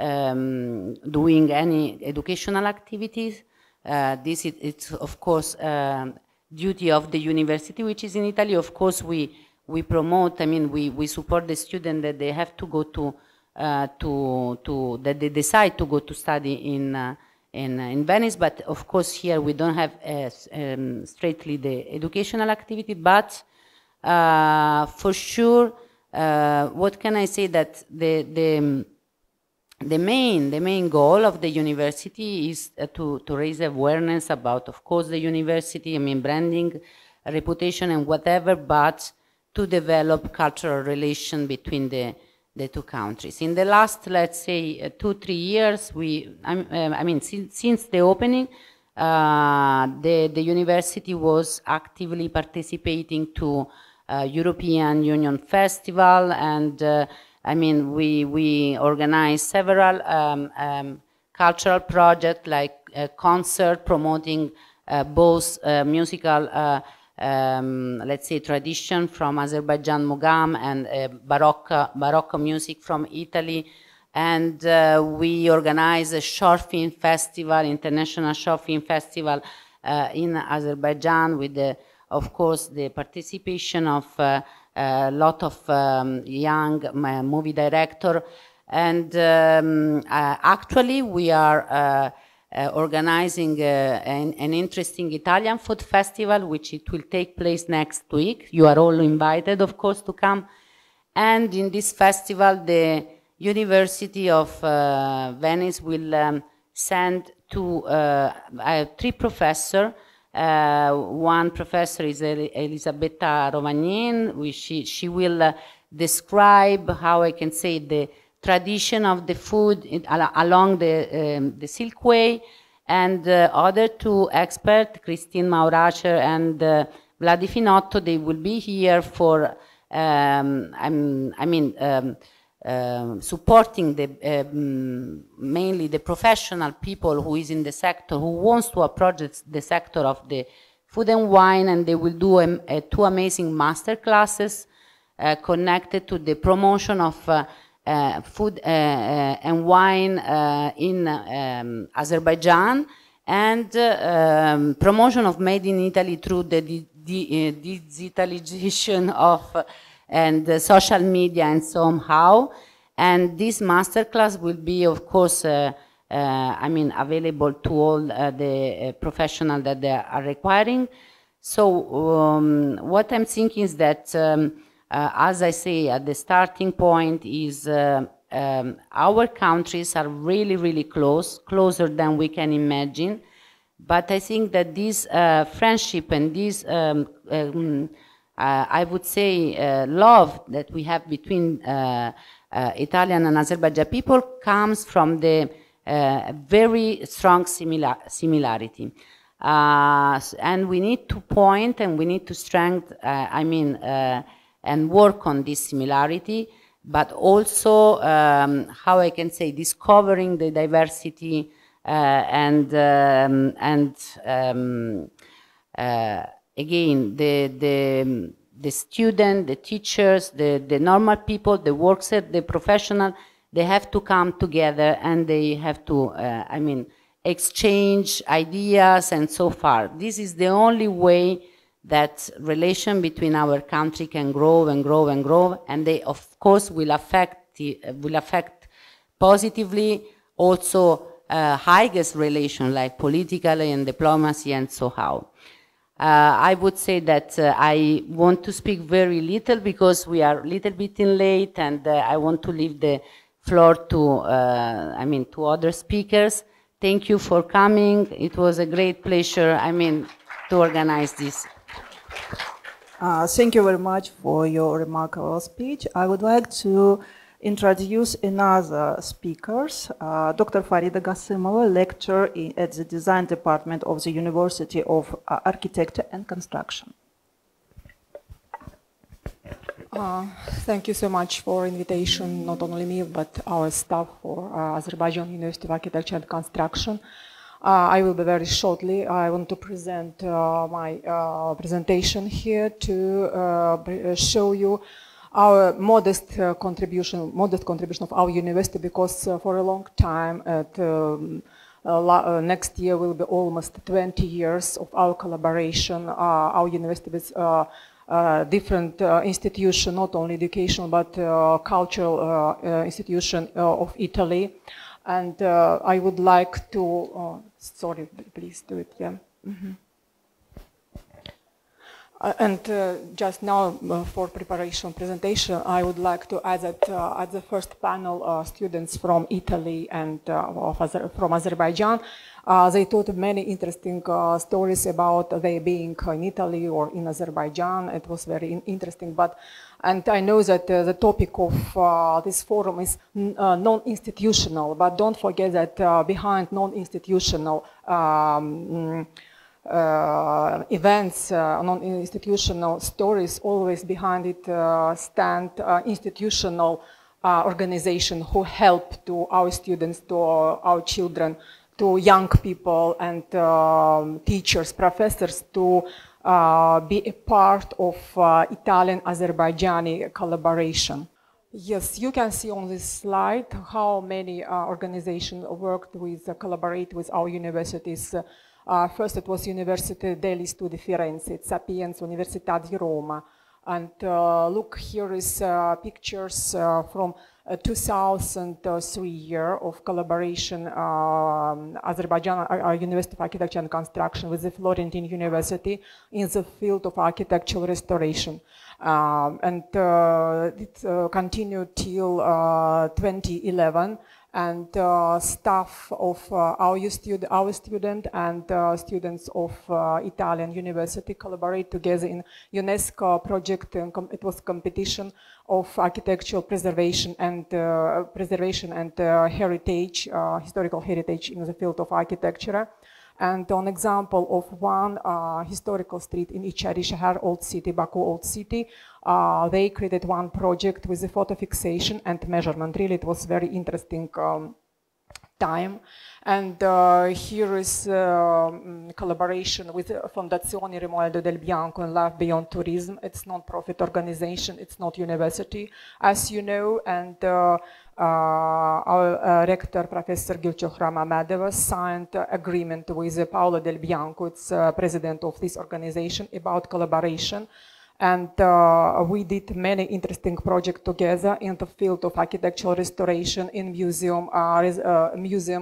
um, doing any educational activities. Uh, this is, it's of course um, duty of the university, which is in Italy. Of course, we we promote. I mean, we we support the student that they have to go to uh, to to that they decide to go to study in uh, in in Venice. But of course, here we don't have uh, um, straightly the educational activity. But uh, for sure, uh, what can I say that the the The main, the main goal of the university is uh, to, to raise awareness about, of course, the university, I mean, branding, reputation and whatever, but to develop cultural relation between the, the two countries. In the last, let's say, uh, two, three years, we, um, uh, I mean, since, since the opening, uh, the, the university was actively participating to uh, European Union Festival, and uh, I mean, we, we organize several um, um, cultural projects like a concert promoting uh, both uh, musical, uh, um, let's say, tradition from Azerbaijan Mogam and uh, Baroque, Baroque music from Italy. And uh, we organize a short film festival, international short film festival uh, in Azerbaijan with, the, of course, the participation of uh, a lot of um, young uh, movie director, and um, uh, actually we are uh, uh, organizing uh, an, an interesting Italian food festival, which it will take place next week. You are all invited, of course, to come. And in this festival, the University of uh, Venice will um, send to uh, uh, three professors. Uh, one professor is El Elisabetta Rovagnin, which she, she will uh, describe how I can say the tradition of the food in, al along the, um, the Silk Way, and uh, other two experts, Christine Mauracher and uh, Vladi Finotto, they will be here for, um, I'm, I mean, um, Um, supporting the, um, mainly the professional people who is in the sector, who wants to approach the sector of the food and wine, and they will do um, uh, two amazing master classes uh, connected to the promotion of uh, uh, food uh, uh, and wine uh, in um, Azerbaijan, and uh, um, promotion of made in Italy through the di di uh, digitalization of uh, and uh, social media and somehow. And this masterclass will be, of course, uh, uh, I mean, available to all uh, the uh, professionals that they are requiring. So um, what I'm thinking is that, um, uh, as I say, at the starting point is uh, um, our countries are really, really close, closer than we can imagine. But I think that this uh, friendship and this um, um, Uh, I would say uh, love that we have between uh, uh, Italian and Azerbaijani people comes from the uh, very strong similar similarity. Uh, and we need to point and we need to strengthen, uh, I mean, uh, and work on this similarity, but also, um, how I can say, discovering the diversity uh, and, um, and um, uh, again, the, the, the student, the teachers, the, the normal people, the workers, the professional, they have to come together and they have to, uh, I mean, exchange ideas and so far. This is the only way that relation between our country can grow and grow and grow, and they, of course, will affect, uh, will affect positively also uh, highest relation like political and diplomacy and so how. Uh, I would say that uh, I want to speak very little because we are a little bit in late, and uh, I want to leave the floor to, uh, I mean, to other speakers. Thank you for coming. It was a great pleasure, I mean, to organize this. Uh, thank you very much for your remarkable speech. I would like to introduce another speakers, uh, Doctor Farida Gasimova, lecturer in, at the Design Department of the University of uh, Architecture and Construction. Uh, thank you so much for invitation, not only me, but our staff for uh, Azerbaijan University of Architecture and Construction. Uh, I will be very shortly. I want to present uh, my uh, presentation here to uh, show you our modest uh, contribution, modest contribution of our university, because uh, for a long time, at, um, uh, uh, next year will be almost twenty years of our collaboration. Uh, our university with uh, uh, different uh, institutions, not only educational but uh, cultural uh, uh, institution uh, of Italy. And uh, I would like to, uh, sorry, please do it, yeah. Mm-hmm. Uh, and uh, just now, uh, for preparation presentation, I would like to add that uh, at the first panel, uh, students from Italy and uh, of Azer from Azerbaijan, uh, they told many interesting uh, stories about they being in Italy or in Azerbaijan. It was very in interesting. But and I know that uh, the topic of uh, this forum is uh, non-institutional. But don't forget that uh, behind non-institutional um, Uh, events, uh, non-institutional stories, always behind it uh, stand uh, institutional uh, organization who help to our students, to our children, to young people and uh, teachers, professors to uh, be a part of uh, Italian-Azerbaijani collaboration. Yes, you can see on this slide how many uh, organizations worked with, uh, collaborate with our universities. Uh, Uh, first, it was University degli Studi Firenze, Sapienza, Università di Roma. And uh, look, here is uh, pictures uh, from uh, two thousand three year of collaboration, um, Azerbaijan uh, University of Architecture and Construction with the Florentine University in the field of architectural restoration. Um, and uh, it uh, continued till uh, twenty eleven. And uh, staff of uh, our, stud our student and uh, students of uh, Italian University collaborate together in UNESCO project. And it was competition of architectural preservation and uh, preservation and uh, heritage, uh, historical heritage in the field of architecture. And an example of one uh, historical street in Ichari Shahar, Old City, Baku Old City, uh, they created one project with the photo fixation and measurement. Really, it was very interesting um, time. And uh, here is uh, collaboration with Fondazione Romualdo Del Bianco and Life Beyond Tourism. It's non-profit organization, it's not university, as you know. And uh, Uh, our uh, rector, Professor Gülçohram Ahmedova, signed uh, agreement with uh, Paolo Del Bianco, it's uh, president of this organization, about collaboration. And uh, we did many interesting projects together in the field of architectural restoration, in museum, uh, uh, museum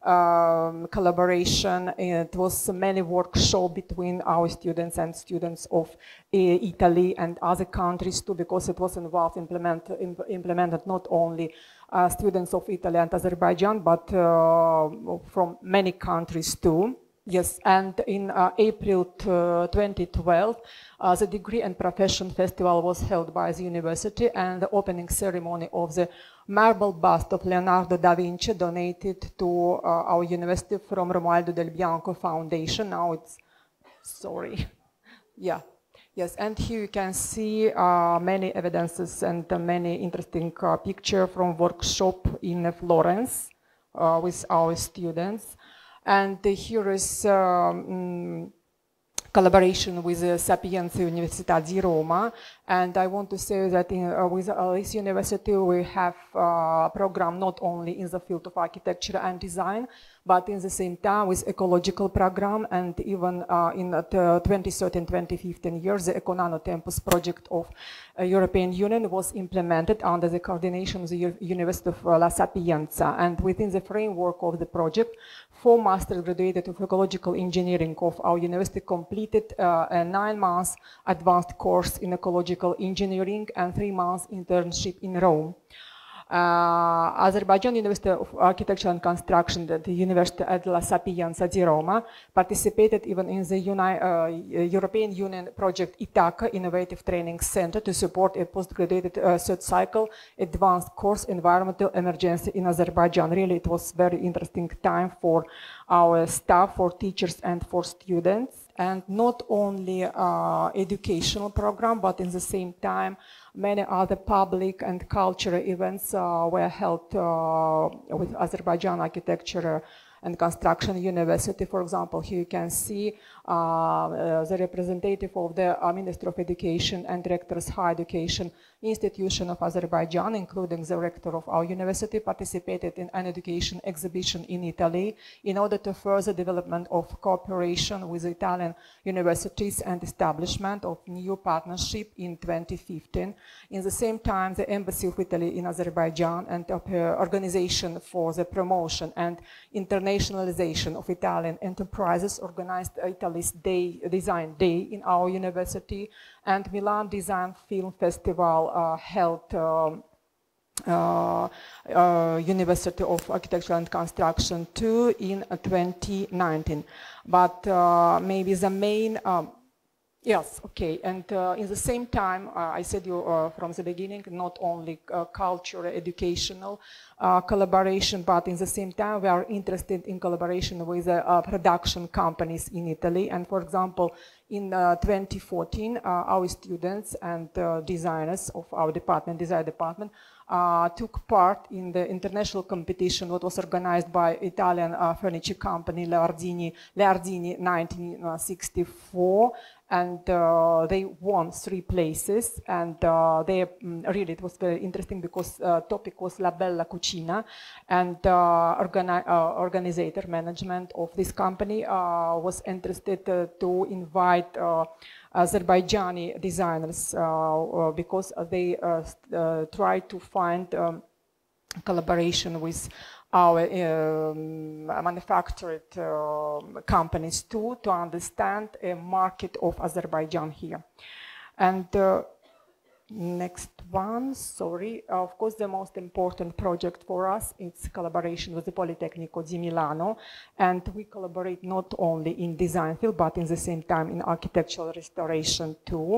um, collaboration. It was many workshops between our students and students of uh, Italy and other countries too, because it was involved, implement, imp implemented not only Uh, students of Italy and Azerbaijan, but uh, from many countries too. Yes, and in uh, April twenty twelve, uh, the Degree and Profession Festival was held by the university, and the opening ceremony of the marble bust of Leonardo da Vinci donated to uh, our university from Romualdo Del Bianco Foundation. Now it's, sorry, yeah. Yes, and here you can see uh, many evidences and uh, many interesting uh, pictures from workshop in uh, Florence uh, with our students. And uh, here is um, collaboration with the Sapienza Università di Roma. And I want to say that in, uh, with uh, this university we have a program not only in the field of architecture and design, but in the same time with ecological program, and even uh, in the twenty thirteen twenty fifteen years, the Econano Tempus project of uh, European Union was implemented under the coordination of the U University of uh, La Sapienza. And within the framework of the project, four masters graduated of ecological engineering of our university completed uh, a nine months advanced course in ecological engineering and three months internship in Rome. Uh, Azerbaijan University of Architecture and Construction, the University at La Sapienza di Roma, participated even in the Uni uh, European Union project ITACA, Innovative Training Center, to support a postgraduate uh, third cycle advanced course Environmental Emergency in Azerbaijan. Really, it was very interesting time for our staff, for teachers and for students. And not only uh, educational program, but in the same time, many other public and cultural events uh, were held uh, with Azerbaijan Architecture and Construction University. For example, here you can see uh, the representative of the uh, Ministry of Education and Rectors Higher Education Institution of Azerbaijan, including the rector of our university, participated in an education exhibition in Italy in order to further development of cooperation with Italian universities and establishment of new partnership in twenty fifteen. In the same time, the Embassy of Italy in Azerbaijan and the Organization for the Promotion and Internationalization of Italian Enterprises organized Italy's Day, Design Day in our university, and Milan Design Film Festival uh, held um, uh, uh, University of Architecture and Construction too in uh, twenty nineteen. But uh, maybe the main um, Yes, okay, and uh, in the same time, uh, I said you uh, from the beginning, not only uh, cultural, educational uh, collaboration, but in the same time, we are interested in collaboration with uh, uh, production companies in Italy. And for example, in uh, twenty fourteen, uh, our students and uh, designers of our department, design department, uh, took part in the international competition that was organized by Italian uh, furniture company Leardini, Leardini nineteen sixty-four. And uh, they won three places, and uh, they um, really, it was very interesting because uh, topic was La Bella Cucina, and uh, organi uh, organizer management of this company uh, was interested uh, to invite uh, Azerbaijani designers uh, uh, because they uh, uh, tried to find um, collaboration with our um, manufactured uh, companies too, to understand a market of Azerbaijan here. And uh, next one, sorry, of course the most important project for us is collaboration with the Politecnico di Milano, and we collaborate not only in design field but in the same time in architectural restoration too.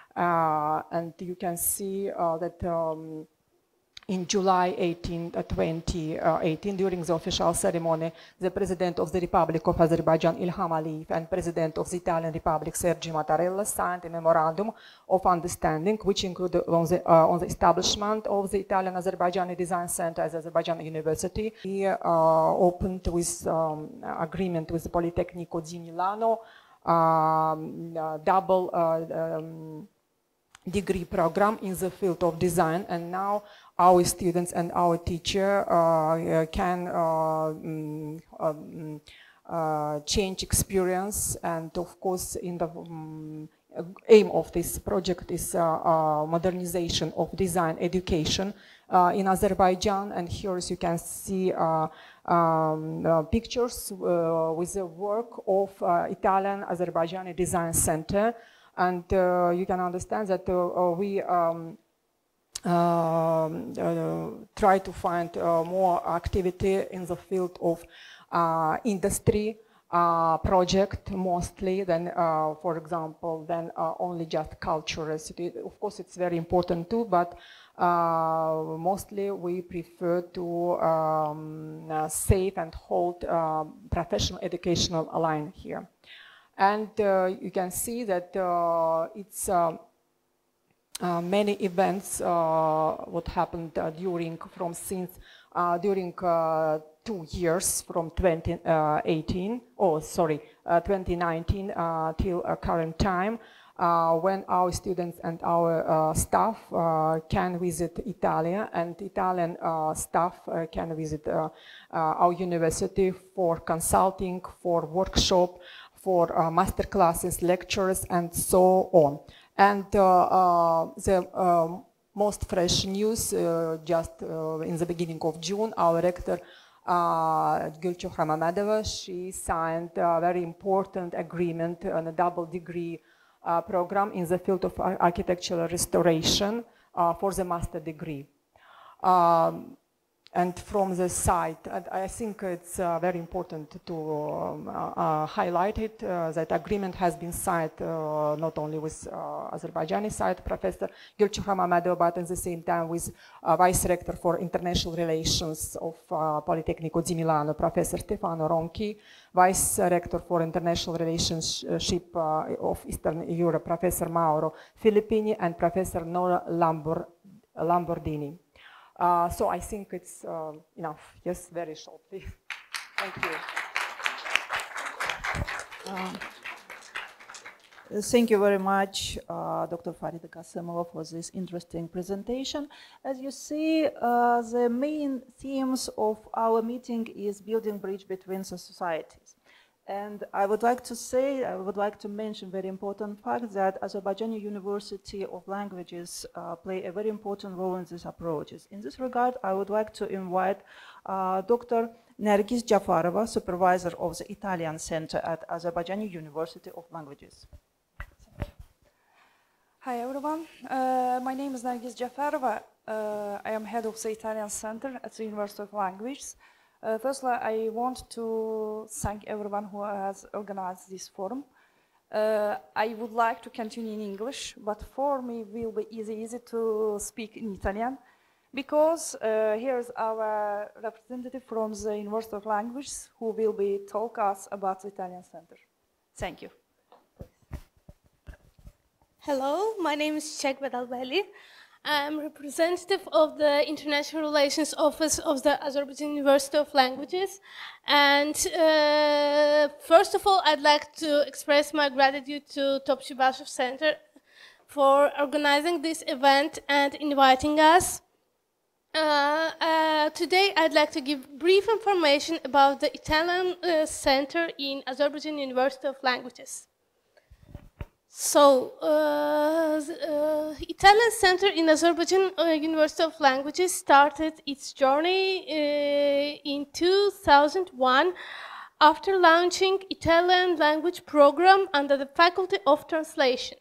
Uh, and you can see uh, that um, in July eighteenth, twenty eighteen, during the official ceremony, the President of the Republic of Azerbaijan, Ilham Aliyev, and President of the Italian Republic, Sergio Mattarella, signed a memorandum of understanding, which included on the, uh, on the establishment of the Italian-Azerbaijani Design Center as Azerbaijan University. We uh, opened with um, agreement with the Politecnico di Milano, um, uh, double uh, um, degree program in the field of design, and now our students and our teacher uh, can uh, um, um, uh, change experience, and of course in the um, aim of this project is uh, uh, modernization of design education uh, in Azerbaijan. And here as you can see uh, um, uh, pictures uh, with the work of uh, Italian-Azerbaijani Design Center, and uh, you can understand that uh, we um, Uh, uh, try to find uh, more activity in the field of uh, industry uh, project mostly than, uh, for example, than uh, only just culture. Of course, it's very important too, but uh, mostly we prefer to um, uh, save and hold uh, professional educational line here. And uh, you can see that uh, it's uh, Uh, many events uh, what happened uh, during from since uh, during uh, two years from twenty eighteen oh sorry uh, twenty nineteen uh, till uh, current time uh, when our students and our uh, staff uh, can visit Italy, and Italian uh, staff uh, can visit uh, uh, our university for consulting, for workshop, for uh, master classes, lectures, and so on. And uh, uh, the um, most fresh news, uh, just uh, in the beginning of June, our rector, uh, Gulchehra Mammadova, she signed a very important agreement on a double degree uh, program in the field of architectural restoration uh, for the master degree. Um, And from the site, I think it's uh, very important to um, uh, highlight it, uh, that agreement has been signed uh, not only with uh, Azerbaijani side, Professor Gulchehra Mammadova, but at the same time with uh, Vice Rector for International Relations of uh, Politecnico di Milano, Professor Stefano Ronchi, Vice Rector for International Relationship uh, of Eastern Europe, Professor Mauro Filippini, and Professor Nora Lambor Lambordini. Uh, so I think it's uh, enough, yes, very shortly. Thank you. Uh, Thank you very much, uh, Doctor Farida Kasimova, for this interesting presentation. As you see, uh, the main themes of our meeting is building bridge between the societies. And I would like to say, I would like to mention very important fact that Azerbaijani University of Languages uh, play a very important role in these approaches. In this regard, I would like to invite uh, Doctor Nergis Jafarova, supervisor of the Italian Center at Azerbaijani University of Languages. Hi everyone, uh, my name is Nergis Jafarova. Uh, I am head of the Italian Center at the University of Languages. Uh, firstly, I want to thank everyone who has organized this forum. Uh, I would like to continue in English, but for me it will be easy, easy to speak in Italian, because uh, here's our representative from the University of Languages who will be talk us about the Italian Center. Thank you. Hello, my name is Çiçek Bedalbeli. I'm representative of the International Relations Office of the Azerbaijan University of Languages. And uh, first of all, I'd like to express my gratitude to Topchubashov Center for organizing this event and inviting us. Uh, uh, today, I'd like to give brief information about the Italian uh, Center in Azerbaijan University of Languages. So, uh, the, uh, Italian Center in Azerbaijan uh, University of Languages started its journey uh, in two thousand one after launching Italian language program under the Faculty of Translation.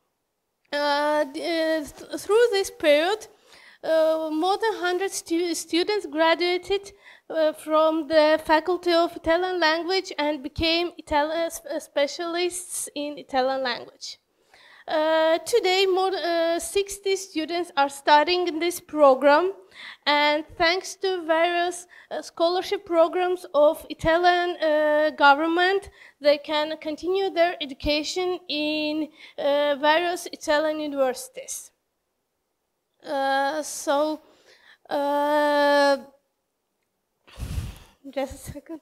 Uh, th uh, through this period, uh, more than one hundred stu students graduated uh, from the Faculty of Italian Language and became Italian uh, specialists in Italian language. Uh, today, more than uh, sixty students are studying in this program, and thanks to various uh, scholarship programs of Italian uh, government, they can continue their education in uh, various Italian universities. Uh, so, uh, just a second.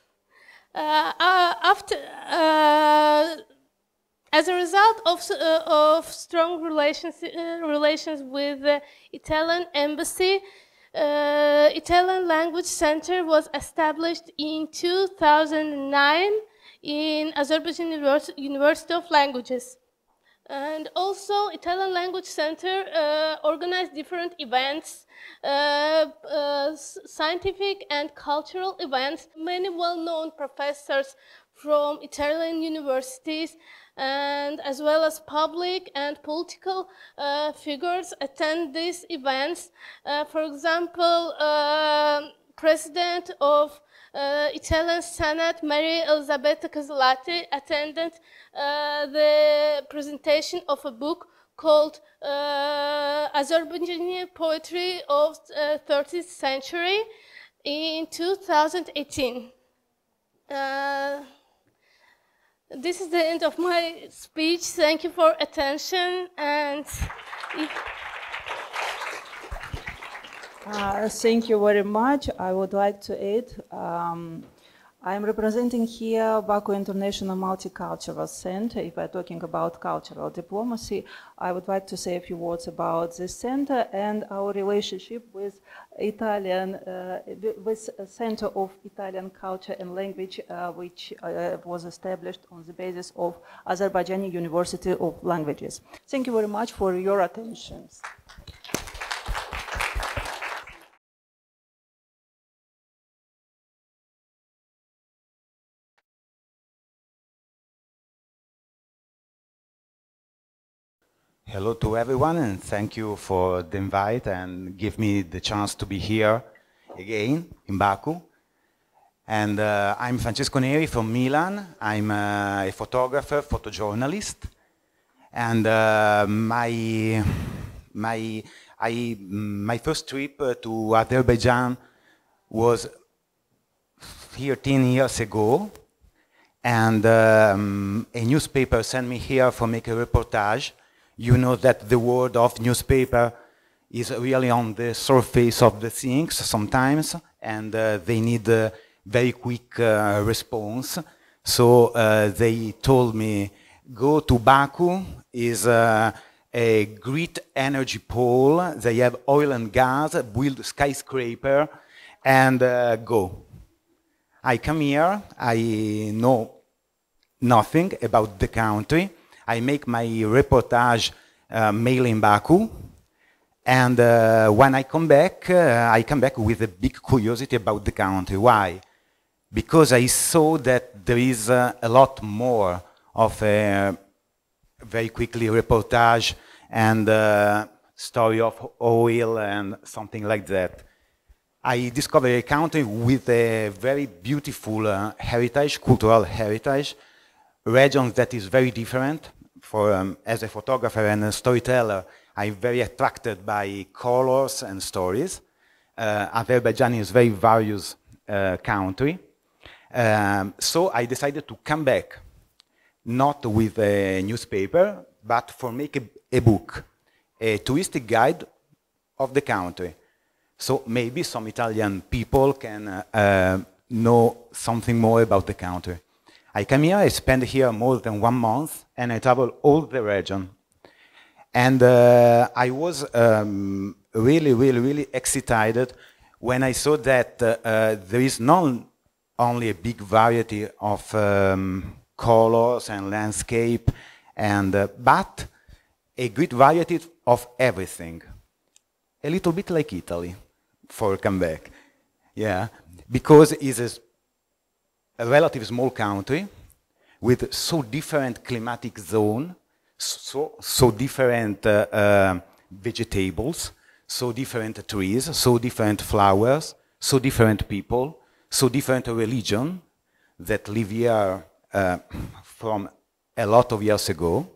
Uh, uh, after, uh, as a result of, uh, of strong relations, uh, relations with the Italian embassy, uh, Italian Language Center was established in two thousand nine in Azerbaijan University of Languages. And also, Italian Language Center uh, organized different events, uh, uh, scientific and cultural events. Many well-known professors from Italian universities, and as well as public and political uh, figures attend these events. Uh, for example, uh, President of uh, Italian Senate, Mary Elisabetta Casellati, attended uh, the presentation of a book called uh, Azerbaijani Poetry of the thirteenth century in two thousand eighteen. Uh, this is the end of my speech. Thank you for attention. And Uh, thank you very much. I would like to add, um, I'm representing here Baku International Multicultural Center. If we're talking about cultural diplomacy, I would like to say a few words about this center and our relationship with Italian, uh, with a Center of Italian Culture and Language, uh, which uh, was established on the basis of Azerbaijani University of Languages. Thank you very much for your attention. Hello to everyone, and thank you for the invite and give me the chance to be here again in Baku. And uh, I'm Francesco Neri from Milan. I'm uh, a photographer, photojournalist, and uh, my my I my first trip uh, to Azerbaijan was thirteen years ago, and um, a newspaper sent me here for make a reportage. You know that the world of newspaper is really on the surface of the things sometimes, and uh, they need a very quick uh, response. So uh, they told me go to Baku, is uh, a great energy pole. They have oil and gas, build skyscraper, and uh, go. I come here, I know nothing about the country. I make my reportage uh, mail in Baku, and uh, when I come back, uh, I come back with a big curiosity about the country. Why? Because I saw that there is uh, a lot more of a very quickly reportage and uh, story of oil and something like that. I discovered a country with a very beautiful uh, heritage, cultural heritage, region that is very different. For, um, as a photographer and a storyteller, I'm very attracted by colors and stories. Uh, Azerbaijan is a very various uh, country. Um, so I decided to come back, not with a newspaper, but for make a, a book, a touristic guide of the country. So maybe some Italian people can uh, uh, know something more about the country. I come here, I spend here more than one month, and I travel all the region. And uh, I was um, really, really, really excited when I saw that uh, uh, there is not only a big variety of um, colors and landscape, and uh, but a great variety of everything. A little bit like Italy, for come back. Yeah, because it's a a relatively small country with so different climatic zone, so, so different uh, uh, vegetables, so different trees, so different flowers, so different people, so different religion that live here uh, from a lot of years ago.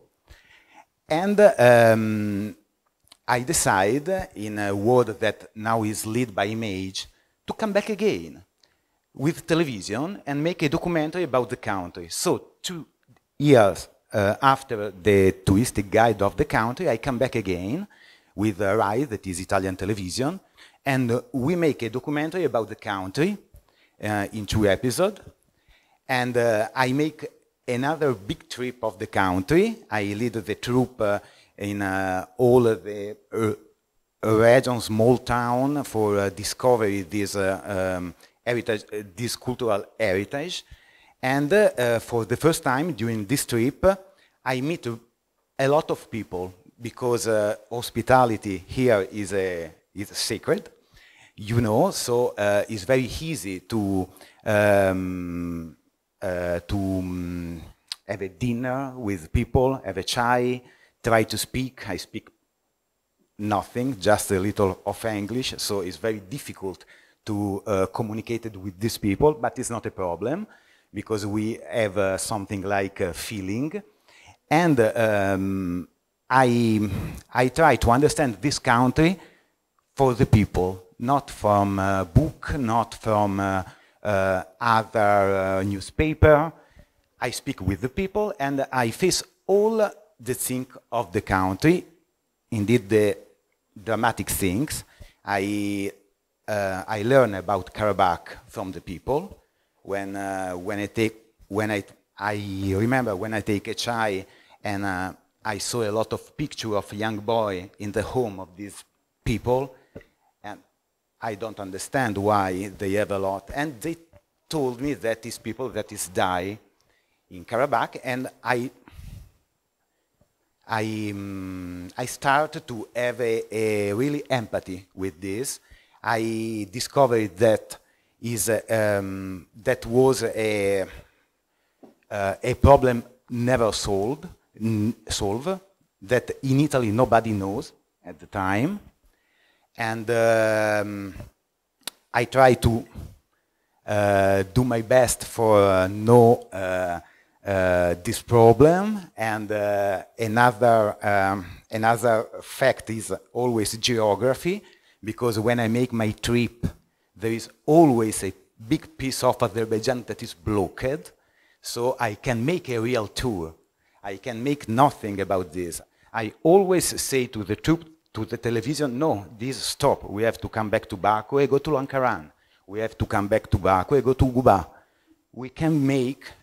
And um, I decide, in a world that now is led by image, to come back again with television and make a documentary about the country. So two years uh, after the touristic guide of the country, I come back again with a RAI, that is Italian television, and uh, we make a documentary about the country uh, in two episodes. And uh, I make another big trip of the country. I lead the troop uh, in uh, all of the uh, regions, small town, for uh, discovery this uh, um, heritage, uh, this cultural heritage. And uh, uh, for the first time during this trip, uh, I meet a lot of people, because uh, hospitality here is a is sacred, you know. So uh, it's very easy to um, uh, to um, have a dinner with people, have a chai, try to speak. I speak nothing, just a little of English, so it's very difficult to uh, communicate with these people, but it's not a problem, because we have uh, something like a feeling. And um, I, I try to understand this country for the people, not from a book, not from uh, uh, other uh, newspaper. I speak with the people, and I face all the things of the country, indeed the dramatic things. I Uh, I learn about Karabakh from the people. When uh, when I take when I I remember when I take a chai, and uh, I saw a lot of pictures of young boy in the home of these people, and I don't understand why they have a lot. And they told me that these people that is die in Karabakh, and I I um, I started to have a, a really empathy with this. I discovered that is uh, um, that was a uh, a problem never solved, n solved. That in Italy nobody knows at the time, and um, I try to uh, do my best for uh, know uh, uh, this problem. And uh, another um, another fact is always geography. Because when I make my trip, there is always a big piece of Azerbaijan that is blocked, so I can make a real tour. I can make nothing about this. I always say to the troop, to the television, no, this stop. We have to come back to Baku and go to Lankaran. We have to come back to Baku and go to Guba. We can make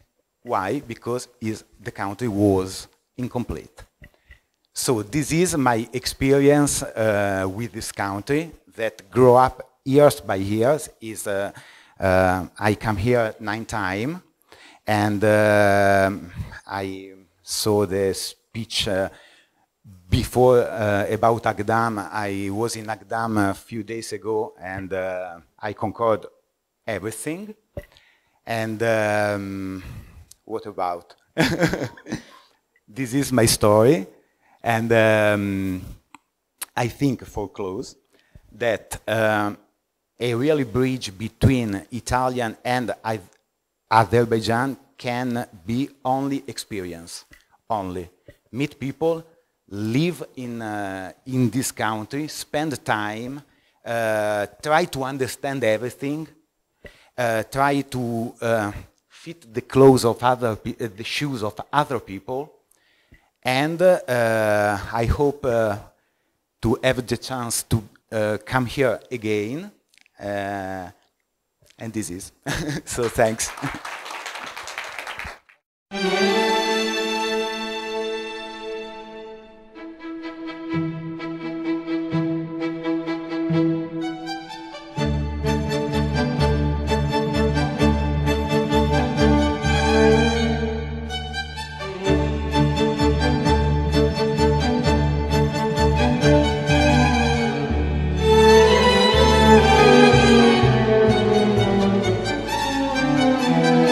Why? Because is, the country was incomplete. So this is my experience uh, with this country that grew up years by years. Is uh, uh, I come here nine times, and uh, I saw the speech uh, before uh, about Agdam. I was in Agdam a few days ago, and uh, I conquered everything. And um, what about? This is my story. And um, I think, for close, that um, a really bridge between Italian and Azerbaijan can be only experience, only. Meet people, live in, uh, in this country, spend time, uh, try to understand everything, uh, try to uh, fit the clothes of other, pe uh, the shoes of other people. And uh, I hope uh, to have the chance to uh, come here again. Uh, and this is. So thanks. Thank you.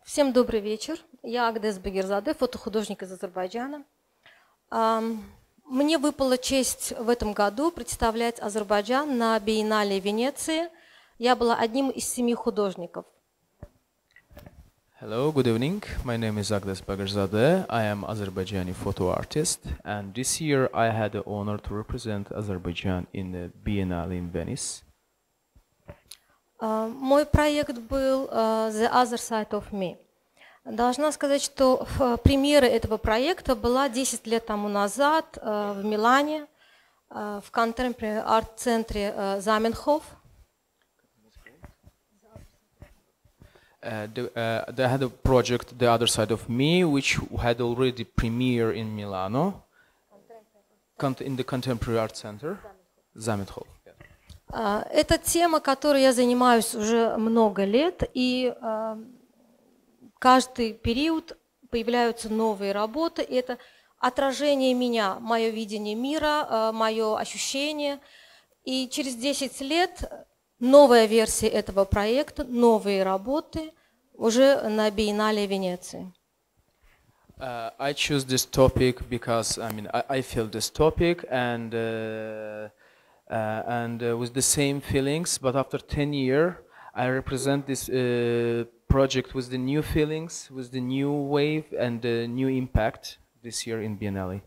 Всем добрый вечер. Я Агдес Багирзаде, фотохудожник из Азербайджана. Мне выпала честь в этом году представлять Азербайджан на биеннале Венеции. Я была одним из семи художников. Hello, good evening. My name is Agdes Bagrzadeh. I am Azerbaijani photo artist, and this year I had the honor to represent Azerbaijan in the Biennale in Venice. Uh, мой проект был uh, The Other Side of Me. Должна сказать, что uh, премьера этого проекта была десять лет тому назад uh, в Милане, uh, в Contemporary арт-центре uh, Zamenhof. Uh, the, uh, they had a project, The Other Side of Me, which had already premiere in Milano, in the Contemporary Art Center, Zamenhof. Uh, это тема, которой я занимаюсь уже много лет, и uh, каждый период появляются новые работы. И это отражение меня, мое видение мира, uh, мое ощущение. И через десять лет новая версия этого проекта, новые работы уже на биеннале Венеции. Uh, I choose this topic because I mean I, I feel this topic and uh, uh, and uh, with the same feelings, but after ten years I represent this uh, project with the new feelings, with the new wave and the new impact this year in Biennale.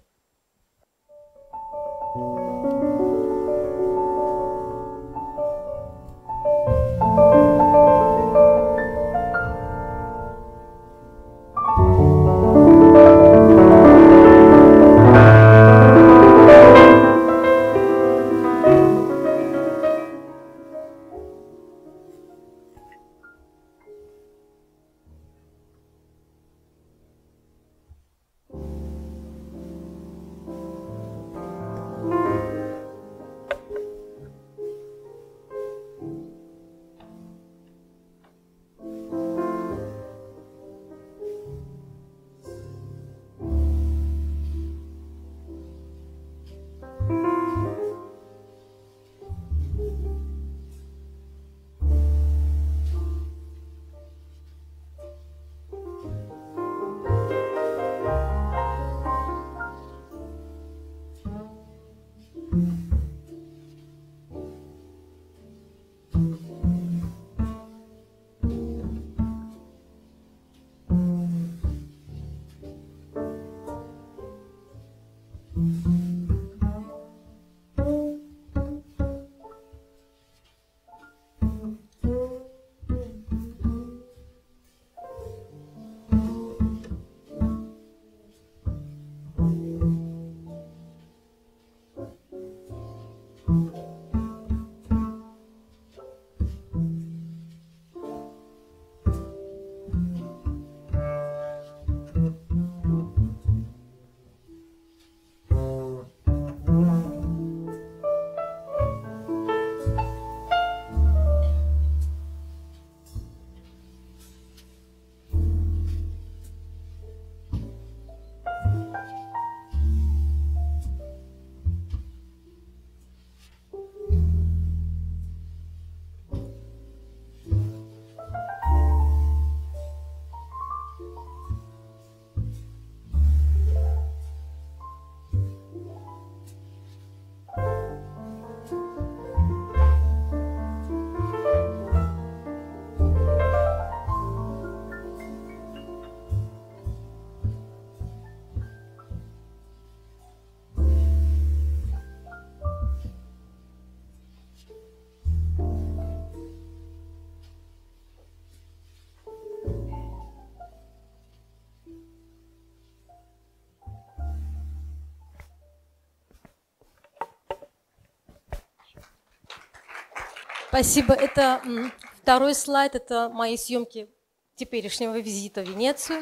Спасибо. Это второй слайд, это мои съемки теперешнего визита в Венецию.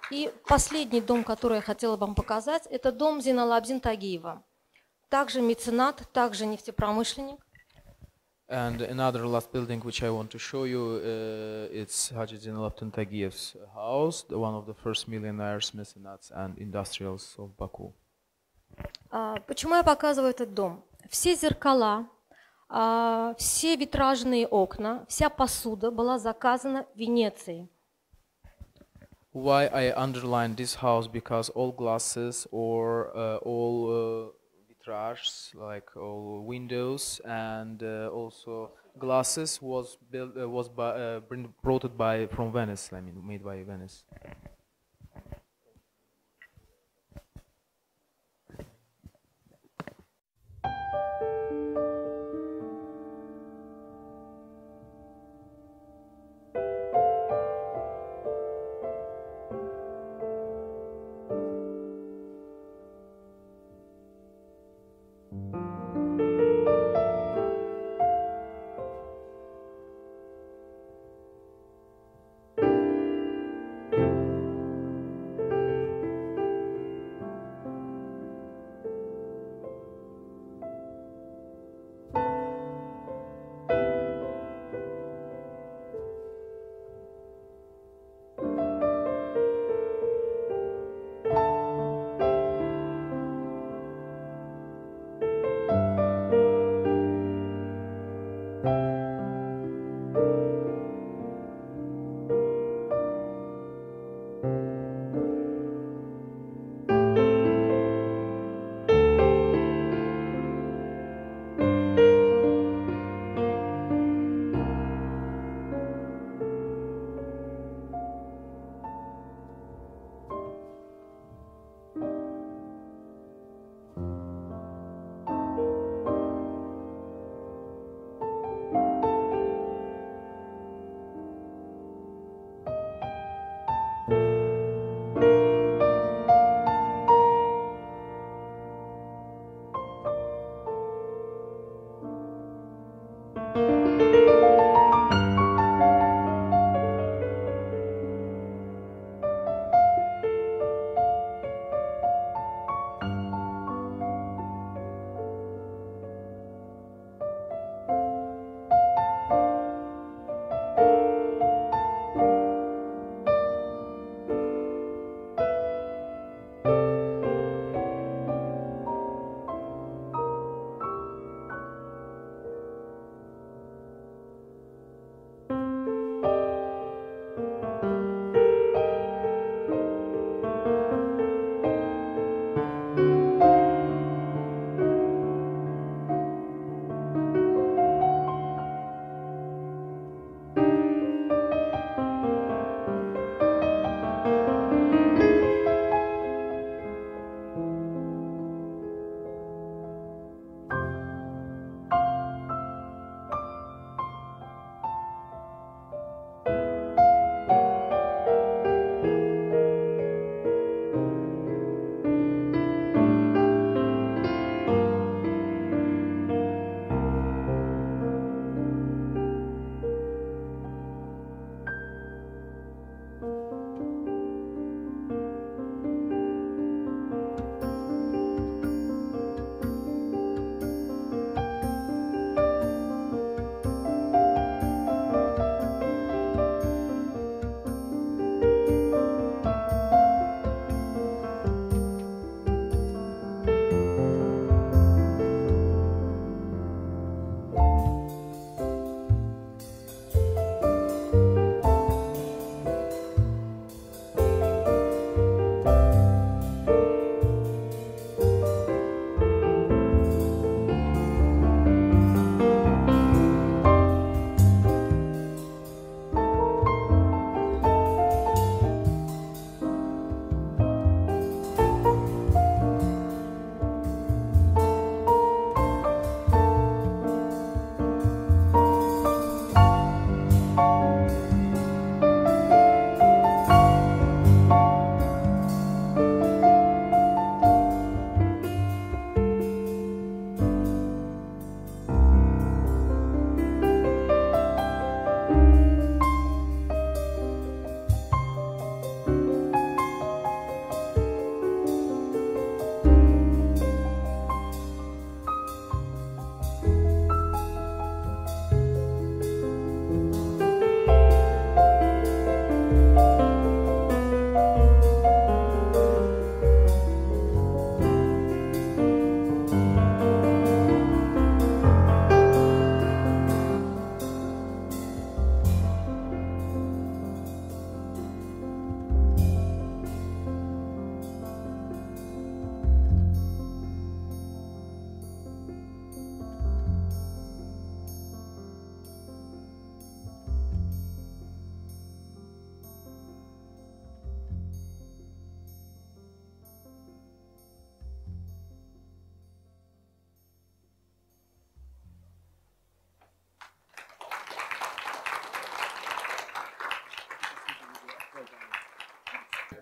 И последний дом, который я хотела вам показать, это дом Зейналабдин Тагиева. Также меценат, также нефтепромышленник. And another last building which I want to show you, uh, it's Haji Zeinalabdin Tagiev's house, the one of the first millionaires, mecenates and industrials of Baku. Uh, почему я показываю этот дом? Все зеркала, uh, все витражные окна, вся посуда была заказана в Венеции. Why I underline this house? Because all glasses or uh, all uh, vitrages, like all windows and uh, also glasses, was built uh, was by, uh, brought by from Venice. I mean, made by Venice.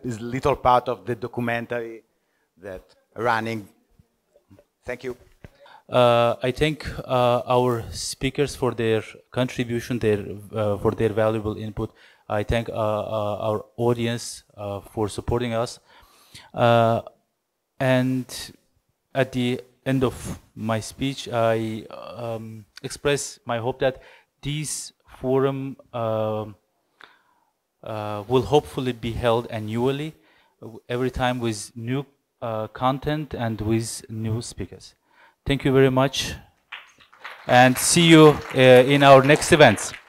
this little part of the documentary that running. Thank you. Uh, I thank uh, our speakers for their contribution, their, uh, for their valuable input. I thank uh, uh, our audience uh, for supporting us. Uh, and at the end of my speech, I um, express my hope that this forum uh, uh, will hopefully be held annually, every time with new uh, content and with new speakers. Thank you very much, and see you uh, in our next events.